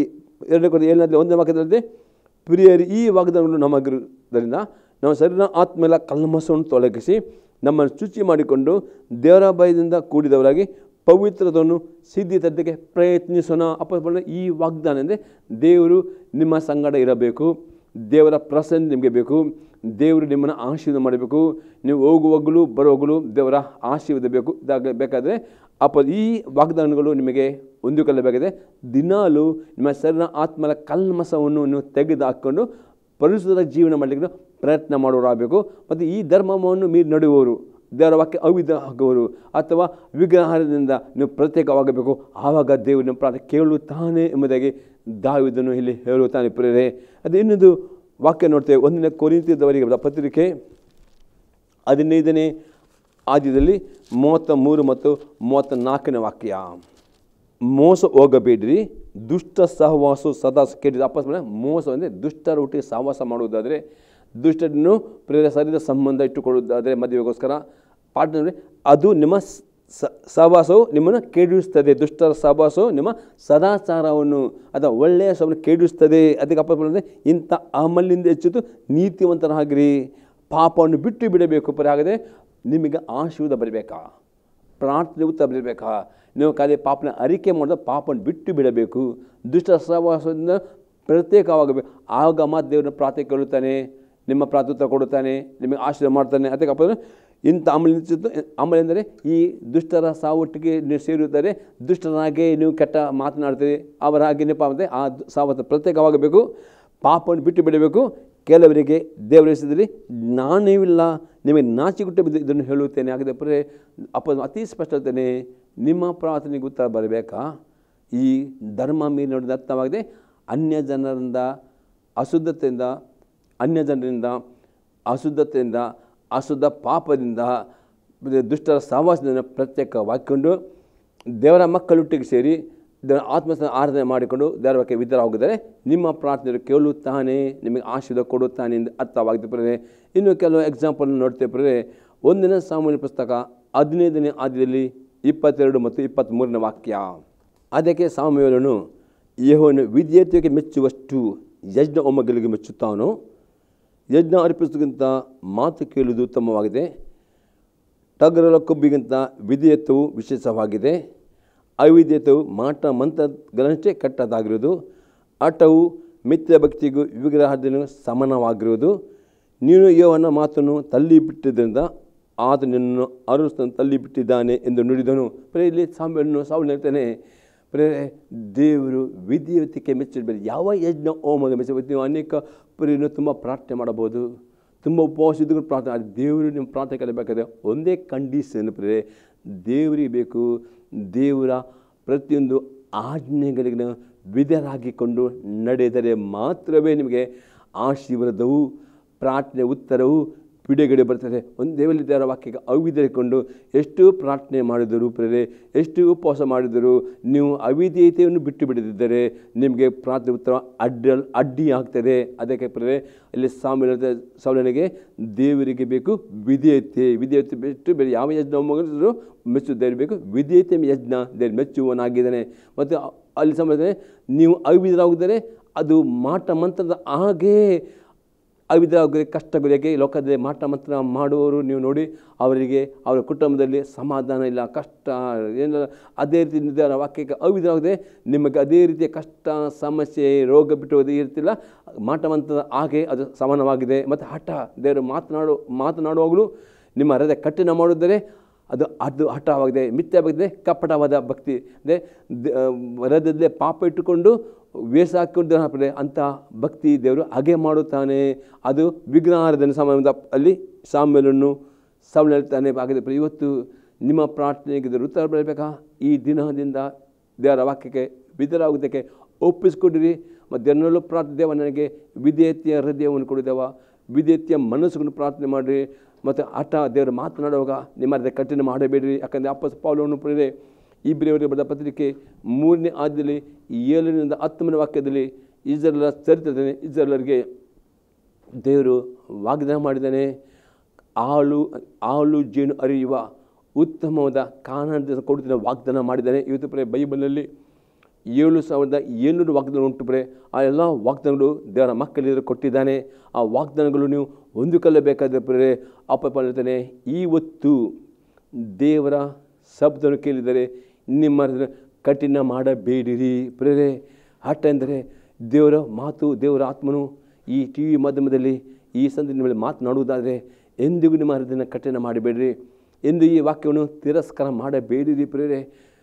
1ನೇ ವಾಕ್ಯದಲ್ಲಿ, ಪ್ರಿಯರು ಈ ವಾಗ್ದಾನಗಳು ನಮಗಿರುವುದರಿಂದ ನಾವು ಶರೀರ ಆತ್ಮೆಲ್ಲ ಕಲ್ಮಸವನ್ನು ತೊಲಗಿಸಿ ನಮ್ಮನ್ನು ಶುಚಿ ಮಾಡಿಕೊಂಡು ದೇವರ ಭಯದಿಂದ ಕೂಡಿದವರಾಗಿ ಪವಿತ್ರತವನ್ನು ಸಿದ್ಧಿ ತದ್ದಕ್ಕೆ ಪ್ರಯತ್ನಿಸೋಣ. ಈ ವಾಗ್ದಾನ ಅಂದರೆ ದೇವರು ನಿಮ್ಮ ಸಂಗಡ ಇರಬೇಕು, ದೇವರ ಪ್ರಸನ್ನ ನಿಮಗೆ ಬೇಕು, ದೇವರು ನಿಮ್ಮನ್ನು ಆಶೀರ್ವಾದ ಮಾಡಬೇಕು. ನೀವು ಹೋಗುವಾಗಲೂ ಬರುವಾಗಲೂ ದೇವರ ಆಶೀರ್ವಾದ ಬೇಕಾದರೆ ಈ ವಾಗ್ದಾನಗಳು ನಿಮಗೆ ಹೊಂದಿಕೊಳ್ಳಬೇಕಾಗಿದೆ. ದಿನಾಲೂ ನಿಮ್ಮ ಶರೀರ ಆತ್ಮಲ ಕಲ್ಮಸವನ್ನು ನೀವು ತೆಗೆದುಹಾಕೊಂಡು ಪರಿಶುದ್ಧ ಜೀವನ ಮಾಡಲಿಕ್ಕೆ ಪ್ರಯತ್ನ ಮಾಡೋರಾಗಬೇಕು. ಮತ್ತು ಈ ಧರ್ಮವನ್ನು ಮೀರಿ ನಡೆಯುವವರು, ದೇವರ ವಾಕ್ಯ ಅವಿಧ ಆಗುವರು ಅಥವಾ ವಿಗ್ರಹದಿಂದ ನೀವು ಪ್ರತ್ಯೇಕವಾಗಬೇಕು. ಆವಾಗ ದೇವರು ನಿಮ್ಮ ಪ್ರಾರ್ಥನೆ ಕೇಳುತ್ತಾನೆ ಎಂಬುದಾಗಿ ದಾವೀದನು ಇಲ್ಲಿ ಹೇಳುತ್ತಾನೆ. ಪ್ರಿಯರೇ, ಅದು ಇನ್ನೊಂದು ವಾಕ್ಯ ನೋಡ್ತೇವೆ. 1ನೇ ಕೊರಿಂಥದವರಿಗೆ ಪತ್ರಿಕೆ 15ನೇ ಆದ್ಯದಲ್ಲಿ 33 ಮತ್ತು 34ನೇ ವಾಕ್ಯ. ಮೋಸ ಹೋಗಬೇಡಿರಿ, ದುಷ್ಟ ಸಹವಾಸ ಸದಾ ಕೇಳಿದ. ಮೋಸ ಅಂದರೆ ದುಷ್ಟರ ಒಟ್ಟಿಗೆ ಸಹವಾಸ ಮಾಡುವುದಾದರೆ, ದುಷ್ಟರನ್ನು ಪ್ರೇರ ಶರೀರ ಸಂಬಂಧ ಇಟ್ಟುಕೊಳ್ಳುವುದಾದರೆ ಮದುವೆಗೋಸ್ಕರ ಪಾರ್ಟ್ನರ್, ಅದು ನಿಮ್ಮ ಸಹವಾಸವು ನಿಮ್ಮನ್ನು ಕೆಡಿಸ್ತದೆ. ದುಷ್ಟರ ಸಹವಾಸವು ನಿಮ್ಮ ಸದಾಚಾರವನ್ನು ಅಥವಾ ಒಳ್ಳೆಯ ಸವನ್ನು ಕೆಡಿಸ್ತದೆ. ಅದಕ್ಕೆ ಅಪ್ಪಂದರೆ ಇಂಥ ಅಮಲಿಂದ ಹೆಚ್ಚಿತು ನೀತಿವಂತರಾಗಿರಿ, ಪಾಪವನ್ನು ಬಿಟ್ಟು ಬಿಡಬೇಕು. ಹಾಗಾದರೆ ನಿಮಗೆ ಆಶೀರ್ವಾದ ಬರಬೇಕಾ, ಪ್ರಾರ್ಥನೆ ಉತ್ತರ ಬರಬೇಕಾ? ನೀವು ಖಾಲಿ ಪಾಪನ ಅರಿಕೆ ಮಾಡಿದ ಪಾಪವನ್ನು ಬಿಟ್ಟು ಬಿಡಬೇಕು, ದುಷ್ಟ ಸಹವಾಸದಿಂದ ಪ್ರತ್ಯೇಕವಾಗಬೇಕು. ಆಗ ಮಾತ್ರ ದೇವರನ್ನ ಪ್ರಾರ್ಥನೆ ಕೇಳುತ್ತಾನೆ, ನಿಮ್ಮ ಪ್ರಾರ್ಥನೆ ಕೊಡುತ್ತಾನೆ, ನಿಮಗೆ ಆಶೀರ್ವಾದ ಮಾಡ್ತಾನೆ. ಅದಕ್ಕೆ ಅಪ್ಪ ಇಂಥ ಅಮಲ ಎಂದರೆ ಈ ದುಷ್ಟರ ಸಾವೊಟ್ಟಿಗೆ ನೀವು ಸೇರುತ್ತಾರೆ, ದುಷ್ಟರಾಗೆ ನೀವು ಕೆಟ್ಟ ಮಾತನಾಡ್ತೀರಿ, ಅವರಾಗಿ ನೀವು ಪಾಪ ಆ ಸಾವತ್ತು ಪ್ರತ್ಯೇಕವಾಗಬೇಕು, ಪಾಪವನ್ನು ಬಿಟ್ಟು ಬಿಡಬೇಕು. ಕೆಲವರಿಗೆ ದೇವರ ಹೆಸರಲ್ಲಿ ಜ್ಞಾನವಿಲ್ಲ, ನಿಮಗೆ ನಾಚಿಗುಟ್ಟ ಬಿದ್ದು ಇದನ್ನು ಹೇಳುತ್ತೇನೆ. ಹಾಗಾದರೆ ಅಪ್ಪ ಅತಿ ಸ್ಪಷ್ಟ ಹೇಳ್ತೇನೆ, ನಿಮ್ಮ ಪ್ರಾರ್ಥನೆಗೆ ಉತ್ತರ ಬರಬೇಕಾ? ಈ ಧರ್ಮ ಮೀರಿ ನೋಡಿದ ಅರ್ಥವಾಗಿದೆ. ಅನ್ಯ ಜನರಿಂದ ಅಶುದ್ಧತೆಯಿಂದ ಅಶುದ್ಧ ಪಾಪದಿಂದ ದುಷ್ಟರ ಸಹವಾಸದಿಂದ ಪ್ರತ್ಯೇಕವಾಗಿಕೊಂಡು ದೇವರ ಮಕ್ಕಳೊಟ್ಟಿಗೆ ಸೇರಿ ದೇವರ ಆತ್ಮಸ್ಥಾನ ಆರಾಧನೆ ಮಾಡಿಕೊಂಡು ದೇವರ ಬಗ್ಗೆ ವಿಧರಾಗಿದ್ದಾರೆ. ನಿಮ್ಮ ಪ್ರಾರ್ಥನೆ ಕೇಳುತ್ತಾನೆ, ನಿಮಗೆ ಆಶೀರ್ವಾದ ಕೊಡುತ್ತಾನೆ ಎಂದು ಅರ್ಥವಾಗಿದೆ. ಪ್ರಿಯರೇ, ಇನ್ನು ಕೆಲವು ಎಕ್ಸಾಂಪಲ್ ನೋಡ್ತೇವೆ. ಪ್ರಿಯರೇ, 1ನೇ ಸಾಮೂಹ್ಯ ಪುಸ್ತಕ 15ನೇ ಆದ್ಯದಲ್ಲಿ 22 ಮತ್ತು 23ನೇ ವಾಕ್ಯ. ಅದಕ್ಕೆ ಸಾಮುವೇಲನು, ಯೆಹೋವನು ವಿಧೇಯತೆಗೆ ಮೆಚ್ಚುವಷ್ಟು ಯಜ್ಞ ಹೋಮಗಳಿಗೆ ಮೆಚ್ಚುತ್ತಾನೋ? ಯಜ್ಞ ಅರ್ಪಿಸುವುದಕ್ಕಿಂತ ಮಾತು ಕೇಳುವುದು ಉತ್ತಮವಾಗಿದೆ. ಟಗರಲ ಕೊಬ್ಬಿಗಿಂತ ವಿಧೇಯತ್ವವು ವಿಶೇಷವಾಗಿದೆ. ಅವಿಧೇಯತ್ವವು ಮಾಟ ಮಂತ್ರಗಳಷ್ಟೇ ಕೆಟ್ಟದಾಗಿರುವುದು. ಹಠವು ಮಿಥ್ಯ ಭಕ್ತಿಗೂ ವಿಗ್ರಹದೂ ಸಮಾನವಾಗಿರುವುದು. ನೀನು ಯೆಹೋವನ ಮಾತನ್ನು ತಳ್ಳಿಬಿಟ್ಟಿದ್ದರಿಂದ ಆತ ನಿನ್ನನ್ನು ಅರಸನ್ನು ತಳ್ಳಿಬಿಟ್ಟಿದ್ದಾನೆ ಎಂದು ನುಡಿದನು. ಇಲ್ಲಿ ಸಾವುಲ್ ಹೇಳ್ತಾನೆ, ದೇವರು ವಿಧೇಯತೆಗೆ ಮೆಚ್ಚಬೇಕು. ಯಾವ ಯಜ್ಞ ಹೋಮಕ್ಕೆ ಮೆಚ್ಚಬೇಕು? ನೀವು ಅನೇಕ ಪ್ರಿಯನು ತುಂಬ ಪ್ರಾರ್ಥನೆ ಮಾಡಬಹುದು, ತುಂಬ ಉಪವಾಸ ಇದ್ದು ಪ್ರಾರ್ಥನೆ. ಅದು ದೇವರು ನಿಮ್ಮ ಪ್ರಾರ್ಥನೆ ಕಲಿಬೇಕಾದ್ರೆ ಒಂದೇ ಕಂಡೀಷನ್ ಪ್ರಿಯರೇ, ದೇವರಿಗೆ ಬೇಕು. ದೇವರ ಪ್ರತಿಯೊಂದು ಆಜ್ಞೆಗಳಿಗೆ ವಿಧೇಯರಾಗಿಕೊಂಡು ನಡೆದರೆ ಮಾತ್ರವೇ ನಿಮಗೆ ಆಶೀರ್ವಾದವು, ಪ್ರಾರ್ಥನೆ ಉತ್ತರವು ಬಿಡುಗಡೆ ಬರ್ತದೆ. ಒಂದು ದೇವರ ವಾಕ್ಯಕ್ಕೆ ಅವಿಧೇಯಕೊಂಡು ಎಷ್ಟು ಪ್ರಾರ್ಥನೆ ಮಾಡಿದರು ಪ್ರಿಯರೇ, ಎಷ್ಟು ಉಪವಾಸ ಮಾಡಿದರು, ನೀವು ಅವಿಧೇಯತೆಯನ್ನು ಬಿಟ್ಟು ಬಿಡದಿದ್ದರೆ ನಿಮಗೆ ಪ್ರಾರ್ಥನೆ ಉತ್ತರ ಅಡ್ಡಿ ಆಗ್ತದೆ. ಅದಕ್ಕೆ ಪ್ರಿಯರೇ, ಇಲ್ಲಿ ಸೌಲನಿಗೆ ದೇವರಿಗೆ ಬೇಕು ವಿಧೇಯತೆ. ವಿಧೇಯತೆ ಬಿಟ್ಟು ಬೇರೆ ಯಾವ ಯಜ್ಞ ಹೋಮಗಳು ಮೆಚ್ಚು ದೇವರು ಬೇಕು. ವಿಧೇಯತೆ ಯಜ್ಞ ದೇವರು ಮೆಚ್ಚುವನಾಗಿದ್ದಾನೆ. ಮತ್ತು ಅಲ್ಲಿ ಸಮಯ ನೀವು ಅವಿಧರಾಗಿದ್ದರೆ ಅದು ಮಾಟ ಮಂತ್ರದ ಹಾಗೇ ಅವಿಧರಾಗದೆ ಕಷ್ಟಗಳಿಗೆ. ಲೋಕದಲ್ಲಿ ಮಾಟ ಮಂತ್ರ ಮಾಡುವವರು ನೀವು ನೋಡಿ, ಅವರಿಗೆ ಅವರ ಕುಟುಂಬದಲ್ಲಿ ಸಮಾಧಾನ ಇಲ್ಲ, ಕಷ್ಟ ಏನಿಲ್ಲ. ಅದೇ ರೀತಿ ದೇವರ ವಾಕ್ಯಕ್ಕೆ ಅವಿಧರಾಗದೆ ನಿಮಗೆ ಅದೇ ರೀತಿಯ ಕಷ್ಟ, ಸಮಸ್ಯೆ, ರೋಗ ಬಿಟ್ಟು ಇರ್ತಿಲ್ಲ. ಮಾಟ ಮಂತ್ರದ ಹಾಗೆ ಅದು ಸಮಾನವಾಗಿದೆ. ಮತ್ತು ಹಠ, ದೇವರು ಮಾತನಾಡುವಾಗಲೂ ನಿಮ್ಮ ಹೃದಯ ಕಠಿಣ ಮಾಡಿದರೆ ಅದು ಹಠವಾಗಿದೆ, ಮಿಥ್ಯವಾಗಿದೆ, ಕಪಟವಾದ ಭಕ್ತಿ. ಅಂದರೆ ಹೃದಯದಲ್ಲೇ ಪಾಪ ಇಟ್ಟುಕೊಂಡು ವೇಷ ಹಾಕಿಕೊಂಡು ಅಂಥ ಭಕ್ತಿ ದೇವರು ಹಾಗೆ ಮಾಡುತ್ತಾನೆ. ಅದು ವಿಗ್ರಹಾರಾಧನೆ ಸಂಬಂಧ ಅಲ್ಲಿ ಸಾಮ್ಯಲನ್ನು ಸೌಲ್ ಹೇಳ್ತಾನೆ. ಹಾಗೆ ಇವತ್ತು ನಿಮ್ಮ ಪ್ರಾರ್ಥನೆಗೆ ಉತ್ತರ ಬರಬೇಕಾ? ಈ ದಿನದಿಂದ ದೇವರ ವಾಕ್ಯಕ್ಕೆ ವಿಧೇಯರಾಗುವುದಕ್ಕೆ ಒಪ್ಪಿಸ್ಕೊಡಿರಿ. ಮತ್ತು ದೇವರಲ್ಲೂ ಪ್ರಾರ್ಥನೆ, ದೇವ ನನಗೆ ವಿಧೇಯತೆಯ ಹೃದಯವನ್ನು ಕೊಡಿದೇವ, ವಿಧೇಯತೆಯ ಮನಸ್ಸುಗಳನ್ನು ಪ್ರಾರ್ಥನೆ ಮಾಡಿರಿ. ಮತ್ತು ಹಠ ದೇವರು ಮಾತನಾಡುವಾಗ ನಿಮ್ಮ ಹೃದಯ ಕಠಿಣ ಮಾಡಬೇಡಿರಿ. ಯಾಕಂದರೆ ಅಪೊಸ್ತಲ ಪೌಲನು ಪ್ರಿಯರೇ, ಇಬ್ರಿಯವರಿಗೆ ಬರೆದ ಪತ್ರಿಕೆ 3ನೇ ಅಧ್ಯಾಯದಲ್ಲಿ 7ರಿಂದ 10ನೇ ವಾಕ್ಯದಲ್ಲಿ ಇಸ್ರಾಯೇಲರ ಚರಿತ್ರೆ, ಇಸ್ರಾಯೇಲರಿಗೆ ದೇವರು ವಾಗ್ದಾನ ಮಾಡಿದ್ದಾನೆ. ಹಾಲು ಜೇನು ಹರಿಯುವ ಉತ್ತಮವಾದ ಕಾನಾನ ಕೊಡುತ್ತಿನ ವಾಗ್ದಾನ ಮಾಡಿದ್ದಾನೆ. ಇವತ್ತು ಪ್ರಿಯ ಬೈಬಲಲ್ಲಿ 7,700 ವಾಗ್ದಾನ ಉಂಟು ಪ್ರಿಯ. ಆ ಎಲ್ಲ ವಾಗ್ದಾನಗಳು ದೇವರ ಮಕ್ಕಳಿಗೆ ಕೊಟ್ಟಿದ್ದಾನೆ. ಆ ವಾಗ್ದಾನಗಳು ನೀವು ಹೊಂದಿಕೊಳ್ಳಬೇಕಾದ್ರೆ ಪ್ರಿಯರೇ, ಅಪ್ಪ ಹೇಳ್ತಾನೆ, ಇವತ್ತು ದೇವರ ಶಬ್ದವನ್ನು ಕೇಳಿದರೆ ನಿಮ್ಮ ಕಠಿಣ ಮಾಡಬೇಡಿರಿ ಪ್ರಿಯರೇ. ಹಠ ಎಂದರೆ ದೇವರ ಮಾತು, ದೇವರ ಆತ್ಮನು ಈ TV ಮಾಧ್ಯಮದಲ್ಲಿ ಈ ಸಂದರ್ಭದ ಮೇಲೆ ಮಾತನಾಡುವುದಾದರೆ ಎಂದಿಗೂ ನಿಮ್ಮ ಹೃದಯನ ಕಠಿಣ ಮಾಡಬೇಡಿರಿ. ಎಂದು ಈ ವಾಕ್ಯವನ್ನು ತಿರಸ್ಕಾರ ಮಾಡಬೇಡಿರಿ ಪ್ರಿಯರೇ.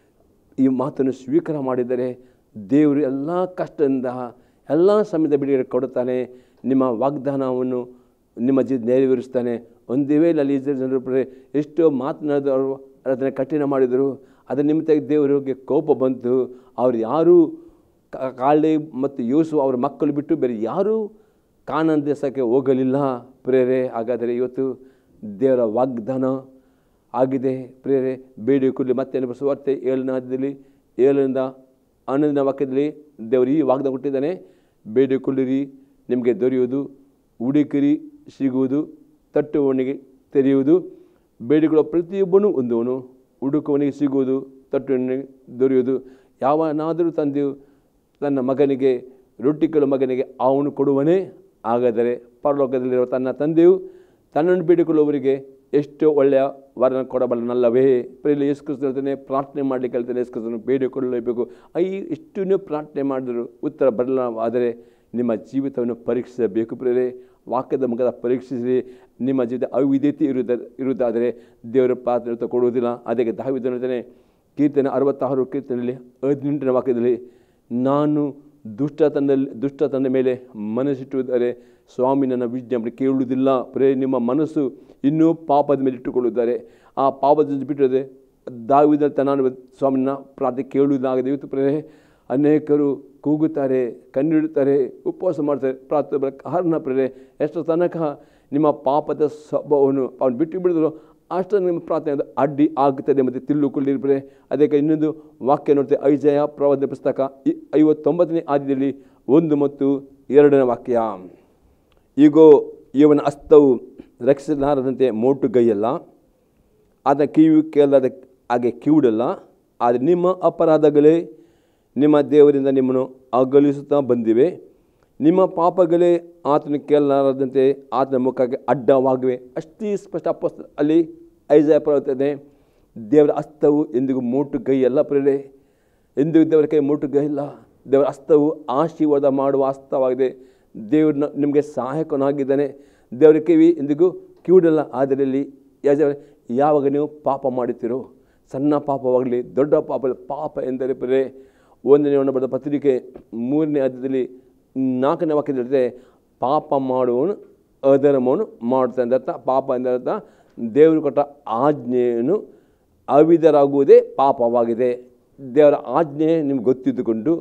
ಈ ಮಾತನ್ನು ಸ್ವೀಕಾರ ಮಾಡಿದರೆ ದೇವರು ಎಲ್ಲ ಕಷ್ಟದಿಂದ ಎಲ್ಲ ಸಮಯದ ಬಿಡುಗಡೆ ಕೊಡುತ್ತಾನೆ. ನಿಮ್ಮ ವಾಗ್ದಾನವನ್ನು ನಿಮ್ಮ ಜೀವ ನೆರವೇರಿಸ್ತಾನೆ. ಒಂದೇ ವೇಳೆಯಲ್ಲಿ ಜನರು ಪ್ರಿಯರೇ ಎಷ್ಟೋ ಮಾತನಾಡಿದವರು ಅದನ್ನು ಕಠಿಣ ಮಾಡಿದರು. ಅದರ ನಿಮಿತ್ತ ದೇವರಿಗೆ ಕೋಪ ಬಂತು. ಅವರು ಯಾರೂ ಕಾಳೆ ಮತ್ತು ಯೋಸು ಅವರ ಮಕ್ಕಳು ಬಿಟ್ಟು ಬೇರೆ ಯಾರೂ ಕಾನಾನ್ ದೇಶಕ್ಕೆ ಹೋಗಲಿಲ್ಲ ಪ್ರಿಯರೇ. ಹಾಗಾದರೆ ಇವತ್ತು ದೇವರ ವಾಗ್ದಾನ ಆಗಿದೆ ಪ್ರಿಯರೇ. ಬೇಡಿಕೊಳ್ಳಿ. ಮತ್ತೆ ಸುವಾರ್ತೆ 7ನೇ ಅಧ್ಯಾಯದಲ್ಲಿ 7ರಿಂದ 11ನೇ ವಾಕ್ಯದಲ್ಲಿ ದೇವರು ಈ ವಾಗ್ದಾನ ಕೊಟ್ಟಿದ್ದಾನೆ. ಬೇಡಿಕೊಳ್ಳಿರಿ, ನಿಮಗೆ ದೊರೆಯುವುದು, ಹುಡುಕಿರಿ, ಸಿಗುವುದು, ತಟ್ಟುವವನಿಗೆ ತೆರೆಯುವುದು. ಬೇಡಿಕೊಳ್ಳುವ ಪ್ರತಿಯೊಬ್ಬನು ಹೊಂದುವನು, ಹುಡುಕುವನಿಗೆ ಸಿಗುವುದು, ತಟ್ಟುವವನಿಗೆ ದೊರೆಯುವುದು. ಯಾವನಾದರೂ ತಂದೆಯು ತನ್ನ ಮಗನಿಗೆ ರೊಟ್ಟಿ ಕೇಳುವ ಮಗನಿಗೆ ಅವನು ಕೊಡುವನೇ? ಹಾಗಾದರೆ ಪರಲೋಕದಲ್ಲಿರುವ ತನ್ನ ತಂದೆಯು ತನ್ನನ್ನು ಬೇಡಿಕೊಳ್ಳುವವರಿಗೆ ಎಷ್ಟು ಒಳ್ಳೆಯ ವರನ ಕೊಡಬಲ್ಲನಲ್ಲವೇ? ಪ್ರಿಯರೇ, ಯೇಸು ಕ್ರಿಸ್ತನು ಹೇಳ್ತಾನೆ, ಪ್ರಾರ್ಥನೆ ಮಾಡಲಿಕ್ಕೆ ಹೇಳ್ತಾನೆ. ಯೇಸು ಕ್ರಿಸ್ತನು ಬೇಡಿಕೊಳ್ಳಲೇಬೇಕು. ಎಷ್ಟು ನೀವು ಪ್ರಾರ್ಥನೆ ಮಾಡಿದರೂ ಉತ್ತರ ಬರಲಾದರೆ ನಿಮ್ಮ ಜೀವಿತವನ್ನು ಪರೀಕ್ಷಿಸಬೇಕು ಪ್ರಿಯರೇ. ವಾಕ್ಯದ ಮುಖದ ಪರೀಕ್ಷಿಸಿ. ನಿಮ್ಮ ಜೀವಿತ ಅವಿಧೇಯತೆ ಇರುವುದಾದರೆ ದೇವರ ಪ್ರಾರ್ಥನೆ ಕೊಡುವುದಿಲ್ಲ. ಅದಕ್ಕೆ ದಾವೀದನು ಹೇಳ್ತಾನೆ, ಕೀರ್ತನೆ 66 ಕೀರ್ತನೆಯಲ್ಲಿ 18ನೇ ವಾಕ್ಯದಲ್ಲಿ, ನಾನು ದುಷ್ಟತನದ ಮೇಲೆ ಮನಸ್ಸಿಟ್ಟುವುದರೆ ಸ್ವಾಮಿ ನನ್ನ ವಿಜ್ಞಾಪನೆ ಕೇಳುವುದಿಲ್ಲ. ಪ್ರಿಯರೇ, ನಿಮ್ಮ ಮನಸ್ಸು ಇನ್ನೂ ಪಾಪದ ಮೇಲೆ ಇಟ್ಟುಕೊಳ್ಳುತ್ತಾರೆ. ಆ ಪಾಪದಿಂದ ಬಿಟ್ಟರೆ ದಾವೀದನ ತನ್ನ ಸ್ವಾಮಿನ ಪ್ರಾರ್ಥನೆ ಕೇಳುವುದಾಗದೆ ಇವತ್ತು ಪ್ರಿಯರೇ ಅನೇಕರು ಕೂಗುತ್ತಾರೆ, ಕಣ್ಣಿಡುತ್ತಾರೆ, ಉಪವಾಸ ಮಾಡ್ತಾರೆ, ಪ್ರಾರ್ಥನೆ ಕಾರಣ ಪ್ರಿಯರೇ ಎಷ್ಟು ತನಕ ನಿಮ್ಮ ಪಾಪದ ಸ್ವಭಾವವನ್ನು ಅವನು ಬಿಟ್ಟು ಬಿಡಿದ್ರು ಅಷ್ಟು ನಿಮ್ಮ ಪ್ರಾರ್ಥನೆ ಅಡ್ಡಿ ಆಗುತ್ತದೆ ಮತ್ತು ತಿಳಿದುಕೊಳ್ಳಿರ್ತಾರೆ. ಅದಕ್ಕೆ ಇನ್ನೊಂದು ವಾಕ್ಯ ನೋಡ್ತೇವೆ. ಐಜಯ ಪ್ರವಾದನೆ ಪುಸ್ತಕ 59ನೇ ಅಧ್ಯಾಯದಲ್ಲಿ 1 ಮತ್ತು 2ನೇ ವಾಕ್ಯ. ಈಗೋ ಇವನ ಹಸ್ತವು ರಕ್ಷಿಸಲಾರದಂತೆ ಮೋಟುಗೈಯಲ್ಲ, ಆತನ ಕಿವಿಯು ಕೇಳಲಾದ ಹಾಗೆ ಕಿವುಡಲ್ಲ, ಆದರೆ ನಿಮ್ಮ ಅಪರಾಧಗಳೇ ನಿಮ್ಮ ದೇವರಿಂದ ನಿಮ್ಮನ್ನು ಅಗಲಿಸುತ್ತಾ ಬಂದಿವೆ. ನಿಮ್ಮ ಪಾಪಗಳೇ ಆತನ ಕೇಳಲಾರದಂತೆ ಆತನ ಮುಖಕ್ಕೆ ಅಡ್ಡವಾಗಿವೆ. ಅಷ್ಟೇ ಸ್ಪಷ್ಟ ಅಲ್ಲಿ ಐಸಾಯ ಪ್ರವರ್ತನೆ. ದೇವರ ಹಸ್ತವು ಎಂದಿಗೂ ಮೋಟುಗೈ ಅಲ್ಲ ಪ್ರೇರೆ, ಎಂದಿಗೂ ದೇವರ ಕೈ ಮೋಟುಗೈ ಇಲ್ಲ. ದೇವರ ಹಸ್ತವು ಆಶೀರ್ವಾದ ಮಾಡುವ ಹಸ್ತವಾಗಿದೆ. ದೇವ್ರನ್ನ ನಿಮಗೆ ಸಹಾಯಕನಾಗಿದ್ದಾನೆ. ದೇವರ ಕಿವಿ ಎಂದಿಗೂ ಕಿವುಡಲ್ಲ. ಅದರಲ್ಲಿ ಯಾವಾಗ ನೀವು ಪಾಪ ಮಾಡುತ್ತೀರೋ, ಸಣ್ಣ ಪಾಪವಾಗಲಿ ದೊಡ್ಡ ಪಾಪ ಎಂದರೆ ಪ್ರೇರೆ, 1ನೇ ಯೋಹನ ಬರೆದ ಪತ್ರಿಕೆ 3ನೇ ಅಧ್ಯಾಯದಲ್ಲಿ 4ನೇ ವಾಕ್ಯದಲ್ಲಿದೆ, ಪಾಪ ಮಾಡುವವನು ಅಧರ್ಮವನ್ನು ಮಾಡುತ್ತಾನೆ ಅಂತ. ಪಾಪ ಎಂದರ್ಥ ದೇವರು ಕೊಟ್ಟ ಆಜ್ಞೆಯನ್ನು ಅವಿಧರಾಗುವುದೇ ಪಾಪವಾಗಿದೆ. ದೇವರ ಆಜ್ಞೆ ನಿಮ್ಗೆ ಗೊತ್ತಿದ್ದುಕೊಂಡು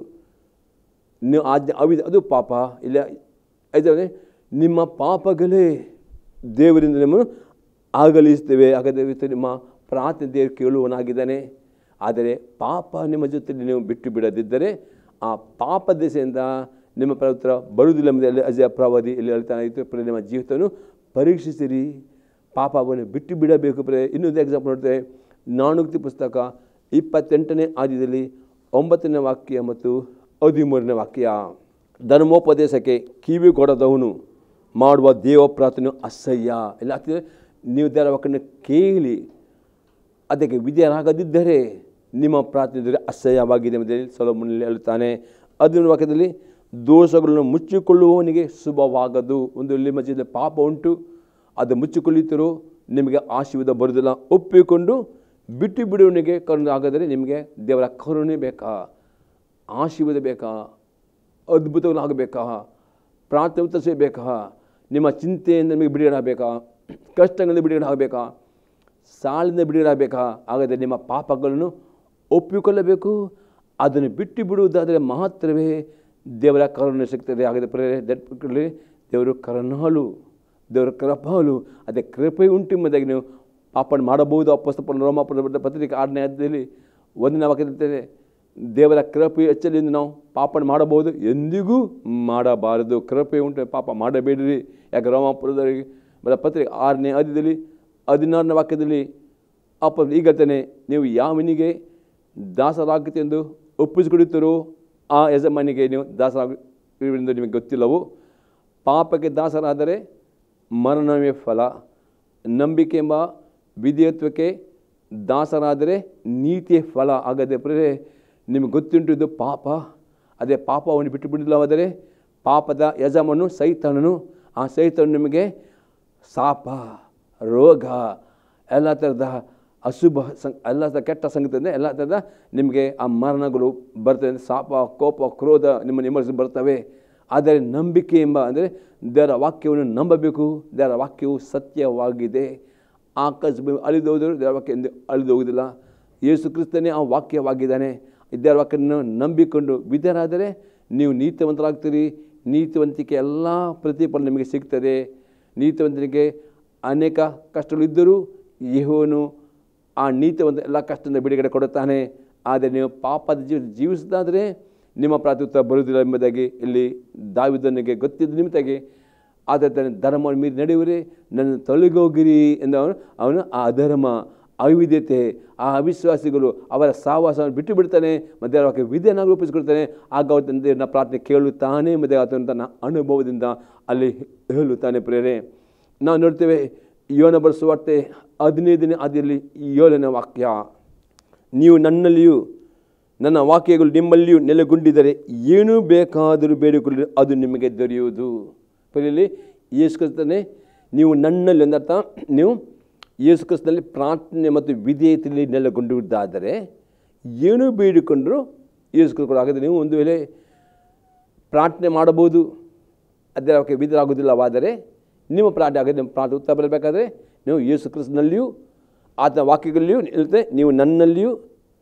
ನೀವು ಆಜ್ಞೆ ಅದು ಪಾಪ ಇಲ್ಲ. ಆಯ್ತದೆ, ನಿಮ್ಮ ಪಾಪಗಳೇ ದೇವರಿಂದ ನಿಮ್ಮನ್ನು ಅಗಲಿಸ್ತೇವೆ. ಹಾಗಾದರೆ ನಿಮ್ಮ ಪ್ರಾರ್ಥನೆ ದೇವರು ಕೇಳುವನಾಗಿದ್ದಾನೆ. ಆದರೆ ಪಾಪ ನಿಮ್ಮ ಜೊತೆಯಲ್ಲಿ ನೀವು ಬಿಟ್ಟು ಬಿಡದಿದ್ದರೆ ಆ ಪಾಪ ದೆಸೆಯಿಂದ ನಿಮ್ಮ ಪವಿತ್ರ ಬರುವುದಿಲ್ಲ ಎಂಬುದರಲ್ಲಿ ಅಜಯ ಪ್ರವಾದಿ ಇಲ್ಲಿ ಹೇಳ್ತಾನೆ ಇತ್ತು. ನಿಮ್ಮ ಜೀವಿತವನ್ನು ಪರೀಕ್ಷಿಸಿರಿ, ಪಾಪವನ್ನು ಬಿಟ್ಟು ಬಿಡಬೇಕು. ಇನ್ನೊಂದು ಎಕ್ಸಾಂಪಲ್ ನೋಡ್ತೇವೆ, ನಾನುಕ್ತಿ ಪುಸ್ತಕ 28ನೇ ಅಧ್ಯಾಯದಲ್ಲಿ 9ನೇ ವಾಕ್ಯ ಮತ್ತು 13ನೇ ವಾಕ್ಯ. ಧರ್ಮೋಪದೇಶಕ್ಕೆ ಕಿವಿ ಕೊಡದವನು ಮಾಡುವ ದೇವ ಪ್ರಾರ್ಥನೆ ಅಸಹ್ಯ. ಇಲ್ಲ ಆಗ್ತಿದೆ, ನೀವು ದೇವರ ವಾಕ್ಯವನ್ನು ಕೇಳಿ ಅದಕ್ಕೆ ವಿಧೇಯರಾಗದಿದ್ದರೆ ನಿಮ್ಮ ಪ್ರಾರ್ಥನೆ ಅಸಹ್ಯವಾಗಿದೆ ಎಂಬುದರಲ್ಲಿ ಸೊಲೊಮೋನನಲ್ಲಿ ಹೇಳುತ್ತಾನೆ. 13ನೇ ವಾಕ್ಯದಲ್ಲಿ ದೋಷಗಳನ್ನು ಮುಚ್ಚಿಕೊಳ್ಳುವವನಿಗೆ ಶುಭವಾಗದು. ಒಂದು ನಿಮ್ಮ ಜೊತೆ ಪಾಪ ಉಂಟು, ಅದು ಮುಚ್ಚಿಕೊಳ್ಳುತ್ತೀರೋ ನಿಮಗೆ ಆಶೀರ್ವಾದ ಬರುವುದಿಲ್ಲ. ಒಪ್ಪಿಕೊಂಡು ಬಿಟ್ಟು ಬಿಡುವವನಿಗೆ ಕರುಣೆ ಆಗದರೆ ನಿಮಗೆ ದೇವರ ಕರುಣೆ ಬೇಕಾ, ಆಶೀರ್ವಾದ ಬೇಕಾ, ಅದ್ಭುತಗಳಾಗಬೇಕಾ, ಪ್ರಾರ್ಥನೆ ಉತ್ತರಿಸಬೇಕಾ, ನಿಮ್ಮ ಚಿಂತೆಯಿಂದ ನಿಮಗೆ ಬಿಡುಗಡೆ ಆಗಬೇಕಾ, ಕಷ್ಟಗಳಿಂದ ಬಿಡುಗಡೆ ಆಗಬೇಕಾ, ಸಾಲಿಂದ ಬಿಡುಗಡೆ ಆಗಬೇಕಾ? ಹಾಗಾದರೆ ನಿಮ್ಮ ಪಾಪಗಳನ್ನು ಒಪ್ಪಿಕೊಳ್ಳಬೇಕು. ಅದನ್ನು ಬಿಟ್ಟು ಬಿಡುವುದಾದರೆ ಮಾತ್ರವೇ ದೇವರ ಕರುಣೆ ಸಿಗ್ತದೆ. ಹಾಗಾದರೆ ದೇವರು ಕರುಣಾಳು, ದೇವರ ಕೃಪಾಳು. ಅದೇ ಕೃಪೆ ಉಂಟು ಎಂಬುದಾಗಿ ನೀವು ಪಾಪವನ್ನು ಮಾಡಬಹುದು. ಅಪೊಸ್ತಲನ ರೋಮಾಪುರದ ಪತ್ರಿಕೆ 6ನೇ ಅಧ್ಯಾಯದಲ್ಲಿ 1ನೇ ವಾಕ್ಯದಲ್ಲಿ ದೇವರ ಕೃಪೆ ಹೆಚ್ಚಲಿಂದ ನಾವು ಪಾಪವನ್ನು ಮಾಡಬಹುದು, ಎಂದಿಗೂ ಮಾಡಬಾರದು. ಕೃಪೆ ಉಂಟು, ಪಾಪ ಮಾಡಬೇಡಿರಿ. ಯಾಕೆ ರೋಮಾಪುರದವರಿಗೆ ಪತ್ರಿಕೆ 6ನೇ ಅಧ್ಯಾಯದಲ್ಲಿ 16ನೇ ವಾಕ್ಯದಲ್ಲಿ ಈಗ ತಾನೆ ನೀವು ಯಾವನಿಗೆ ದಾಸರಾಗುತ್ತೆಂದು ಒಪ್ಪಿಸಿಕೊಡುತ್ತೀರೋ ಆ ಯಜಮಾನಿಗೆ ನೀವು ದಾಸರಾಗುವುದೆಂದು ನಿಮಗೆ ಗೊತ್ತಿಲ್ಲವೋ. ಪಾಪಕ್ಕೆ ದಾಸರಾದರೆ ಮರಣವೇ ಫಲ, ನಂಬಿಕೆ ಎಂಬ ವಿಧೇಯತ್ವಕ್ಕೆ ದಾಸರಾದರೆ ನೀತಿಯ ಫಲ. ಆಗದೆ ಪ್ರೇರೆ ನಿಮಗೆ ಗೊತ್ತುಂಟು ಇದು ಪಾಪ. ಅದೇ ಪಾಪವನ್ನು ಬಿಟ್ಟು ಬಿಡಲಿಲ್ಲವಾದರೆ ಪಾಪದ ಯಜಮಾನನು ಸೈತಾನನು. ಆ ಸೈತಾನನು ನಿಮಗೆ ಶಾಪ, ರೋಗ, ಎಲ್ಲ ಥರದ ಅಶುಭ ಎಲ್ಲ ಥರದ ಕೆಟ್ಟ ಸಂಗತಿಯಿಂದ ಎಲ್ಲ ಥರದ ನಿಮಗೆ ಆ ಮರಣಗಳು ಬರ್ತವೆ. ಶಾಪ, ಕೋಪ, ಕ್ರೋಧ ನಿಮ್ಮ ಬರ್ತವೆ. ಆದರೆ ನಂಬಿಕೆ ಎಂಬ ಅಂದರೆ ದೇವರ ವಾಕ್ಯವನ್ನು ನಂಬಬೇಕು. ದೇವರ ವಾಕ್ಯವು ಸತ್ಯವಾಗಿದೆ. ಆಕಾಶ ಅಳಿದು ಹೋದರೂ ದೇವರ ವಾಕ್ಯ ಎಂದು ಅಳಿದು ಹೋಗುವುದಿಲ್ಲ. ಯೇಸು ಕ್ರಿಸ್ತನೇ ಆ ವಾಕ್ಯವಾಗಿದ್ದಾನೆ. ದೇವರ ವಾಕ್ಯವನ್ನು ನಂಬಿಕೊಂಡು ವಿಧೇಯರಾದರೆ ನೀವು ನೀತಿವಂತರಾಗ್ತೀರಿ. ನೀತಿವಂತಿಕೆ ಎಲ್ಲ ಪ್ರತಿಫಲ ನಿಮಗೆ ಸಿಗ್ತದೆ. ನೀತಿವಂತನಿಗೆ ಅನೇಕ ಕಷ್ಟಗಳಿದ್ದರೂ ಯೆಹೋವನು ಆ ನೀತಿವಂತ ಎಲ್ಲ ಕಷ್ಟದಿಂದ ಬಿಡುಗಡೆ ಕೊಡುತ್ತಾನೆ. ಆದರೆ ನೀವು ಪಾಪದ ಜೀವಿಸದಾದರೆ ನಿಮ್ಮ ಪ್ರಾರ್ಥನೆ ಬರುವುದಿಲ್ಲ ಎಂಬುದಾಗಿ ಇಲ್ಲಿ ದಾವೀದನಿಗೆ ಗೊತ್ತಿದ್ದ ನಿಮಿತ್ತಾಗಿ ಆದರೆ ಧರ್ಮವನ್ನು ಮೀರಿ ನಡೆಯುವರೆ ನನ್ನ ತೊಲಗೋಗಿರಿ ಎಂದು ಅವನು ಆ ಅಧರ್ಮ, ಅವಿದ್ಯತೆ, ಆ ಅವಿಶ್ವಾಸಿಗಳು ಅವರ ಸಹವಾಸವನ್ನು ಬಿಟ್ಟು ಬಿಡ್ತಾನೆ. ಮತ್ತು ಅವಕ್ಕೆ ವಿಧೇಯನಾಗಿ ರೂಪಿಸಿಕೊಡ್ತಾನೆ. ಆಗ ಅವ್ರ ತಂದೆಯನ್ನ ಪ್ರಾರ್ಥನೆ ಕೇಳುತ್ತಾನೆ ಮತ್ತು ಆತನ ತನ್ನ ಅನುಭವದಿಂದ ಅಲ್ಲಿ ಹೇಳುತ್ತಾನೆ. ಪ್ರೇರೆ ನಾವು ನೋಡ್ತೇವೆ ಯೋನ ಬರೆದ ಸುವಾರ್ತೆ 15ನೇ ಅಧ್ಯಾಯದಲ್ಲಿ 7ನೇ ವಾಕ್ಯ, ನೀವು ನನ್ನಲ್ಲಿಯೂ ನನ್ನ ವಾಕ್ಯಗಳು ನಿಮ್ಮಲ್ಲಿಯೂ ನೆಲೆಗೊಂಡಿದ್ದರೆ ಏನೂ ಬೇಕಾದರೂ ಬೇಡಿಕೊಳ್ಳಿ, ಅದು ನಿಮಗೆ ದೊರೆಯುವುದು. ಇಲ್ಲಿ ಯೇಸು ಕ್ರಿಸ್ತನೇ ನೀವು ನನ್ನಲ್ಲಿ ಎಂದರ್ಥ, ನೀವು ಯೇಸು ಕ್ರಿಸ್ತನಲ್ಲಿ ಪ್ರಾರ್ಥನೆ ಮತ್ತು ವಿಧೇಯತೆಯಲ್ಲಿ ನೆಲೆಗೊಂಡಿದ್ದಾದರೆ ಏನೂ ಬೇಡಿಕೊಂಡರೂ ಯೇಸು ಕ್ರಿಸ್ತರು. ಹಾಗಾದರೆ ನೀವು ಒಂದು ವೇಳೆ ಪ್ರಾರ್ಥನೆ ಮಾಡಬಹುದು, ಅದರ ಅವಕ್ಕೆ ವಿಧೇಯರಾಗುವುದಿಲ್ಲವಾದರೆ ನಿಮ್ಮ ಪ್ರಾರ್ಥನೆ ಆಗಿದೆ. ನಿಮ್ಮ ಪ್ರಾರ್ಥನೆ ಉತ್ತರ ಬರಬೇಕಾದ್ರೆ ನೀವು ಯೇಸು ಕ್ರಿಸ್ತನಲ್ಲಿಯೂ ಆತನ ವಾಕ್ಯಗಳಲ್ಲಿಯೂ ನಿಲ್ಲುತ್ತೆ. ನೀವು ನನ್ನಲ್ಲಿಯೂ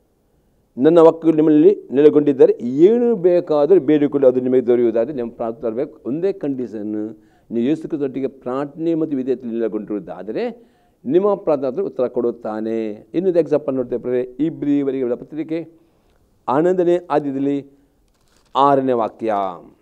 ನನ್ನ ವಾಕ್ಯಗಳು ನಿಮ್ಮಲ್ಲಿ ನೆಲೆಗೊಂಡಿದ್ದರೆ ಏನು ಬೇಕಾದರೂ ಬೇಡಿಕೊಳ್ಳಿ, ಅದು ನಿಮಗೆ ದೊರೆಯುವುದಾದರೆ ನಿಮ್ಮ ಪ್ರಾರ್ಥನೆ ತರಬೇಕು. ಒಂದೇ ಕಂಡೀಷನ್, ನೀವು ಯೇಸು ಕ್ರಿಸ್ತನೊಟ್ಟಿಗೆ ಪ್ರಾರ್ಥನೆ ಮತ್ತು ವಿಧೇಯತೆಯಲ್ಲಿ ನೆಲೆಗೊಂಡಿರುವುದಾದರೆ ನಿಮ್ಮ ಪ್ರಾರ್ಥನೆ ಉತ್ತರ ಕೊಡುತ್ತಾನೆ. ಇನ್ನೊಂದು ಎಕ್ಸಾಂಪಲ್ ನೋಡ್ತೇವೆ. ಇಬ್ರಿಯವರಿಗೆ ಪತ್ರಿಕೆ 11ನೇ ಅಧ್ಯಾಯದಲ್ಲಿ 6ನೇ ವಾಕ್ಯ,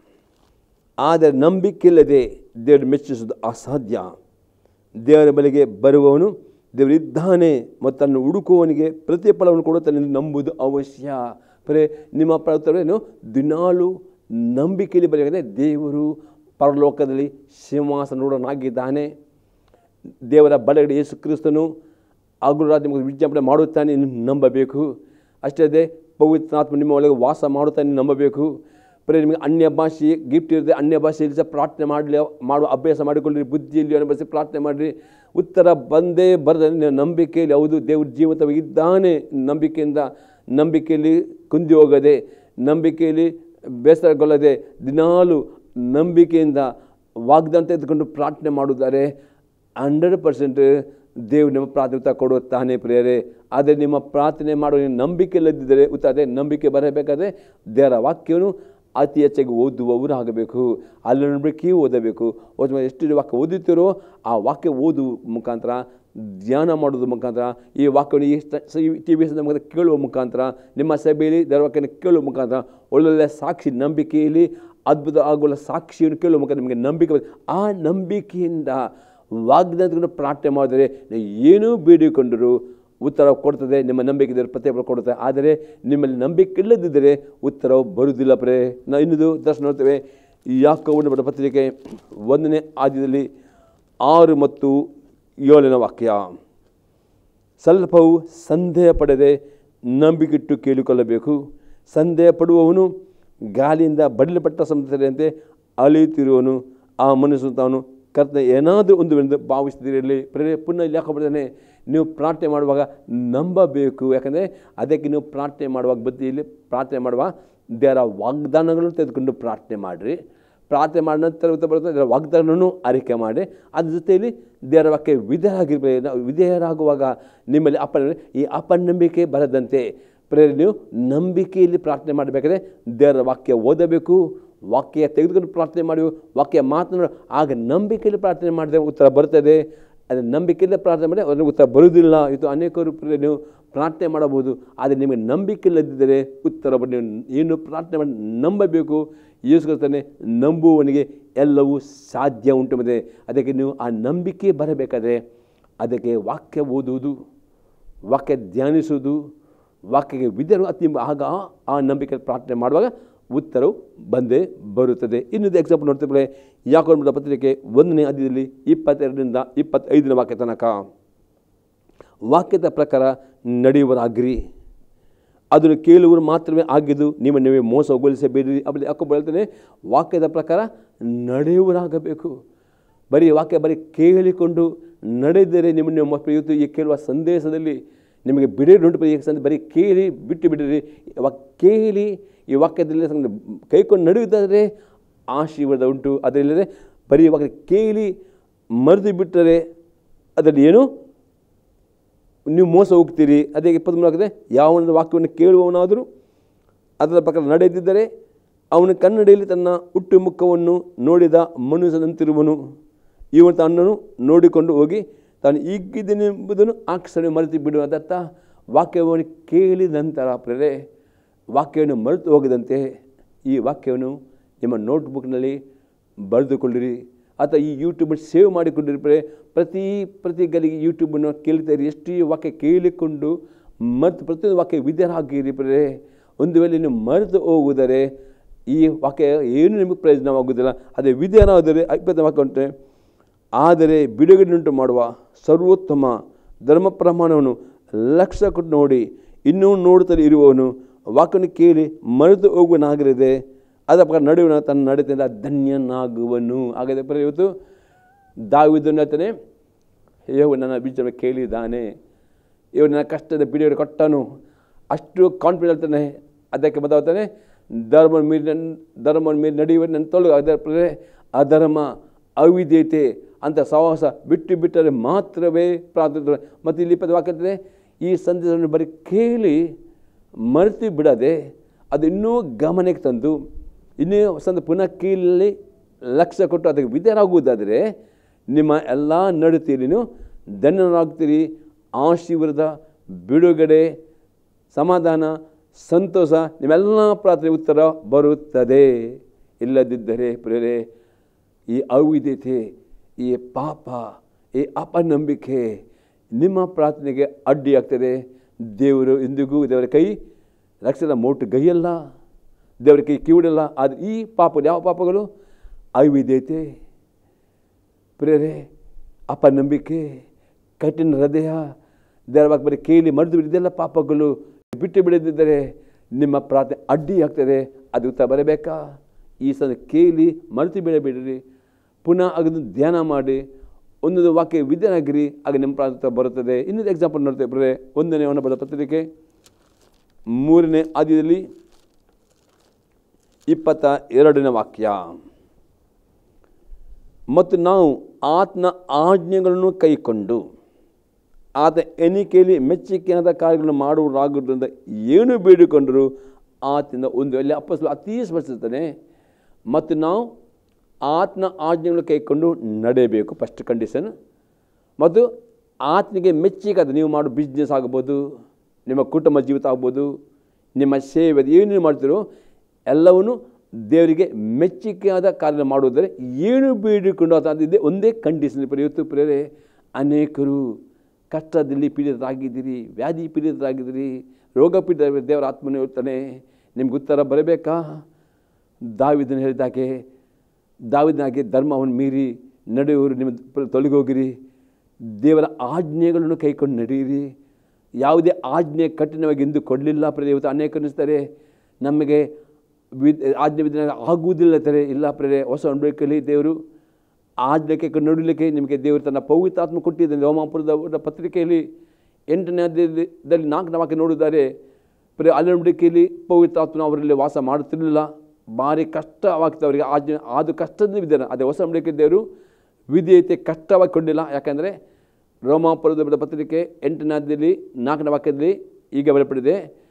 ಆದರೆ ನಂಬಿಕೆ ಇಲ್ಲದೆ ದೇವರು ಮೆಚ್ಚಿಸುವುದು ಅಸಾಧ್ಯ. ದೇವರ ಬಳಿಗೆ ಬರುವವನು ದೇವರಿದ್ದಾನೆ ಮತ್ತು ತನ್ನ ಹುಡುಕುವವನಿಗೆ ಪ್ರತಿಫಲವನ್ನು ಕೊಡುತ್ತಾನೆ ನಂಬುವುದು ಅವಶ್ಯ. ಬರೇ ನಿಮ್ಮ ಪ್ರವರ್ತನೆ ದಿನಾಲು ನಂಬಿಕೆಯಲ್ಲಿ ಬರೆಯದೆ ದೇವರು ಪರಲೋಕದಲ್ಲಿ ಸಿಂಹಾಸನೂಢನಾಗಿದ್ದಾನೆ. ದೇವರ ಬಲಗಡೆ ಯೇಸು ಕ್ರಿಸ್ತನು ಹಗಲು ನಿಮಗೆ ವಿಜ್ಞಾಪನೆ ಮಾಡುತ್ತಾನೆ ನಂಬಬೇಕು. ಅಷ್ಟೇ ಅದೇ ಪವಿತ್ರಾತ್ಮ ನಿಮ್ಮ ಒಳಗೆ ವಾಸ ಮಾಡುತ್ತಾನೆ ನಂಬಬೇಕು. ಬರೀ ನಿಮಗೆ ಅನ್ಯ ಭಾಷೆ ಗಿಫ್ಟ್ ಇರುತ್ತೆ, ಅನ್ಯ ಭಾಷೆಯಲ್ಲಿ ಸಹ ಪ್ರಾರ್ಥನೆ ಮಾಡುವ ಅಭ್ಯಾಸ ಮಾಡಿಕೊಳ್ಳಿರಿ, ಬುದ್ಧಿಯಲ್ಲಿ ಅನುಭವಿಸಿ ಪ್ರಾರ್ಥನೆ ಮಾಡಿರಿ. ಉತ್ತರ ಬಂದೇ ಬರದೆ ನಂಬಿಕೆಯಲ್ಲಿ ಹೌದು ದೇವರು ಜೀವಂತವಾಗಿದ್ದಾನೆ, ನಂಬಿಕೆಯಲ್ಲಿ ಕುಂದಿ ಹೋಗದೆ, ನಂಬಿಕೆಯಲ್ಲಿ ಬೇಸರಗೊಳ್ಳದೆ ದಿನಾಲು ನಂಬಿಕೆಯಿಂದ ವಾಗ್ದಾನ ತೆಗೆದುಕೊಂಡು ಪ್ರಾರ್ಥನೆ ಮಾಡುತ್ತಾರೆ. 100% ದೇವರು ನಿಮ್ಮ ಪ್ರಾರ್ಥನೆ ಕೊಡುತ್ತಾನೆ ಪ್ರಿಯರೇ. ಆದರೆ ನಿಮ್ಮ ಪ್ರಾರ್ಥನೆ ಮಾಡುವ ನಂಬಿಕೆ ಇಲ್ಲದಿದ್ದರೆ ಅದೇ ನಂಬಿಕೆ ಬರಬೇಕಾದ್ರೆ ದೇವರ ವಾಕ್ಯವನ್ನು ಅತಿ ಹೆಚ್ಚಾಗಿ ಓದುವವರು ಆಗಬೇಕು. ಅಲ್ಲಿ ನಂಬಿಕೆ ಓದಬೇಕು. ಎಷ್ಟು ವಾಕ್ಯ ಓದುತ್ತೀರೋ ಆ ವಾಕ್ಯ ಓದುವ ಮುಖಾಂತರ, ಧ್ಯಾನ ಮಾಡೋದ್ರ ಮುಖಾಂತರ, ಈ ವಾಕ್ಯವನ್ನು ಈ TV ಮುಖಾಂತರ ಕೇಳುವ ಮುಖಾಂತರ, ನಿಮ್ಮ ಸಭೆಯಲ್ಲಿ ದೇವರ ವಾಕ್ಯನ ಕೇಳುವ ಮುಖಾಂತರ ಒಳ್ಳೊಳ್ಳೆ ಸಾಕ್ಷಿ, ನಂಬಿಕೆಯಲ್ಲಿ ಅದ್ಭುತ ಆಗುವ ಸಾಕ್ಷಿಯನ್ನು ಕೇಳುವ ಮುಖಾಂತರ ನಿಮಗೆ ನಂಬಿಕೆ, ಆ ನಂಬಿಕೆಯಿಂದ ವಾಗ್ದಾನವನ್ನು ಪ್ರಾರ್ಥನೆ ಮಾಡಿದರೆ ಏನೂ ಬೇಡಿಕೊಂಡರೂ ಉತ್ತರ ಕೊಡ್ತದೆ. ನಿಮ್ಮ ನಂಬಿಕೆ ಇದ್ದರೆ ಪ್ರತಿಫಲ ಕೊಡುತ್ತೆ. ಆದರೆ ನಿಮ್ಮಲ್ಲಿ ನಂಬಿಕೆ ಇಲ್ಲದಿದ್ದರೆ ಉತ್ತರವು ಬರುವುದಿಲ್ಲ. ನಾವು ಇನ್ನೊಂದು ದರ್ಶನ ನೋಡ್ತೇವೆ. ಯಾಕೋಬನ ಬರೆದ ಪತ್ರಿಕೆ 1ನೇ ಅಧ್ಯಾಯದಲ್ಲಿ 6 ಮತ್ತು 7ನೇ ವಾಕ್ಯ. ಸ್ವಲ್ಪವೂ ಸಂದೇಹ ಪಡದೆ ನಂಬಿಕೆಟ್ಟು ಕೇಳಿಕೊಳ್ಳಬೇಕು. ಸಂದೇಹ ಪಡುವವನು ಗಾಳಿಯಿಂದ ಬಡಲಪಟ್ಟ ಸಮುದ್ರದಂತೆ ಅಲೆಯುತ್ತಿರುವನು. ಆ ಮನಸ್ಸು ತಾನು ಕರ್ತನ ಏನಾದರೂ ಒಂದು ಎಂದು ಭಾವಿಸ್ತಿರಲಿ. ಪುನಃ ಇಲ್ಲಿ ಯಾಕೊಬಿಡ್ತಾನೆ, ನೀವು ಪ್ರಾರ್ಥನೆ ಮಾಡುವಾಗ ನಂಬಬೇಕು. ಯಾಕಂದರೆ ಅದಕ್ಕೆ ನೀವು ಪ್ರಾರ್ಥನೆ ಮಾಡುವಾಗ ಬುದ್ಧಿಯಲ್ಲಿ ಪ್ರಾರ್ಥನೆ ಮಾಡುವ ದೇವರ ವಾಗ್ದಾನಗಳನ್ನು ತೆಗೆದುಕೊಂಡು ಪ್ರಾರ್ಥನೆ ಮಾಡಿರಿ. ಪ್ರಾರ್ಥನೆ ಮಾಡಿದ ನಂತರ ಬರ್ತದೆ ಅದರ ವಾಗ್ದಾನವನ್ನು ಆರೈಕೆ ಮಾಡಿ, ಅದ್ರ ಜೊತೆಯಲ್ಲಿ ದೇವರ ವಾಕ್ಯ ವಿಧೇಯರಾಗಿರ್ಬೇಕು. ವಿಧೇಯರಾಗುವಾಗ ನಿಮ್ಮಲ್ಲಿ ಈ ಅಪನಂಬಿಕೆ ಬರದಂತೆ ನೀವು ನಂಬಿಕೆಯಲ್ಲಿ ಪ್ರಾರ್ಥನೆ ಮಾಡಬೇಕಾದ್ರೆ ದೇವರ ವಾಕ್ಯ ಓದಬೇಕು, ವಾಕ್ಯ ತೆಗೆದುಕೊಂಡು ಪ್ರಾರ್ಥನೆ ಮಾಡಿ, ವಾಕ್ಯ ಮಾತನಾಡಿ, ಆಗ ನಂಬಿಕೆಯಲ್ಲಿ ಪ್ರಾರ್ಥನೆ ಮಾಡಿದರೆ ಉತ್ತರ ಬರ್ತದೆ. ಅದು ನಂಬಿಕೆಯಿಂದ ಪ್ರಾರ್ಥನೆ ಮಾಡಿ ಅವ್ರಿಗೆ ಉತ್ತರ ಬರುವುದಿಲ್ಲ. ಇದು ಅನೇಕರು ನೀವು ಪ್ರಾರ್ಥನೆ ಮಾಡಬಹುದು, ಆದರೆ ನಿಮಗೆ ನಂಬಿಕೆ ಇಲ್ಲದಿದ್ದರೆ ಉತ್ತರ ನೀವು ಏನು ಪ್ರಾರ್ಥನೆ ಮಾಡಿ ನಂಬಬೇಕು. ಯೇಸುಕ್ರಿಸ್ತನೇ ನಂಬುವವನಿಗೆ ಎಲ್ಲವೂ ಸಾಧ್ಯ ಉಂಟು. ಮತ್ತೆ ಅದಕ್ಕೆ ನೀವು ಆ ನಂಬಿಕೆ ಬರಬೇಕಾದ್ರೆ ಅದಕ್ಕೆ ವಾಕ್ಯ ಓದುವುದು, ವಾಕ್ಯ ಧ್ಯಾನಿಸುವುದು, ವಾಕ್ಯಕ್ಕೆ ವಿಧೇಯರು ಆಗ ಆ ನಂಬಿಕೆ ಪ್ರಾರ್ಥನೆ ಮಾಡುವಾಗ ಉತ್ತರವು ಬಂದೇ ಬರುತ್ತದೆ. ಇನ್ನೊಂದು ಎಕ್ಸಾಂಪಲ್ ನೋಡ್ತಿದ್ರೆ ಯಾಕೋಬನ ಪತ್ರಿಕೆ 1ನೇ ಅಧ್ಯಾಯದಲ್ಲಿ 22ರಿಂದ 25ನೇ ವಾಕ್ಯ ತನಕ. ವಾಕ್ಯದ ಪ್ರಕಾರ ನಡೆಯುವರಾಗಿರಿ, ಅದನ್ನು ಕೇಳುವರು ಮಾತ್ರವೇ ಆಗಿದ್ದು ನಿಮ್ಮ ನೀವೇ ಮೋಸಗೊಳಿಸಬೇಡಿರಿ. ಆಮೇಲೆ ಯಾಕೋಬ ಹೇಳ್ತಾನೆ, ವಾಕ್ಯದ ಪ್ರಕಾರ ನಡೆಯುವರಾಗಬೇಕು. ಬರೀ ವಾಕ್ಯ ಬರೀ ಕೇಳಿಕೊಂಡು ನಡೆದರೆ ನಿಮ್ಮನ್ನು ಇವತ್ತು ಈ ಕೇಳುವ ಸಂದೇಶದಲ್ಲಿ ನಿಮಗೆ ಬಿಡೇರುಂಟು. ಬರೀ ಕೇಳಿ ಬಿಟ್ಟು ಬಿಡಿರಿ. ಕೇಳಿ ಈ ವಾಕ್ಯದಲ್ಲಿ ಕೈಕೊಂಡು ನಡೆಯುವುದಾದರೆ ಆಶೀರ್ವಾದ ಉಂಟು. ಅದರಿಲ್ಲದೆ ಬರೀ ವಾಕ್ಯ ಕೇಳಿ ಮರೆತು ಬಿಟ್ಟರೆ ಅದರಲ್ಲಿ ಏನು ನೀವು ಮೋಸ ಹೋಗ್ತೀರಿ. ಅದೇ 23 ಆಗಿದೆ, ಯಾವೊಂದು ವಾಕ್ಯವನ್ನು ಕೇಳುವವನಾದರೂ ಅದರ ಪ್ರಕಾರ ನಡೆದಿದ್ದರೆ ಅವನ ಕನ್ನಡಿಯಲ್ಲಿ ತನ್ನ ಹುಟ್ಟು ಮುಖವನ್ನು ನೋಡಿದ ಮನುಷ್ಯನಂತಿರುವನು. ಇವನು ತನ್ನನ್ನು ನೋಡಿಕೊಂಡು ಹೋಗಿ ತಾನು ಈಗಿದ್ದನೆಂಬುದನ್ನು ಆ ಕ್ಷಣ ಮರೆತು ಬಿಡುವುದತ್ತ. ವಾಕ್ಯವನ್ನು ಕೇಳಿದ ನಂತರ ವಾಕ್ಯವನ್ನು ಮರೆತು ಹೋಗದಂತೆ ಈ ವಾಕ್ಯವನ್ನು ನಿಮ್ಮ ನೋಟ್ಬುಕ್ನಲ್ಲಿ ಬರೆದುಕೊಳ್ಳಿರಿ, ಅಥವಾ ಈ ಯೂಟ್ಯೂಬನ್ನು ಸೇವ್ ಮಾಡಿಕೊಂಡಿರಿ. ಪ್ರತಿ ಗಲಿಗೆ ಯೂಟ್ಯೂಬನ್ನು ಕೇಳ್ತಾಯಿರಿ. ಎಷ್ಟು ವಾಕ್ಯ ಕೇಳಿಕೊಂಡು ಮರೆತು ಪ್ರತಿಯೊಂದು ವಾಕ್ಯ ವಿಧೇಯರಾಗಿರಿ. ಒಂದು ವೇಳೆ ನೀವು ಮರೆತು ಹೋಗುವುದರೆ ಈ ವಾಕ್ಯ ಏನು ನಿಮಗೆ ಪ್ರಯೋಜನವಾಗುವುದಿಲ್ಲ. ಅದೇ ವಿಧೇಯರಾದರೆ 20ನೇ ವಾಕ್ಯ ಉಂಟು, ಆದರೆ ಬಿಡುಗಡೆಯುಂಟು ಮಾಡುವ ಸರ್ವೋತ್ತಮ ಧರ್ಮ ಪ್ರಮಾಣವನ್ನು ಲಕ್ಷ್ಯ ಕೊಟ್ಟು ನೋಡಿ ಇನ್ನೂ ನೋಡುತ್ತಲೇ ಇರುವವನು ವಾಕ್ಯವನ್ನು ಕೇಳಿ ಮರೆತು ಹೋಗುವನಾಗಿರದೆ ಅದರ ಪ್ರಕಾರ ನಡೆಯುವನ ತನ್ನ ನಡತೆಯಿಂದ ಧನ್ಯನಾಗುವನು. ಹಾಗಾದರೆ ಇವತ್ತು ದಾವೀದನು ಹೇಳ್ತಾನೆ, ಯೆಹೋವನು ನನ್ನ ವಿಚಾರ ಕೇಳಿದ್ದಾನೆ, ಇವರು ನನ್ನ ಕಷ್ಟದ ಬಿಡುಗಡೆ ಕೊಟ್ಟನು. ಅಷ್ಟು ಕಾನ್ಫಿಡೆಂಟ್ ಹೇಳ್ತಾನೆ. ಅದಕ್ಕೆ ಬದಲಾಗ್ತಾನೆ, ಧರ್ಮವನ್ನು ಮೀರಿ ನಡೆಯುವ ನನ್ನ ತೊಲಗು. ಅದರ ಅಧರ್ಮ, ಅವಿಧೇಯತೆ ಅಂತ ಸಹವಾಸ ಬಿಟ್ಟರೆ ಮಾತ್ರವೇ ಪ್ರಾರ್ಥನೆ. ಮತ್ತು ಇಲ್ಲಿ 20 ವಾಕ್ಯ ಹೇಳ್ತದೆ, ಈ ಸಂದೇಶವನ್ನು ಬರೀ ಕೇಳಿ ಮರೆತು ಬಿಡದೆ ಅದು ಇನ್ನೂ ಗಮನಕ್ಕೆ ತಂದು ಇನ್ನೂ ಪುನಃ ಕೀಳಲ್ಲಿ ಲಕ್ಷ್ಯ ಕೊಟ್ಟು ಅದಕ್ಕೆ ವಿಧೇಯರಾಗುವುದಾದರೆ ನಿಮ್ಮ ಎಲ್ಲ ನಡತೆಯಲ್ಲಿನೂ ಧನ್ಯರಾಗ್ತೀರಿ. ಆಶೀರ್ವಾದ, ಬಿಡುಗಡೆ, ಸಮಾಧಾನ, ಸಂತೋಷ, ನಿಮ್ಮೆಲ್ಲ ಪ್ರಾರ್ಥನೆ ಉತ್ತರ ಬರುತ್ತದೆ. ಇಲ್ಲದಿದ್ದರೆ ಪ್ರಿಯರೇ, ಈ ಅವಿಧೇಯತೆ, ಈ ಪಾಪ, ಈ ಅಪನಂಬಿಕೆ ನಿಮ್ಮ ಪ್ರಾರ್ಥನೆಗೆ ಅಡ್ಡಿಯಾಗ್ತದೆ. ದೇವರು ಎಂದಿಗೂ ದೇವರ ಕೈ ರಕ್ಷಣೆ ಮೋಟು ಗೈಯಲ್ಲ, ದೇವರ ಕೈ ಕಿವಿಡಲ್ಲ. ಆದರೆ ಈ ಪಾಪಗಳು ಯಾವ ಪಾಪಗಳು? ಅವಿಧೇಯತೆ, ಪ್ರೇರೆ, ಅಪನಂಬಿಕೆ, ಕಠಿಣ ಹೃದಯ, ದೇವರ ವಾಕ್ಯ ಬರೀ ಕೇಳಿ ಮರೆತು ಬಿಡಿದೆಲ್ಲ ಪಾಪಗಳು ಬಿಟ್ಟು ಬಿಡದಿದ್ದರೆ ನಿಮ್ಮ ಪ್ರಾರ್ಥನೆ ಅಡ್ಡಿಯಾಗ್ತದೆ. ಅದು ಉತ್ತರ ಬರಬೇಕಾ? ಈ ಸಲ ಕೇಳಿ ಮರೆತು ಬಿಡಬೇಡಿರಿ. ಪುನಃ ಅದನ್ನು ಧ್ಯಾನ ಮಾಡಿ ಒಂದೊಂದು ವಾಕ್ಯ ವಿದ್ಯಾನಾಗಿರಿ, ಆಗ ನಿಮ್ಮ ಪ್ರಾರ್ಥನೆ ಬರುತ್ತದೆ. ಇನ್ನೊಂದು ಎಕ್ಸಾಂಪಲ್ ನೋಡ್ತೇವೆ ಪ್ರೇರೆ. 1ನೇ ಯೋಹನ ಪತ್ರಿಕೆ 3ನೇ ಅಧ್ಯಾಯದಲ್ಲಿ 22ನೇ ವಾಕ್ಯ. ಮತ್ತು ನಾವು ಆತನ ಆಜ್ಞೆಗಳನ್ನು ಕೈಕೊಂಡು ಆತ ಎಣಿಕೆಯಲ್ಲಿ ಮೆಚ್ಚಿಕೆಯಾದ ಕಾರ್ಯಗಳನ್ನು ಮಾಡುವುದಾಗುವುದರಿಂದ ಏನು ಬೇಡಿಕೊಂಡರೂ ಆತನ ಒಂದು ಅಲ್ಲಿ ಅಪ್ಪಸ್ತಲ ಅತೀ ಸ್ಪರ್ಶಿಸ್ತಾನೆ. ಮತ್ತು ನಾವು ಆತನ ಆಜ್ಞೆಗಳನ್ನು ಕೈಕೊಂಡು ನಡೆಯಬೇಕು, ಫಸ್ಟ್ ಕಂಡೀಷನ್. ಮತ್ತು ಆತನಿಗೆ ಮೆಚ್ಚಿಕಾದ ನೀವು ಮಾಡೋ ಬಿಸ್ನೆಸ್ ಆಗ್ಬೋದು, ನಿಮ್ಮ ಕುಟುಂಬ ಜೀವಿತ ಆಗ್ಬೋದು, ನಿಮ್ಮ ಸೇವೆ ಏನು ಮಾಡ್ತೀರೋ ಎಲ್ಲವನ್ನೂ ದೇವರಿಗೆ ಮೆಚ್ಚಿಕೆಯಾದ ಕಾರ್ಯ ಮಾಡುವುದರೆ ಏನು ಬೇಡಿಕೊಂಡು ಅದಿದೆ ಒಂದೇ ಕಂಡೀಷನ್. ಇವತ್ತು ಪ್ರೇರೆ ಅನೇಕರು ಕಷ್ಟದಲ್ಲಿ ಪೀಡಿತರಾಗಿದ್ದೀರಿ, ವ್ಯಾಧಿ ಪೀಡಿತರಾಗಿದ್ದೀರಿ, ರೋಗ ಪೀಡಿತ. ದೇವರ ಆತ್ಮನೇ ಹೇಳ್ತಾನೆ, ನಿಮ್ಗೆ ಉತ್ತರ ಬರಬೇಕಾ? ದಾವೀದನ ಹೇಳಿದಾಗೆ, ದಾವೀದನಾಗೆ ಧರ್ಮವನ್ನು ಮೀರಿ ನಡೆಯುವರು ನಿಮ್ಮ ತೊಲಗೋಗಿರಿ, ದೇವರ ಆಜ್ಞೆಗಳನ್ನು ಕೈಕೊಂಡು ನಡೆಯಿರಿ. ಯಾವುದೇ ಆಜ್ಞೆ ಕಠಿಣವಾಗಿ ಎಂದು ಕೊಡಲಿಲ್ಲ. ಪ್ರೇರೆ ಇವತ್ತು ಅನೇಕ ಅನ್ನಿಸ್ತಾರೆ ನಮಗೆ ಆಜ್ಞೆ ವಿಧಾನ ಆಗುವುದಿಲ್ಲ ಅಂತಾರೆ. ಇಲ್ಲ ಪ್ರೇರೆ, ಹೊಸ ಅನುಭವದಲ್ಲಿ ದೇವರು ಆಜ್ಞೆಗೆ ನೋಡಲಿಕ್ಕೆ ನಿಮಗೆ ದೇವರು ತನ್ನ ಪವಿತ್ರಾತ್ಮ ಕೊಟ್ಟಿದ್ದಾನೆ. ರೋಮಾಪುರದ ಪತ್ರಿಕೆಯಲ್ಲಿ 8ನೇ ಅಧ್ಯಾಯದಲ್ಲಿ 4ನೇ ವಾಕ್ಯ ನೋಡಿದ್ದಾರೆ. ಪ್ರೇರೆ ಅಲ್ಲಿ ನಂಬಿಕೆಯಲ್ಲಿ ಪವಿತ್ರಾತ್ಮನ ಅವರಲ್ಲಿ ವಾಸ ಮಾಡುತ್ತಿರಲಿಲ್ಲ, ಭಾರಿ ಕಷ್ಟವಾಗ್ತದೆ ಅವರಿಗೆ ಆಜ್ಞೆ. ಅದು ಕಷ್ಟದ ವಿಧಾನ. ಅದೇ ಹೊಸ ನಂಬಿಕೆ ದೇವರು ವಿಧೇಯತೆ ಕಷ್ಟವಾಗಿ ಕೊಂಡಿಲ್ಲ. ಯಾಕಂದರೆ ರೋಮಾಪುರದ ಪತ್ರಿಕೆ 8ನೇ ಅಧ್ಯಾಯದಲ್ಲಿ 4ನೇ ವಾಕ್ಯದಲ್ಲಿ ಈಗ ಬರಪಡಿದೆ,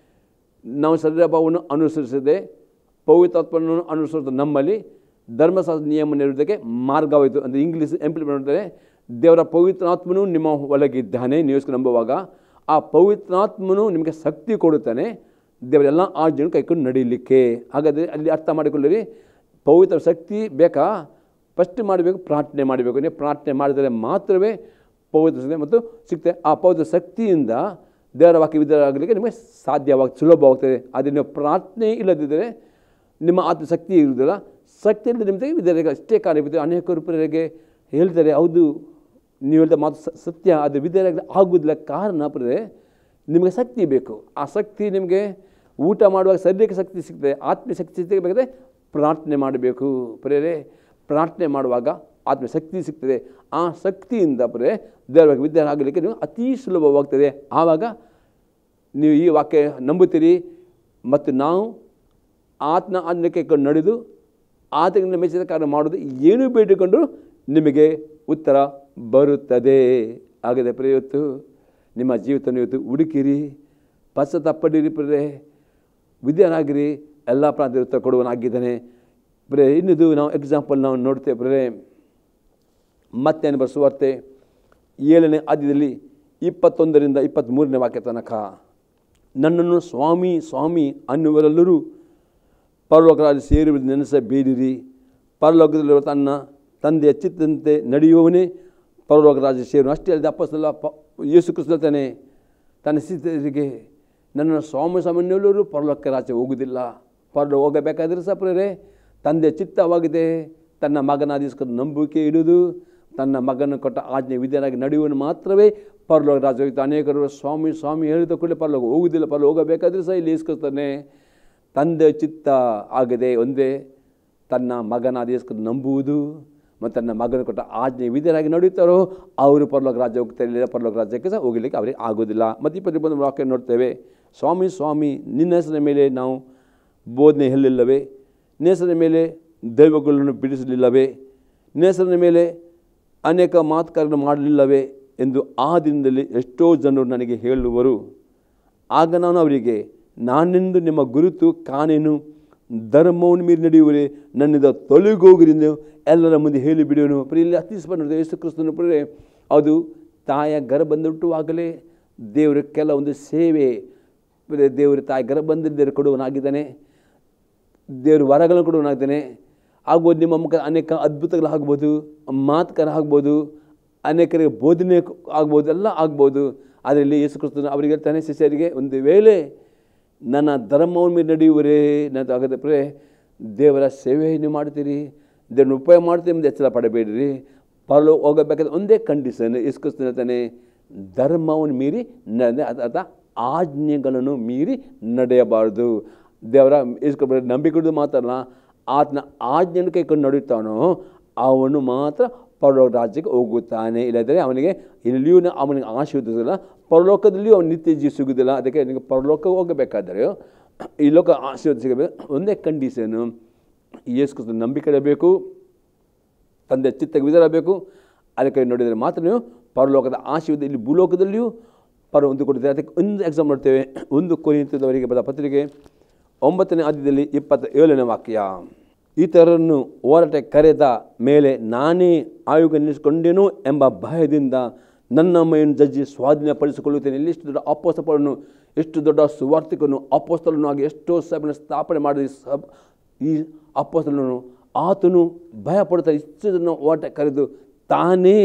ನಾವು ಶರೀರಭಾವವನ್ನು ಅನುಸರಿಸದೆ ಪವಿತ್ರಾತ್ಮವನ್ನು ಅನುಸರಿಸಿದ ನಮ್ಮಲ್ಲಿ ಧರ್ಮಶಾಸ್ತ್ರ ನಿಯಮ ನೀಡುವುದಕ್ಕೆ ಮಾರ್ಗವಾಯಿತು. ಅಂದರೆ ಇಂಗ್ಲೀಷ್ ಇಂಪ್ಲಿಮೆಂಟ್ ಮಾಡ್ತಾರೆ, ದೇವರ ಪವಿತ್ರಾತ್ಮನು ನಿಮ್ಮ ಒಳಗಿದ್ದಾನೆ ನೀವು ನಂಬುವಾಗ ಆ ಪವಿತ್ರಾತ್ಮನು ನಿಮಗೆ ಶಕ್ತಿ ಕೊಡುತ್ತಾನೆ ದೇವರೆಲ್ಲ ಆಜ್ಞೆಯನ್ನು ಕೈಕೊಂಡು ನಡೀಲಿಕ್ಕೆ. ಹಾಗಾದರೆ ಅಲ್ಲಿ ಅರ್ಥ ಮಾಡಿಕೊಳ್ಳಿರಿ, ಪವಿತ್ರ ಶಕ್ತಿ ಬೇಕಾ? ಫಸ್ಟ್ ಮಾಡಬೇಕು, ಪ್ರಾರ್ಥನೆ ಮಾಡಬೇಕು. ನೀವು ಪ್ರಾರ್ಥನೆ ಮಾಡಿದರೆ ಮಾತ್ರವೇ ಪವಿತ್ರ ಶಕ್ತಿ ಮತ್ತು ಸಿಗ್ತದೆ. ಆ ಪವಿತ್ರ ಶಕ್ತಿಯಿಂದ ದೇವರ ವಾಕ್ಯ ವಿಧಾನವಾಗಲಿಕ್ಕೆ ನಿಮಗೆ ಸಾಧ್ಯವಾಗ್ತದೆ, ಸುಲಭವಾಗ್ತದೆ. ಆದರೆ ನೀವು ಪ್ರಾರ್ಥನೆ ಇಲ್ಲದಿದ್ದರೆ ನಿಮ್ಮ ಆತ್ಮಶಕ್ತಿ ಇರುವುದಿಲ್ಲ. ಶಕ್ತಿ ಇಲ್ಲದೆ ನಿಮಗೆ ವಿಧಾನ ಅಷ್ಟೇ ಕಾರ್ಯವಿದೆ. ಅನೇಕರು ಪ್ರೇರೆಗೆ ಹೇಳ್ತಾರೆ, ಹೌದು ನೀವು ಹೇಳಿದ ಮಾತು ಸತ್ಯ, ಅದು ವಿಧಾನ ಆಗುವುದಿಲ್ಲ. ಕಾರಣ ಪ್ರೇರೆ ನಿಮಗೆ ಶಕ್ತಿ ಬೇಕು. ಆ ಶಕ್ತಿ ನಿಮಗೆ ಊಟ ಮಾಡುವಾಗ ಶರೀರಕ್ಕೆ ಶಕ್ತಿ ಸಿಗ್ತದೆ, ಆತ್ಮಶಕ್ತಿ ಸಿಗಬೇಕಾದ್ರೆ ಪ್ರಾರ್ಥನೆ ಮಾಡಬೇಕು. ಪ್ರೇರೆ ಪ್ರಾರ್ಥನೆ ಮಾಡುವಾಗ ಆತ್ಮಶಕ್ತಿ ಸಿಗ್ತದೆ. ಆ ಶಕ್ತಿಯಿಂದ ಪ್ರೇರೆ ದೇವರ ವಿಧಾನ ಆಗಲಿಕ್ಕೆ ನೀವು ಅತೀ ಸುಲಭವಾಗ್ತದೆ. ಆವಾಗ ನೀವು ಈ ವಾಕ್ಯ ನಂಬುತ್ತೀರಿ. ಮತ್ತು ನಾವು ಆತನ ಆಜ್ಞೆಗೆ ನಡೆದು ಆತನಿಂದ ಮೆಚ್ಚಿದ ಕಾರ್ಯ ಮಾಡೋದು ಏನು ಬೇಡಿಕೊಂಡು ನಿಮಗೆ ಉತ್ತರ ಬರುತ್ತದೆ. ಹಾಗಾದರೆ ಪ್ರಿಯ ಇವತ್ತು ನಿಮ್ಮ ಜೀವಿತವನ್ನು ಇವತ್ತು ಹುಡುಕಿರಿ, ಪಶ್ಚಾತ್ತಾಪಡಿರಿ ಪ್ರೇರೆ, ವಿದ್ಯಾನಾಗಿರಿ, ಎಲ್ಲ ಪ್ರಾಂತ್ಯ ಉತ್ತರ ಕೊಡುವನಾಗಿದ್ದಾನೆ ಪ್ರೇರೆ. ಇನ್ನಿದು ನಾವು ಎಕ್ಸಾಂಪಲ್ ನಾವು ನೋಡ್ತೇವೆ ಪ್ರೇರೆ. ಮತ್ತೇನು ಸುವಾರ್ತೆ 7ನೇ ಅಧ್ಯಾಯದಲ್ಲಿ 21ರಿಂದ 23ನೇ ವಾಕ್ಯ ತನಕ, ನನ್ನನ್ನು ಸ್ವಾಮಿ ಸ್ವಾಮಿ ಅನ್ನುವರೆಲ್ಲರೂ ಪರಲೋಕ ರಾಜ್ಯ ಸೇರುವುದು ನೆನೆಸಬೇಡಿರಿ. ಪರಲೋಕದಲ್ಲಿರುವ ತನ್ನ ತಂದೆಯ ಚಿತ್ತದಂತೆ ನಡೆಯುವವನೇ ಪರಲೋಕ ರಾಜ್ಯ ಸೇರು. ಅಷ್ಟೇ ಅಲ್ಲದೆ ಅಪ್ಪಸ್ತಲ ಯೇಸು ಕ್ರಿಸ್ತ ತನ್ನ ಶಿಷ್ಯರಿಗೆ, ನನ್ನ ಸ್ವಾಮಿ ಸಾಮಾನ್ಯರು ಪರಲೋಕ ರಾಜ್ಯ ಹೋಗುವುದಿಲ್ಲ. ಪರಲೋಕ ಹೋಗಬೇಕಾದ್ರೆ ಸಹ ಪ್ರೇರೆ ತಂದೆಯ ಚಿತ್ತವಾಗಿದೆ. ತನ್ನ ಮಗನಾದಿಸ್ಕೊಂಡು ನಂಬಿಕೆ ಇಡುವುದು, ತನ್ನ ಮಗನ ಕೊಟ್ಟ ಆಜ್ಞೆ ವಿಧಾನಾಗಿ ನಡೆಯುವನು ಮಾತ್ರವೇ ಪರಲೋಕ ರಾಜ್ಯ ಹೋಗಿತ್ತು. ಅನೇಕರು ಸ್ವಾಮಿ ಸ್ವಾಮಿ ಹೇಳಿದ ಕೂಡಲೇ ಪರಲೋಕ ಹೋಗುವುದಿಲ್ಲ. ಪರಲೋಕ ಹೋಗಬೇಕಾದ್ರೆ ಸಹ ಇಲ್ಲಿ ಇಸ್ಕೊಳ್ತಾನೆ. ತಂದೆ ಚಿತ್ತ ಆಗದೆ ಒಂದೇ ತನ್ನ ಮಗನಾದಿಸ್ಕೊಂಡು ನಂಬುವುದು ಮತ್ತು ತನ್ನ ಮಗನ ಕೊಟ್ಟ ಆಜ್ಞೆ ವಿಧೇಯರಾಗಿ ನಡೆಯುತ್ತಾರೋ ಅವರು ಪರಲೋಕ ರಾಜ್ಯ ಹೋಗ್ತಾರೆ. ಪರಲೋಕ ರಾಜ್ಯಕ್ಕೆ ಸಹ ಹೋಗಲಿಕ್ಕೆ ಅವರಿಗೆ ಆಗೋದಿಲ್ಲ. ಮತ್ತು 21 ವಾಕ್ಯ ನೋಡ್ತೇವೆ, ಸ್ವಾಮಿ ಸ್ವಾಮಿ ನಿನ್ನ ಹೆಸರಿನ ಮೇಲೆ ನಾವು ಬೋಧನೆ ಹೇಳಿಲ್ಲವೇ? ನಿನ್ನ ಹೆಸರಿನ ಮೇಲೆ ದೈವಗಳನ್ನು ಬಿಡಿಸಲಿಲ್ಲವೇ? ನಿನ್ನ ಹೆಸರಿನ ಮೇಲೆ ಅನೇಕ ಮಾತುಕರನ್ನು ಮಾಡಲಿಲ್ಲವೇ ಎಂದು ಆ ದಿನದಲ್ಲಿ ಎಷ್ಟೋ ಜನರು ನನಗೆ ಹೇಳುವರು. ಆಗ ನಾನು ಅವರಿಗೆ, ನಾನೆಂದು ನಿಮ್ಮ ಗುರುತು ಕಾಣೆನು, ಧರ್ಮವನ್ನು ಮೀರಿ ನಡೆಯುವರೆ, ನನ್ನಿಂದ ತೊಲಗೋಗಿರಿಂದ ಎಲ್ಲರ ಮುಂದೆ ಹೇಳಿಬಿಡುವನು. ಇಲ್ಲಿ ಅತಿ ಸ್ಪಷ್ಟ ಯೇಸು ಕ್ರಿಸ್ತನ ಪ್ರೇರೆ ಅದು ತಾಯ ಗರ್ಭಂದುಟ್ಟುವಾಗಲೇ ದೇವರ ಕೆಲವೊಂದು ಸೇವೆ ದೇವರು ತಾಯಿ ಗರ್ಭಂದಲ್ಲಿ ದೇವರು ಕೊಡುವನಾಗಿದ್ದಾನೆ. ದೇವರು ವರಗಳನ್ನು ಕೊಡುವನಾಗಿದ್ದಾನೆ. ಆಗ್ಬೋದು ನಿಮ್ಮ ಮುಖ ಅನೇಕ ಅದ್ಭುತಗಳು ಆಗ್ಬೋದು, ಮಾತುಕರ ಆಗ್ಬೋದು, ಅನೇಕರಿಗೆ ಬೋಧನೆ ಆಗ್ಬೋದು, ಎಲ್ಲ ಆಗ್ಬೋದು. ಅದರಲ್ಲಿ ಯೇಸು ಕ್ರಿಸ್ತನು ಅವರಿಗೆ ಹೇಳ್ತಾನೆ, ಶಿಷ್ಯರಿಗೆ, ಒಂದು ವೇಳೆ ನನ್ನ ಧರ್ಮವನ್ನು ಮೇಲೆ ನಡೆಯುವರೇ, ನಾನು ಆಗದ ಪ್ರೇ ದೇವರ ಸೇವೆಯನ್ನು ಮಾಡ್ತೀರಿ, ದೇವರನ್ನು ಉಪಯೋಗ ಮಾಡ್ತೀರಿ ಎಂದು ಎಚ್ಚರ ಪಡಬೇಡಿರಿ. ಪರಲೋಕ ಹೋಗಬೇಕಾದ್ರೆ ಒಂದೇ ಕಂಡೀಷನ್, ಯೇಸು ಕ್ರಿಸ್ತನು ಹೇಳ್ತಾನೆ, ಧರ್ಮವನ್ನು ಮೀರಿ ಅಥವಾ ಆಜ್ಞೆಗಳನ್ನು ಮೀರಿ ನಡೆಯಬಾರ್ದು. ದೇವರ ಯೇಸು ನಂಬಿಕೆ ಮಾತ್ರಲ್ಲ, ಆತನ ಆಜ್ಞೆಯನ್ನು ಕೈಕೊಂಡು ನಡೆಯುತ್ತಾನೋ ಅವನು ಮಾತ್ರ ಪರಲೋಕ ರಾಜ್ಯಕ್ಕೆ ಹೋಗುತ್ತಾನೆ. ಇಲ್ಲದ್ರೆ ಅವನಿಗೆ ಇಲ್ಲಿಯೂ ಅವನಿಗೆ ಆಶೀರ್ವದಿಸಲ್ಲ, ಪರಲೋಕದಲ್ಲಿಯೂ ಅವನು ನಿತ್ಯ ಜೀವ ಸಿಗುವುದಿಲ್ಲ. ಅದಕ್ಕೆ ನಿಮಗೆ ಪರಲೋಕ ಹೋಗಬೇಕಾದರೆ ಈ ಲೋಕ ಆಶೀರ್ವಾದ ಸಿಗಬೇಕು. ಒಂದೇ ಕಂಡೀಷನು, ಯೇಸು ಕ್ರಿಸ್ತನ ನಂಬಿಕೆ ಇರಬೇಕು, ತಂದೆ ಚಿತ್ತಕ್ಕೆ ವಿಧರಾಗಬೇಕು. ಅದಕ್ಕೆ ನೋಡಿದರೆ ಮಾತ್ರ ನೀವು ಪರಲೋಕದ ಆಶೀರ್ವಾದ ಇಲ್ಲಿ ಭೂಲೋಕದಲ್ಲಿಯೂ ಒಂದು ಕೊಡ್ತಾರೆ. ಅದಕ್ಕೆ ಒಂದು ಎಕ್ಸಾಮ್ ನೋಡ್ತೇವೆ. 1 ಕೊರಿಂಥದವರಿಗೆ ಬರೆದ ಪತ್ರಿಕೆ 9ನೇ ಅಧ್ಯಾಯದಲ್ಲಿ 27ನೇ ವಾಕ್ಯ. ಇತರರನ್ನು ಹೋರಾಟಕ್ಕೆ ಕರೆದ ಮೇಲೆ ನಾನೇ ಆಯೋಗ ನಿಲ್ಲಿಸಿಕೊಂಡೇನೋ ಎಂಬ ಭಯದಿಂದ ನನ್ನ ಮೈಯನ್ನು ಜಜ್ಜಿ ಸ್ವಾಧೀನಪಡಿಸಿಕೊಳ್ಳುತ್ತೇನೆ. ಇಲ್ಲಿ ಎಷ್ಟು ದೊಡ್ಡ ಅಪೊಸ್ತಲನು, ಎಷ್ಟು ದೊಡ್ಡ ಸುವಾರ್ತಿಕನು, ಅಪೊಸ್ತಲನು ಆಗಿ ಎಷ್ಟೋ ಸಭೆಯನ್ನು ಸ್ಥಾಪನೆ ಮಾಡಿದ ಈ ಅಪೊಸ್ತಲನು ಆತನು ಭಯಪಡುತ್ತಾ ಇಷ್ಟು ಜನ ಹೋರಾಟ ಕರೆದು ತಾನೇ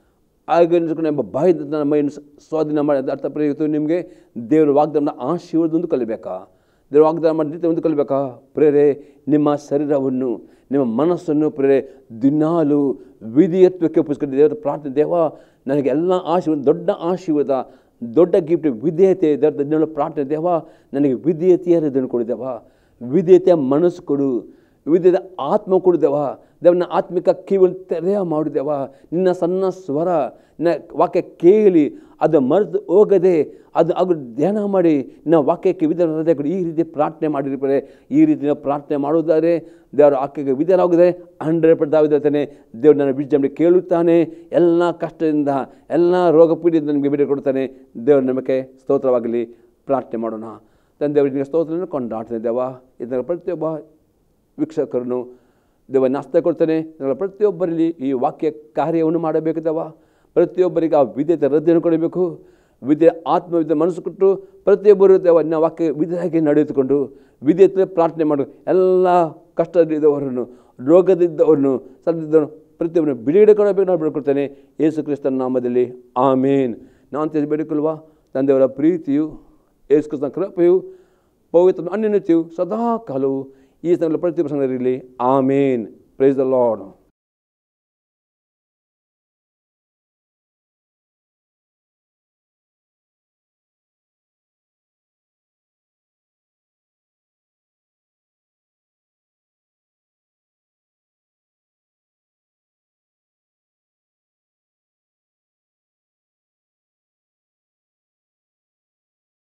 ಆಯೋಗ ನಿಲ್ಲಿಸಿಕೊಂಡು ಎಂಬ ಭಯದಿಂದ ನನ್ನ ಮೈಯನ್ನು ಸ್ವಾಧೀನ ಮಾಡಿ. ಅರ್ಥ ಪ್ರೇರಿತು ನಿಮಗೆ ದೇವರ ವಾಗ್ದಾನ ಆಶೀರ್ವಾದವನ್ನು ಕಲಿಬೇಕಾ? ದೇವರ ವಾಗ್ದಾನ ಮಾಡಿ ನಿತ್ಯ ಒಂದು ಕಲಿಬೇಕಾ? ಪ್ರೇರೆ ನಿಮ್ಮ ಶರೀರವನ್ನು, ನಿಮ್ಮ ಮನಸ್ಸನ್ನು ಪ್ರೇರೆ ದಿನಾಲು ವಿಧೇಯತ್ವಕ್ಕೆ ಒಪ್ಪಿಸ್ಕೊಂಡು ದೇವರ ಪ್ರಾರ್ಥನೆ, ದೇವ ನನಗೆ ಎಲ್ಲ ಆಶೀರ್ವಾದ, ದೊಡ್ಡ ಆಶೀರ್ವಾದ, ದೊಡ್ಡ ಗಿಫ್ಟ್ ವಿಧೇಯತೆ. ದೇವರ ಪ್ರಾರ್ಥನೆ, ದೇವ ನನಗೆ ವಿಧೇಯತೆಯ ಇದನ್ನು ಕೊಡು ದೇವ, ವಿಧೇಯತೆಯ ಮನಸ್ಸು ಕೊಡು, ವಿಧೇಯತೆ ಆತ್ಮ ಕೊಡು ದೇವ. ದೇವನ ಆತ್ಮಿಕ ಕಿವಿಯನ್ನು ತೆರೆಯ ಮಾಡು ದೇವ. ನಿನ್ನ ಸಣ್ಣ ಸ್ವರ, ನಿನ್ನ ವಾಕ್ಯ ಕೇಳಿ ಅದು ಮರೆತು ಹೋಗದೆ ಅದು ಧ್ಯಾನ ಮಾಡಿ ನಿನ್ನ ವಾಕ್ಯಕ್ಕೆ ವಿಧಾನ ಹೃದಯ ಕೊಡಿ. ಈ ರೀತಿ ಪ್ರಾರ್ಥನೆ ಮಾಡಿರ್ತಾರೆ. ಈ ರೀತಿ ನಾವು ಪ್ರಾರ್ಥನೆ ಮಾಡುವುದಾದರೆ ದೇವರ ವಾಕ್ಯಕ್ಕೆ ವಿಧಾನ ಆಗಿದೆ. 100% ದಾವಿದಾನೆ, ದೇವರು ನನ್ನ ವಿಜೃಂಭಣೆ ಕೇಳುತ್ತಾನೆ. ಎಲ್ಲ ಕಷ್ಟದಿಂದ, ಎಲ್ಲ ರೋಗ ಪೀಡಿಯಿಂದ ನಮಗೆ ಬಿಡುಗಡೆ ಕೊಡ್ತಾನೆ. ದೇವರು ನಮಗೆ ಸ್ತೋತ್ರವಾಗಲಿ. ಪ್ರಾರ್ಥನೆ ಮಾಡೋಣ. ತಂದೆಯವರಿಗೆ ಸ್ತೋತ್ರವನ್ನು ಕೊಂಡಾಡ್ತಾನೆ ದೇವ. ಇದರ ಪ್ರತಿಯೊಬ್ಬ ವೀಕ್ಷಕರನ್ನು ದೇವ ನಾಸ್ತ ಕೊಡ್ತಾನೆ. ಪ್ರತಿಯೊಬ್ಬರಲ್ಲಿ ಈ ವಾಕ್ಯ ಕಾರ್ಯವನ್ನು ಮಾಡಬೇಕು ದೇವ. ಪ್ರತಿಯೊಬ್ಬರಿಗೆ ಆ ವಿದ್ಯೆಯ ರದ್ದನ್ನು ಕೊಡಬೇಕು. ವಿದ್ಯೆ ಆತ್ಮವಿದ್ಯೆ ಮನಸ್ಸು ಕೊಟ್ಟು ಪ್ರತಿಯೊಬ್ಬರು ದೇವ ನಿನ್ನ ವಾಕ್ಯ ವಿದ್ಯೆಯಾಗಿ ನಡೆದುಕೊಂಡು ವಿದ್ಯೆ ಪ್ರಾರ್ಥನೆ ಮಾಡು. ಎಲ್ಲ ಕಷ್ಟದಲ್ಲಿದ್ದವರನ್ನು, ರೋಗದಿದ್ದವರನ್ನು, ಸದ್ದಿದ್ದವರನ್ನು ಪ್ರತಿಯೊಬ್ಬರನ್ನು ಬಿಡುಗಡೆ ಕೊಡಬೇಕು. ನಾನು ಬೇಡ್ಕೊಳ್ತೇನೆ ಯೇಸು ಕ್ರಿಸ್ತನ ನಾಮದಲ್ಲಿ, ಆಮೇನ್. ನಾನು ಬೇಡಿಕೊಳ್ಳುವ ತಂದೆಯವರ ಪ್ರೀತಿಯು, ಯೇಸು ಕ್ರಿಸ್ತನ ಕೃಪೆಯು, ಪವಿತ್ರ ಅನ್ಯೋನ್ಯತೆಯು ಸದಾ ಕಾಲವು ಈ ಸಂಘ ಪ್ರತಿಯೊಬ್ಬ ಸಂಘದಲ್ಲಿ, ಆಮೇನ್. Price the lord.